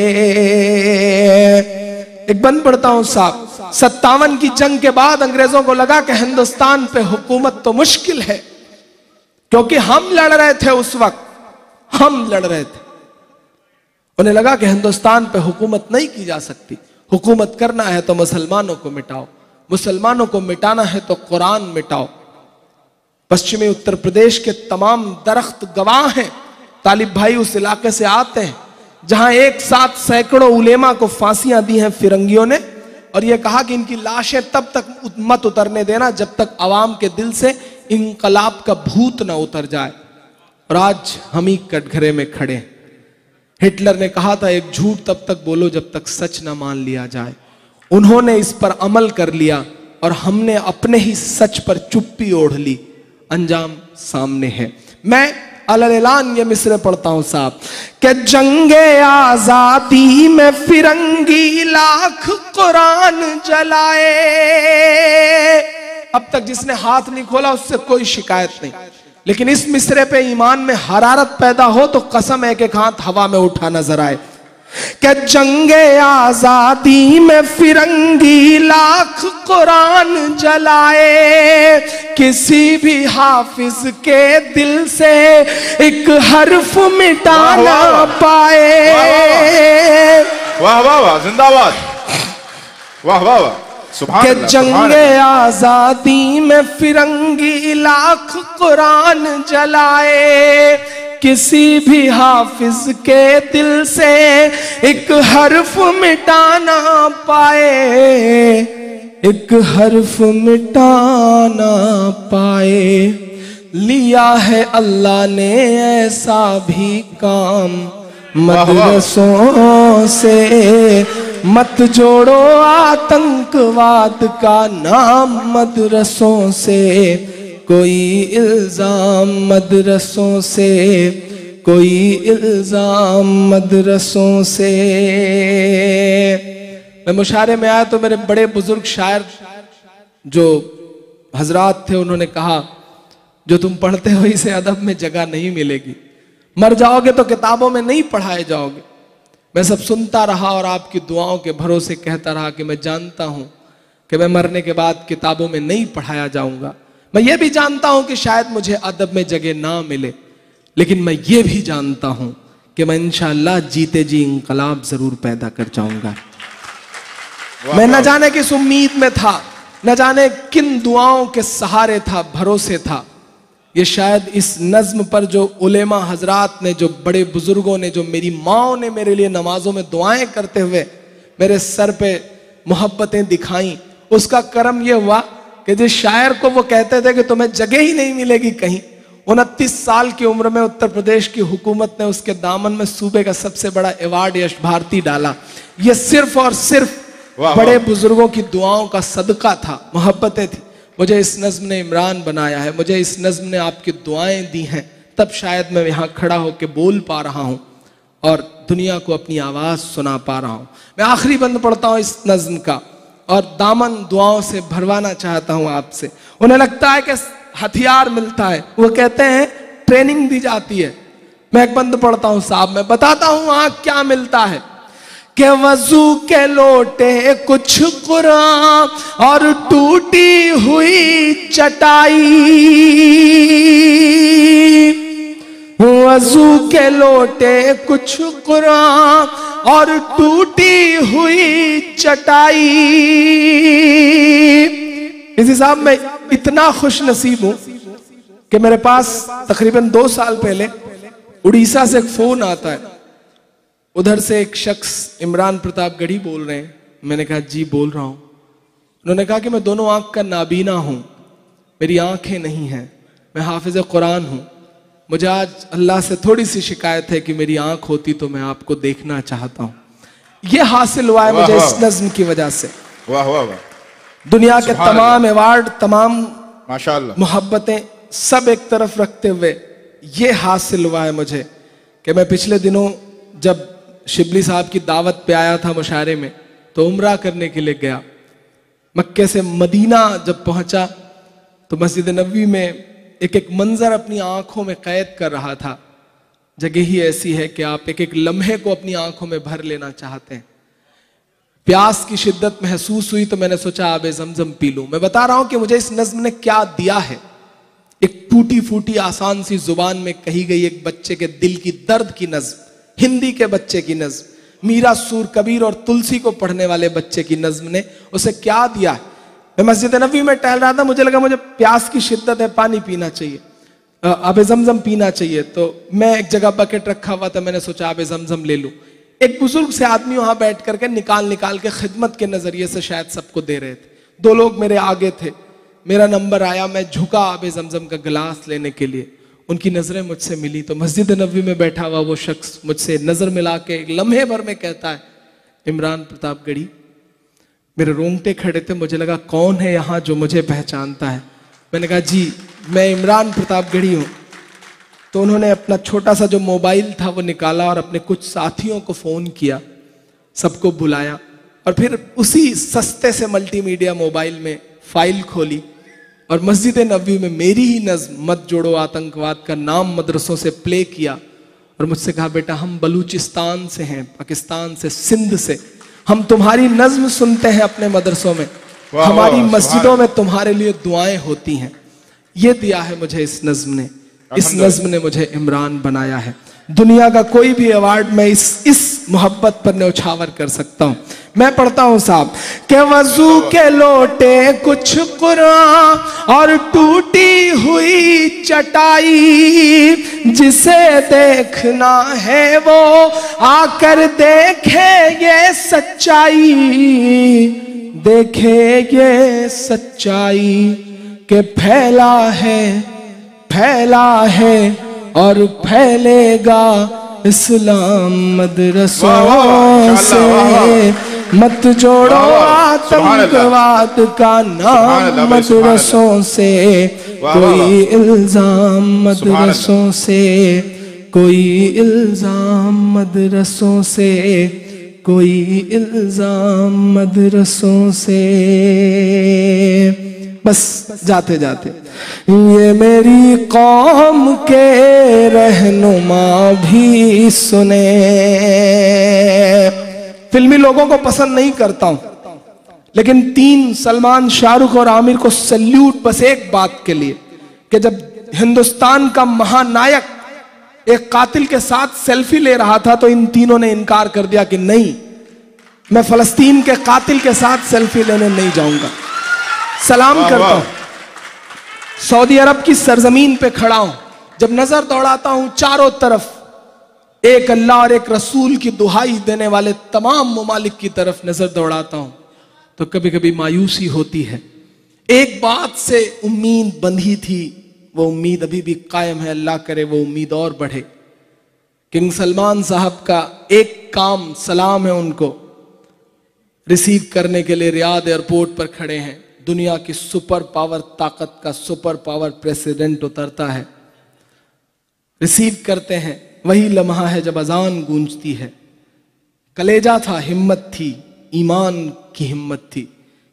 एक बंद पढ़ता हूं साहब। 57 की जंग के बाद अंग्रेजों को लगा कि हिंदुस्तान पे हुकूमत तो मुश्किल है, क्योंकि हम लड़ रहे थे उस वक्त, हम लड़ रहे थे। उन्हें लगा कि हिंदुस्तान पे हुकूमत नहीं की जा सकती, हुकूमत करना है तो मुसलमानों को मिटाओ, मुसलमानों को मिटाना है तो कुरान मिटाओ। पश्चिमी उत्तर प्रदेश के तमाम दरख्त गवाह हैं। तालिब भाई उस इलाके से आते हैं जहां एक साथ सैकड़ों उलेमा को फांसियां दी हैं फिरंगियों ने, और यह कहा कि इनकी लाशें तब तक मत उतरने देना जब तक अवाम के दिल से इंकलाब का भूत न उतर जाए। और आज हम ही कटघरे में खड़े हैं। हिटलर ने कहा था एक झूठ तब तक बोलो जब तक सच न मान लिया जाए। उन्होंने इस पर अमल कर लिया और हमने अपने ही सच पर चुप्पी ओढ़ ली। अंजाम सामने है। मैं अलग-ऐलान ये मिसरे पढ़ता हूं साहब कि जंगे आजादी में फिरंगी लाख कुरान जलाए। अब तक जिसने हाथ नहीं खोला उससे कोई शिकायत नहीं, लेकिन इस मिसरे पे ईमान में हरारत पैदा हो तो कसम है कि एक हाथ हवा में उठा नजर आए कि जंगे आजादी में फिरंगी लाख कुरान जलाए। किसी भी हाफिज के दिल से एक हर्फ मिटा ना पाए। वाह वाह वाह, जिंदाबाद, वाह वाह वाह। के जंगे आजादी में फिरंगी लाख कुरान जलाए। किसी भी हाफिज के दिल से एक हर्फ मिटा ना पाए, एक हर्फ मिटा ना पाए। लिया है अल्लाह ने ऐसा भी काम मदरसों से। मत जोड़ो आतंकवाद का नाम मदरसों से, कोई इल्जाम मदरसों से, कोई इल्जाम मदरसों से। मैं मुशायरे में आया तो मेरे बड़े बुजुर्ग शायर जो हजरात थे उन्होंने कहा जो तुम पढ़ते हो इसे अदब में जगह नहीं मिलेगी, मर जाओगे तो किताबों में नहीं पढ़ाए जाओगे। मैं सब सुनता रहा और आपकी दुआओं के भरोसे कहता रहा कि मैं जानता हूं कि मैं मरने के बाद किताबों में नहीं पढ़ाया जाऊंगा। मैं ये भी जानता हूं कि शायद मुझे अदब में जगह ना मिले, लेकिन मैं ये भी जानता हूं कि मैं इंशाअल्लाह जीते जी इंकलाब जरूर पैदा कर जाऊंगा। मैं न जाने किस उम्मीद में था, न जाने किन दुआओं के सहारे था, भरोसे था। ये शायद इस नज्म पर जो उलेमा हजरात ने, जो बड़े बुजुर्गों ने, जो मेरी माओ ने मेरे लिए नमाजों में दुआएं करते हुए मेरे सर पे मोहब्बतें दिखाई, उसका करम यह हुआ कि जिस शायर को वो कहते थे कि तुम्हें जगह ही नहीं मिलेगी कहीं, 29 साल की उम्र में उत्तर प्रदेश की हुकूमत ने उसके दामन में सूबे का सबसे बड़ा अवार्ड यश भारती डाला। ये सिर्फ और सिर्फ बड़े बुजुर्गों की दुआओं का सदका था, मोहब्बतें थी। मुझे इस नज्म ने इमरान बनाया है, मुझे इस नज्म ने आपकी दुआएं दी हैं, तब शायद मैं यहाँ खड़ा होकर बोल पा रहा हूँ और दुनिया को अपनी आवाज सुना पा रहा हूँ। मैं आखिरी बंद पढ़ता हूँ इस नज्म का और दामन दुआओं से भरवाना चाहता हूं आपसे। उन्हें लगता है कि हथियार मिलता है, वो कहते हैं ट्रेनिंग दी जाती है। मैं एक बंद पढ़ता हूं साहब, मैं बताता हूं आंख क्या मिलता है। कि वजू के लोटे कुछ कुरान और टूटी हुई चटाई, वजू के लोटे कुछ कुरान और टूटी हुई चटाई। इसी साहब मैं इतना खुश नसीब हूं कि मेरे पास तकरीबन 2 साल पहले उड़ीसा से एक फोन आता है। उधर से एक शख्स इमरान प्रतापगढ़ी बोल रहे हैं। मैंने कहा जी बोल रहा हूं। उन्होंने कहा कि मैं दोनों आंख का नाबीना हूं, मेरी आंखें नहीं हैं, मैं हाफिज कुरान हूं, मुझे आज अल्लाह से थोड़ी सी शिकायत है कि मेरी आंख होती तो मैं आपको देखना चाहता हूं। यह हासिल हुआ है मुझे इस नज्म की वजह से। वाह वाह वाह। दुनिया के तमाम अवार्ड, तमाम माशाअल्लाह, मोहब्बतें सब एक तरफ रखते हुए यह हासिल हुआ है मुझे कि मैं पिछले दिनों जब शिबली साहब की दावत पे आया था मुशायरे में, तो उम्रा करने के लिए गया। मक्के से मदीना जब पहुंचा तो मस्जिद नबवी में एक एक मंजर अपनी आंखों में कैद कर रहा था। जगह ही ऐसी है कि आप एक एक लम्हे को अपनी आंखों में भर लेना चाहते हैं। प्यास की शिद्दत महसूस हुई तो मैंने सोचा आबे ज़मज़म पी लूं। मैं बता रहा हूं कि मुझे इस नज्म ने क्या दिया है। एक टूटी फूटी आसान सी जुबान में कही गई एक बच्चे के दिल की दर्द की नज्म, हिंदी के बच्चे की नज्म, मीरा, सूर, कबीर और तुलसी को पढ़ने वाले बच्चे की नज्म ने उसे क्या दिया है। मैं मस्जिद नबी में टहल रहा था, मुझे लगा मुझे प्यास की शिद्दत है, पानी पीना चाहिए, आबे ज़मज़म पीना चाहिए। तो मैं एक जगह बकेट रखा हुआ था, मैंने सोचा आबे ज़मज़म ले लूं। एक बुजुर्ग से आदमी वहां बैठ करके निकाल के खिदमत के नजरिए से शायद सबको दे रहे थे। 2 लोग मेरे आगे थे, मेरा नंबर आया, मैं झुका आबे ज़मज़म का गिलास लेने के लिए। उनकी नजरें मुझसे मिली तो मस्जिद नबवी में बैठा हुआ वो शख्स मुझसे नजर मिला के एक लम्हे भर में कहता है, इमरान प्रतापगढ़ी। मेरे रोंगटे खड़े थे, मुझे लगा कौन है यहाँ जो मुझे पहचानता है। मैंने कहा जी मैं इमरान प्रतापगढ़ी हूँ। तो उन्होंने अपना छोटा सा जो मोबाइल था वो निकाला और अपने कुछ साथियों को फोन किया, सबको बुलाया और फिर उसी सस्ते से मल्टीमीडिया मोबाइल में फाइल खोली और मस्जिद नबवी में मेरी ही नज्म मत जोड़ो आतंकवाद का नाम मदरसों से प्ले किया और मुझसे कहा बेटा हम बलूचिस्तान से हैं, पाकिस्तान से, सिंध से, हम तुम्हारी नज्म सुनते हैं अपने मदरसों में, हमारी मस्जिदों में तुम्हारे लिए दुआएं होती हैं। ये दिया है मुझे इस नज्म ने, इस नज्म ने मुझे इमरान बनाया है। दुनिया का कोई भी अवार्ड मैं इस मोहब्बत पर न्यौछावर कर सकता हूं। मैं पढ़ता हूं साहब के वजू के लोटे कुछ कुरान और टूटी हुई चटाई, जिसे देखना है वो आकर देखे ये सच्चाई, देखे ये सच्चाई के फैला है और फैलेगा इस्लाम मदरसों से। मत जोड़ो आतंकवाद का नाम मदरसों से, कोई इल्जाम मदरसों से, कोई इल्जाम मदरसों से, कोई इल्जाम मदरसों से। बस जाते जाते ये मेरी कौम के रहनुमा भी सुने। फिल्मी लोगों को पसंद नहीं करता हूं, लेकिन 3 सलमान, शाहरुख और आमिर को सल्यूट बस एक बात के लिए कि जब हिंदुस्तान का महानायक एक कातिल के साथ सेल्फी ले रहा था तो इन तीनों ने इनकार कर दिया कि नहीं, मैं फलस्तीन के कातिल के साथ सेल्फी लेने नहीं जाऊंगा। सलाम करता हूं, सऊदी अरब की सरजमीन पे खड़ा हूं, जब नजर दौड़ाता हूं चारों तरफ एक अल्लाह और एक रसूल की दुहाई देने वाले तमाम मुमालिक की तरफ नजर दौड़ाता हूं तो कभी कभी मायूसी होती है। एक बात से उम्मीद बंधी थी, वो उम्मीद अभी भी कायम है, अल्लाह करे वो उम्मीद और बढ़े। किंग सलमान साहब का एक काम सलाम है, उनको रिसीव करने के लिए रियाद एयरपोर्ट पर खड़े हैं। दुनिया की सुपर पावर ताकत का सुपर पावर प्रेसिडेंट उतरता है, रिसीव करते हैं। वही लम्हा है जब अजान गूंजती है। कलेजा था, हिम्मत थी, ईमान की हिम्मत थी।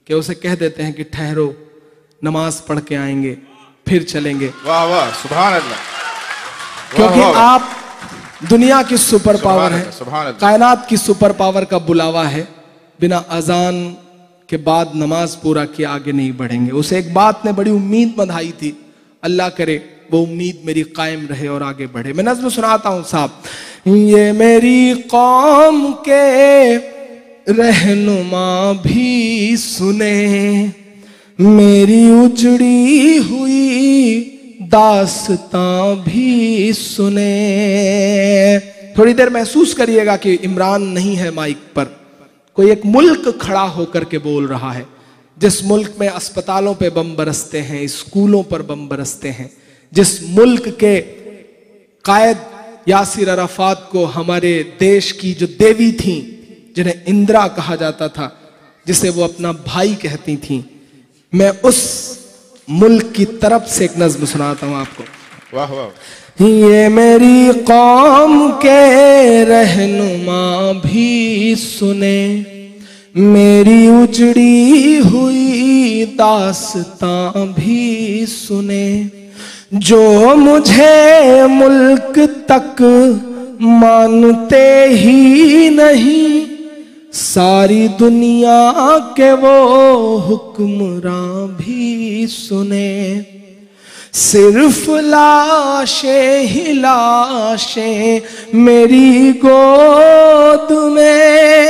कि उसे कह देते हैं कि ठहरो, नमाज पढ़ के आएंगे, फिर चलेंगे। वाह वाह, सुभान अल्लाह। क्योंकि आप दुनिया की सुपर पावर है, सुभान अल्लाह। कायनात की सुपर पावर का बुलावा है। बिना अजान के बाद नमाज पूरा किए आगे नहीं बढ़ेंगे। उसे एक बात ने बड़ी उम्मीद बंधाई थी, अल्लाह करे वो उम्मीद मेरी कायम रहे और आगे बढ़े। मैं नज़्म सुनाता हूं साहब। ये मेरी कौम के रहनुमा भी सुने, मेरी उजड़ी हुई दास्तां भी सुने। थोड़ी देर महसूस करिएगा कि इमरान नहीं है माइक पर, कोई एक मुल्क खड़ा होकर के बोल रहा है। जिस मुल्क में अस्पतालों पे बम बरसते हैं, स्कूलों पर बम बरसते हैं, जिस मुल्क के कायद यासिर अराफात को हमारे देश की जो देवी थी, जिन्हें इंदिरा कहा जाता था, जिसे वो अपना भाई कहती थी, मैं उस मुल्क की तरफ से एक नज्म सुनाता हूं आपको। वाह वाह। ये मेरी कौम के रहनुमा भी सुने, मेरी उजड़ी हुई दास्तां भी सुने। जो मुझे मुल्क तक मानते ही नहीं, सारी दुनिया के वो हुक्मरां भी सुने। सिर्फ लाशें ही लाशें मेरी गोद में,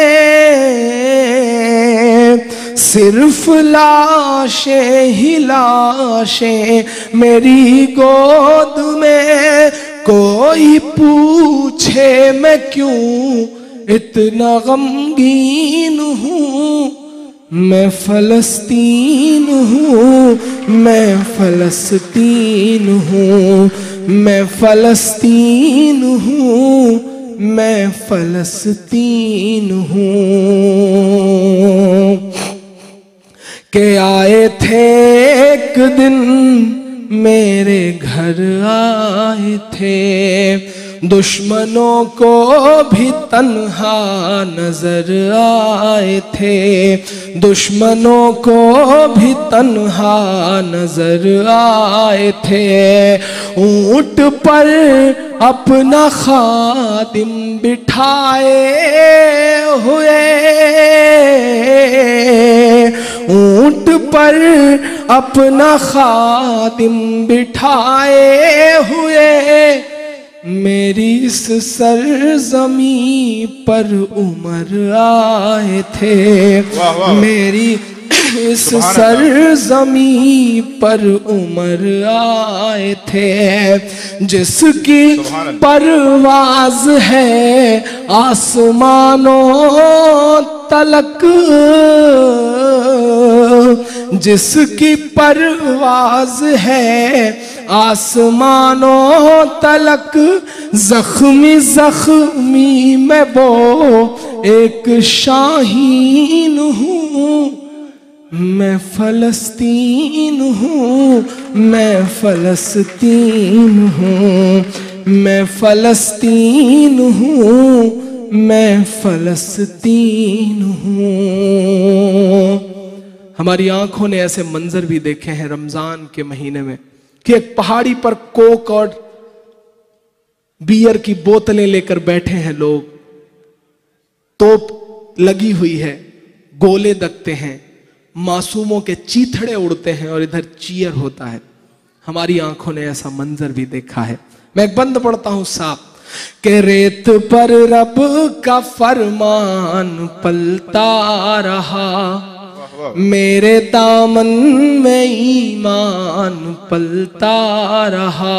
सिर्फ लाशें ही लाशें मेरी गोद में। कोई पूछे मैं क्यों इतना गमगीन हूँ, मैं फलस्तीन हूँ, मैं फलस्तीन हूँ, मैं फलस्तीन हूँ, मैं फलस्तीन हूँ। के आए थे एक दिन मेरे घर आए थे, दुश्मनों को भी तन्हा नजर आए थे, दुश्मनों को भी तन्हा नजर आए थे। ऊंट पर अपना खादिम बिठाए हुए, ऊंट पर अपना खादिम बिठाए हुए, मेरी इस सरजमी पर उमर आए थे। वाह वाह। मेरी इस सरजमी पर उमर आए थे, जिसकी परवाज है आसमानों तलक, जिसकी परवाज है आसमानों तलक। जख्मी जख्मी मैं वो एक शाहीन हूँ, मैं फलस्तीन हूँ, मैं फलस्तीन हूँ, मैं फलस्तीन हूँ, मैं फलस्तीन हूँ। हमारी आंखों ने ऐसे मंजर भी देखे हैं रमजान के महीने में कि एक पहाड़ी पर कोक और बियर की बोतलें लेकर बैठे हैं लोग, तोप लगी हुई है, गोले दगते हैं, मासूमों के चीथड़े उड़ते हैं और इधर चीयर होता है। हमारी आंखों ने ऐसा मंजर भी देखा है। मैं एक बंद पढ़ता हूं साहब के रेत पर रब का फरमान पलता रहा, मेरे दामन में ईमान पलता रहा।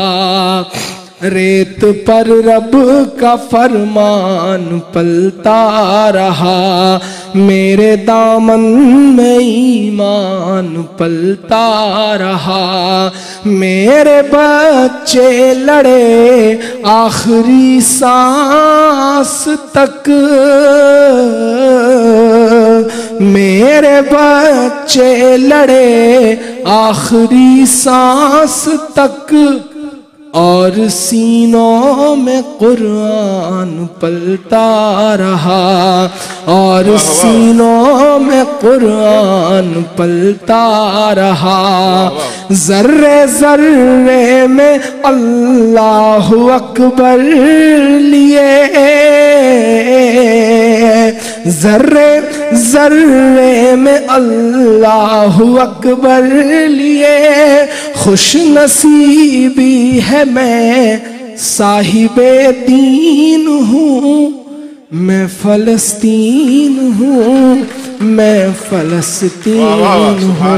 रेत पर रब का फरमान पलता रहा, मेरे दामन में ईमान पलता रहा। मेरे बच्चे लड़े आखिरी सांस तक, मेरे बच्चे लड़े आखिरी सांस तक, और सीनों में कुरान पलता रहा, और सीनों में कुरान पलता रहा। जर्रे जर्रे में अल्लाहु अकबर लिए, जर्रे जर्रे में अल्लाहु अकबर लिए। खुश नसीबी है मैं साहिबे दीन हूँ, मैं फलस्तीन हूँ, मैं फलस्तीन हूँ।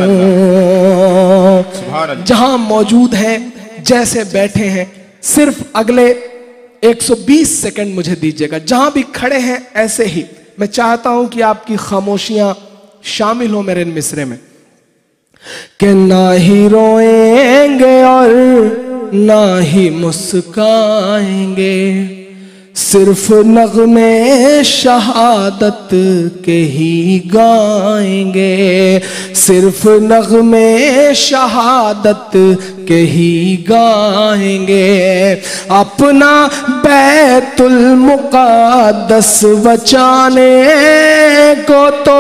जहां मौजूद हैं, जैसे बैठे हैं, सिर्फ अगले 120 सेकंड मुझे दीजिएगा। जहां भी खड़े हैं ऐसे ही मैं चाहता हूं कि आपकी खामोशियां शामिल हो मेरे मिसरे में, कि ना ही रोएंगे और ना ही मुस्काएंगे, सिर्फ नग़्मे शहादत के ही गाएंगे, सिर्फ नग़्मे शहादत के ही गाएंगे। अपना बैतुल मुक़द्दस बचाने को तो,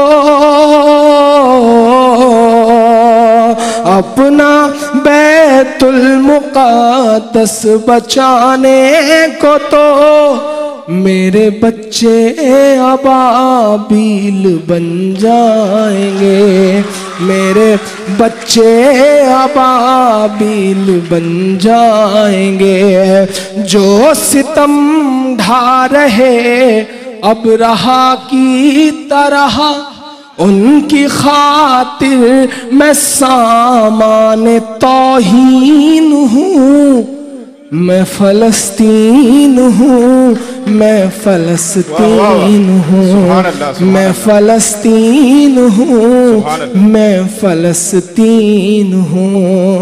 अपना बैतुल मुक़द्दस बचाने को तो मेरे बच्चे अबाबील बन जाएंगे, मेरे बच्चे अबाबील बन जाएंगे। जो सितम ढा रहे अब रहा की तरह, उनकी खातिर मैं सामाने तौहीन हूँ, मैं फलस्तीन हूँ, मैं फलस्तीन हूँ, मैं फलस्तीन हूँ, मैं फलस्तीन हूँ।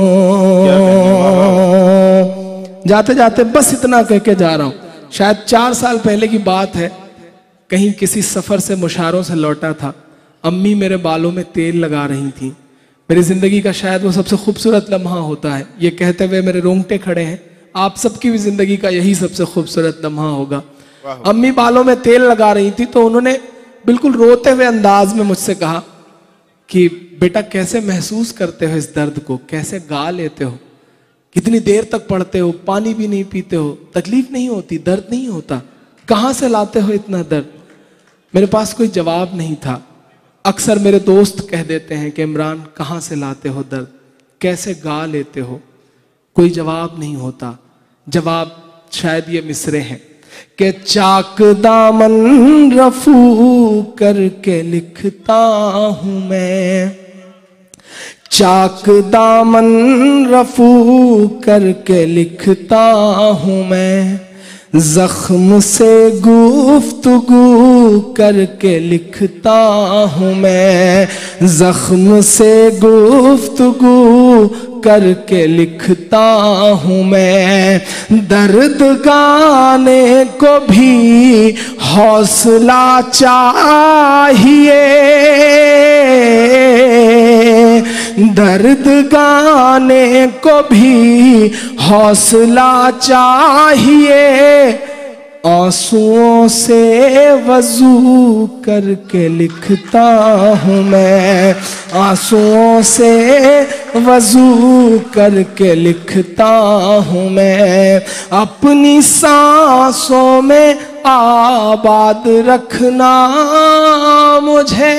जाते जाते बस इतना कह के जा रहा हूँ। शायद 4 साल पहले की बात है, कहीं किसी सफर से मुशारों से लौटा था। अम्मी मेरे बालों में तेल लगा रही थी। मेरी जिंदगी का शायद वो सबसे खूबसूरत लम्हा होता है। ये कहते हुए मेरे रोंगटे खड़े हैं, आप सबकी भी जिंदगी का यही सबसे खूबसूरत लम्हा होगा। अम्मी बालों में तेल लगा रही थी तो उन्होंने बिल्कुल रोते हुए अंदाज में मुझसे कहा कि बेटा कैसे महसूस करते हो इस दर्द को, कैसे गा लेते हो, कितनी देर तक पढ़ते हो, पानी भी नहीं पीते हो, तकलीफ नहीं होती, दर्द नहीं होता, कहाँ से लाते हो इतना दर्द। मेरे पास कोई जवाब नहीं था। अक्सर मेरे दोस्त कह देते हैं कि इमरान कहाँ से लाते हो दर्द, कैसे गा लेते हो, कोई जवाब नहीं होता। जवाब शायद ये मिसरे हैं कि चाक दामन रफू करके लिखता हूं मैं, चाक दामन रफू करके लिखता हूं मैं, जख्म से गुफ्तगू करके लिखता हूँ मैं, जख्म से गुफ्तगू करके लिखता हूँ मैं। दर्द गाने को भी हौसला चाहिए, दर्द गाने को भी हौसला चाहिए। आंसुओं से वजू करके लिखता हूँ मैं, आंसुओं से वजू करके लिखता हूँ मैं। अपनी सांसों में आबाद रखना मुझे,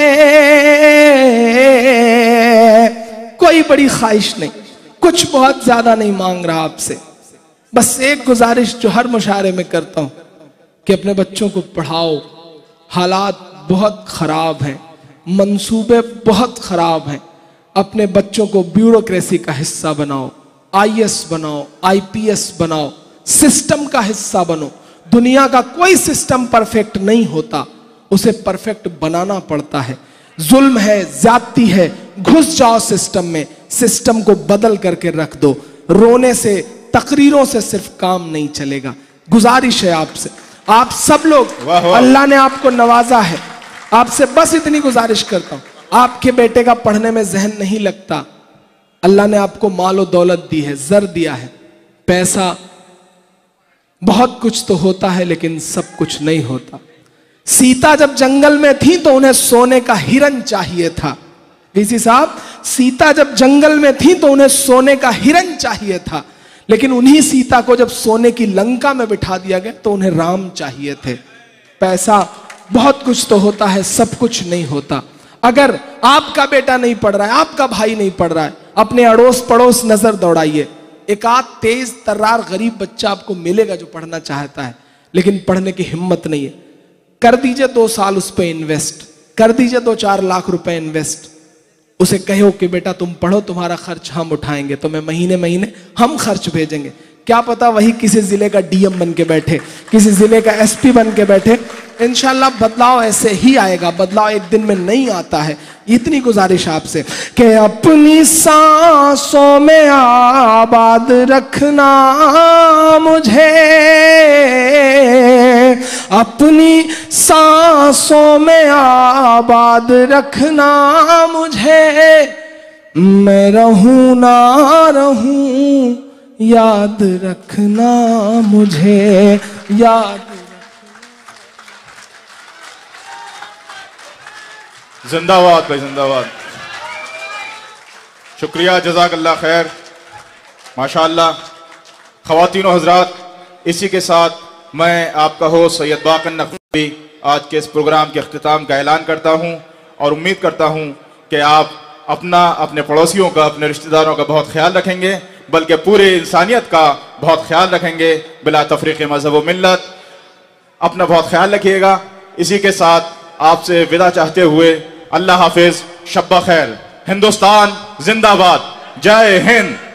कोई बड़ी ख्वाहिश नहीं, कुछ बहुत ज्यादा नहीं मांग रहा आपसे, बस एक गुजारिश जो हर मुशारे में करता हूं कि अपने बच्चों को पढ़ाओ। हालात बहुत खराब हैं, मंसूबे बहुत खराब हैं। अपने बच्चों को ब्यूरोक्रेसी का हिस्सा बनाओ, आईएएस बनाओ, आईपीएस बनाओ, सिस्टम का हिस्सा बनो। दुनिया का कोई सिस्टम परफेक्ट नहीं होता, उसे परफेक्ट बनाना पड़ता है। जुल्म है, ज्यादती है, घुस जाओ सिस्टम में, सिस्टम को बदल करके रख दो। रोने से, तकरीरों से सिर्फ काम नहीं चलेगा। गुजारिश है आपसे, आप सब लोग, अल्लाह ने आपको नवाजा है, आपसे बस इतनी गुजारिश करता हूं। आपके बेटे का पढ़ने में जहन नहीं लगता, अल्लाह ने आपको माल और दौलत दी है, जर दिया है, पैसा बहुत कुछ तो होता है लेकिन सब कुछ नहीं होता। सीता जब जंगल में थी तो उन्हें सोने का हिरन चाहिए था। इसी साहब, सीता जब जंगल में थी तो उन्हें सोने का हिरन चाहिए था, लेकिन उन्हीं सीता को जब सोने की लंका में बिठा दिया गया तो उन्हें राम चाहिए थे। पैसा बहुत कुछ तो होता है, सब कुछ नहीं होता। अगर आपका बेटा नहीं पढ़ रहा है, आपका भाई नहीं पढ़ रहा है, अपने अड़ोस पड़ोस नजर दौड़ाइए, एक आध तेज तर्रार गरीब बच्चा आपको मिलेगा जो पढ़ना चाहता है लेकिन पढ़ने की हिम्मत नहीं है। कर दीजिए 2 साल उस पर इन्वेस्ट, कर दीजिए 2-4 लाख रुपए इन्वेस्ट। उसे कहो कि बेटा तुम पढ़ो, तुम्हारा खर्च हम उठाएंगे, तुम्हें महीने महीने हम खर्च भेजेंगे। क्या पता वही किसी जिले का डीएम बन के बैठे, किसी जिले का एसपी बन के बैठे। इंशाल्लाह बदलाव ऐसे ही आएगा, बदलाव एक दिन में नहीं आता है। इतनी गुजारिश आपसे कि अपनी सांसों में आबाद रखना मुझे, अपनी सांसों में आबाद रखना मुझे, मैं रहूं ना रहूं याद रखना मुझे, याद। जिंदाबाद भाई, जिंदाबाद। शुक्रिया, जज़ाकल्लाह खैर, माशाअल्लाह। ख़वातीन और हज़रात, इसी के साथ मैं आपका होस्ट सैयद बाकर नकवी आज के इस प्रोग्राम के अख्तिताम का ऐलान करता हूँ और उम्मीद करता हूँ कि आप अपना, अपने पड़ोसियों का, अपने रिश्तेदारों का बहुत ख्याल रखेंगे, बल्कि पूरे इंसानियत का बहुत ख्याल रखेंगे बिला तफरीक़ मज़हब व मिल्लत। अपना बहुत ख्याल रखिएगा। इसी के साथ आपसे विदा चाहते हुए अल्लाह हाफिज, शब्बा खैर। हिंदुस्तान जिंदाबाद, जय हिंद।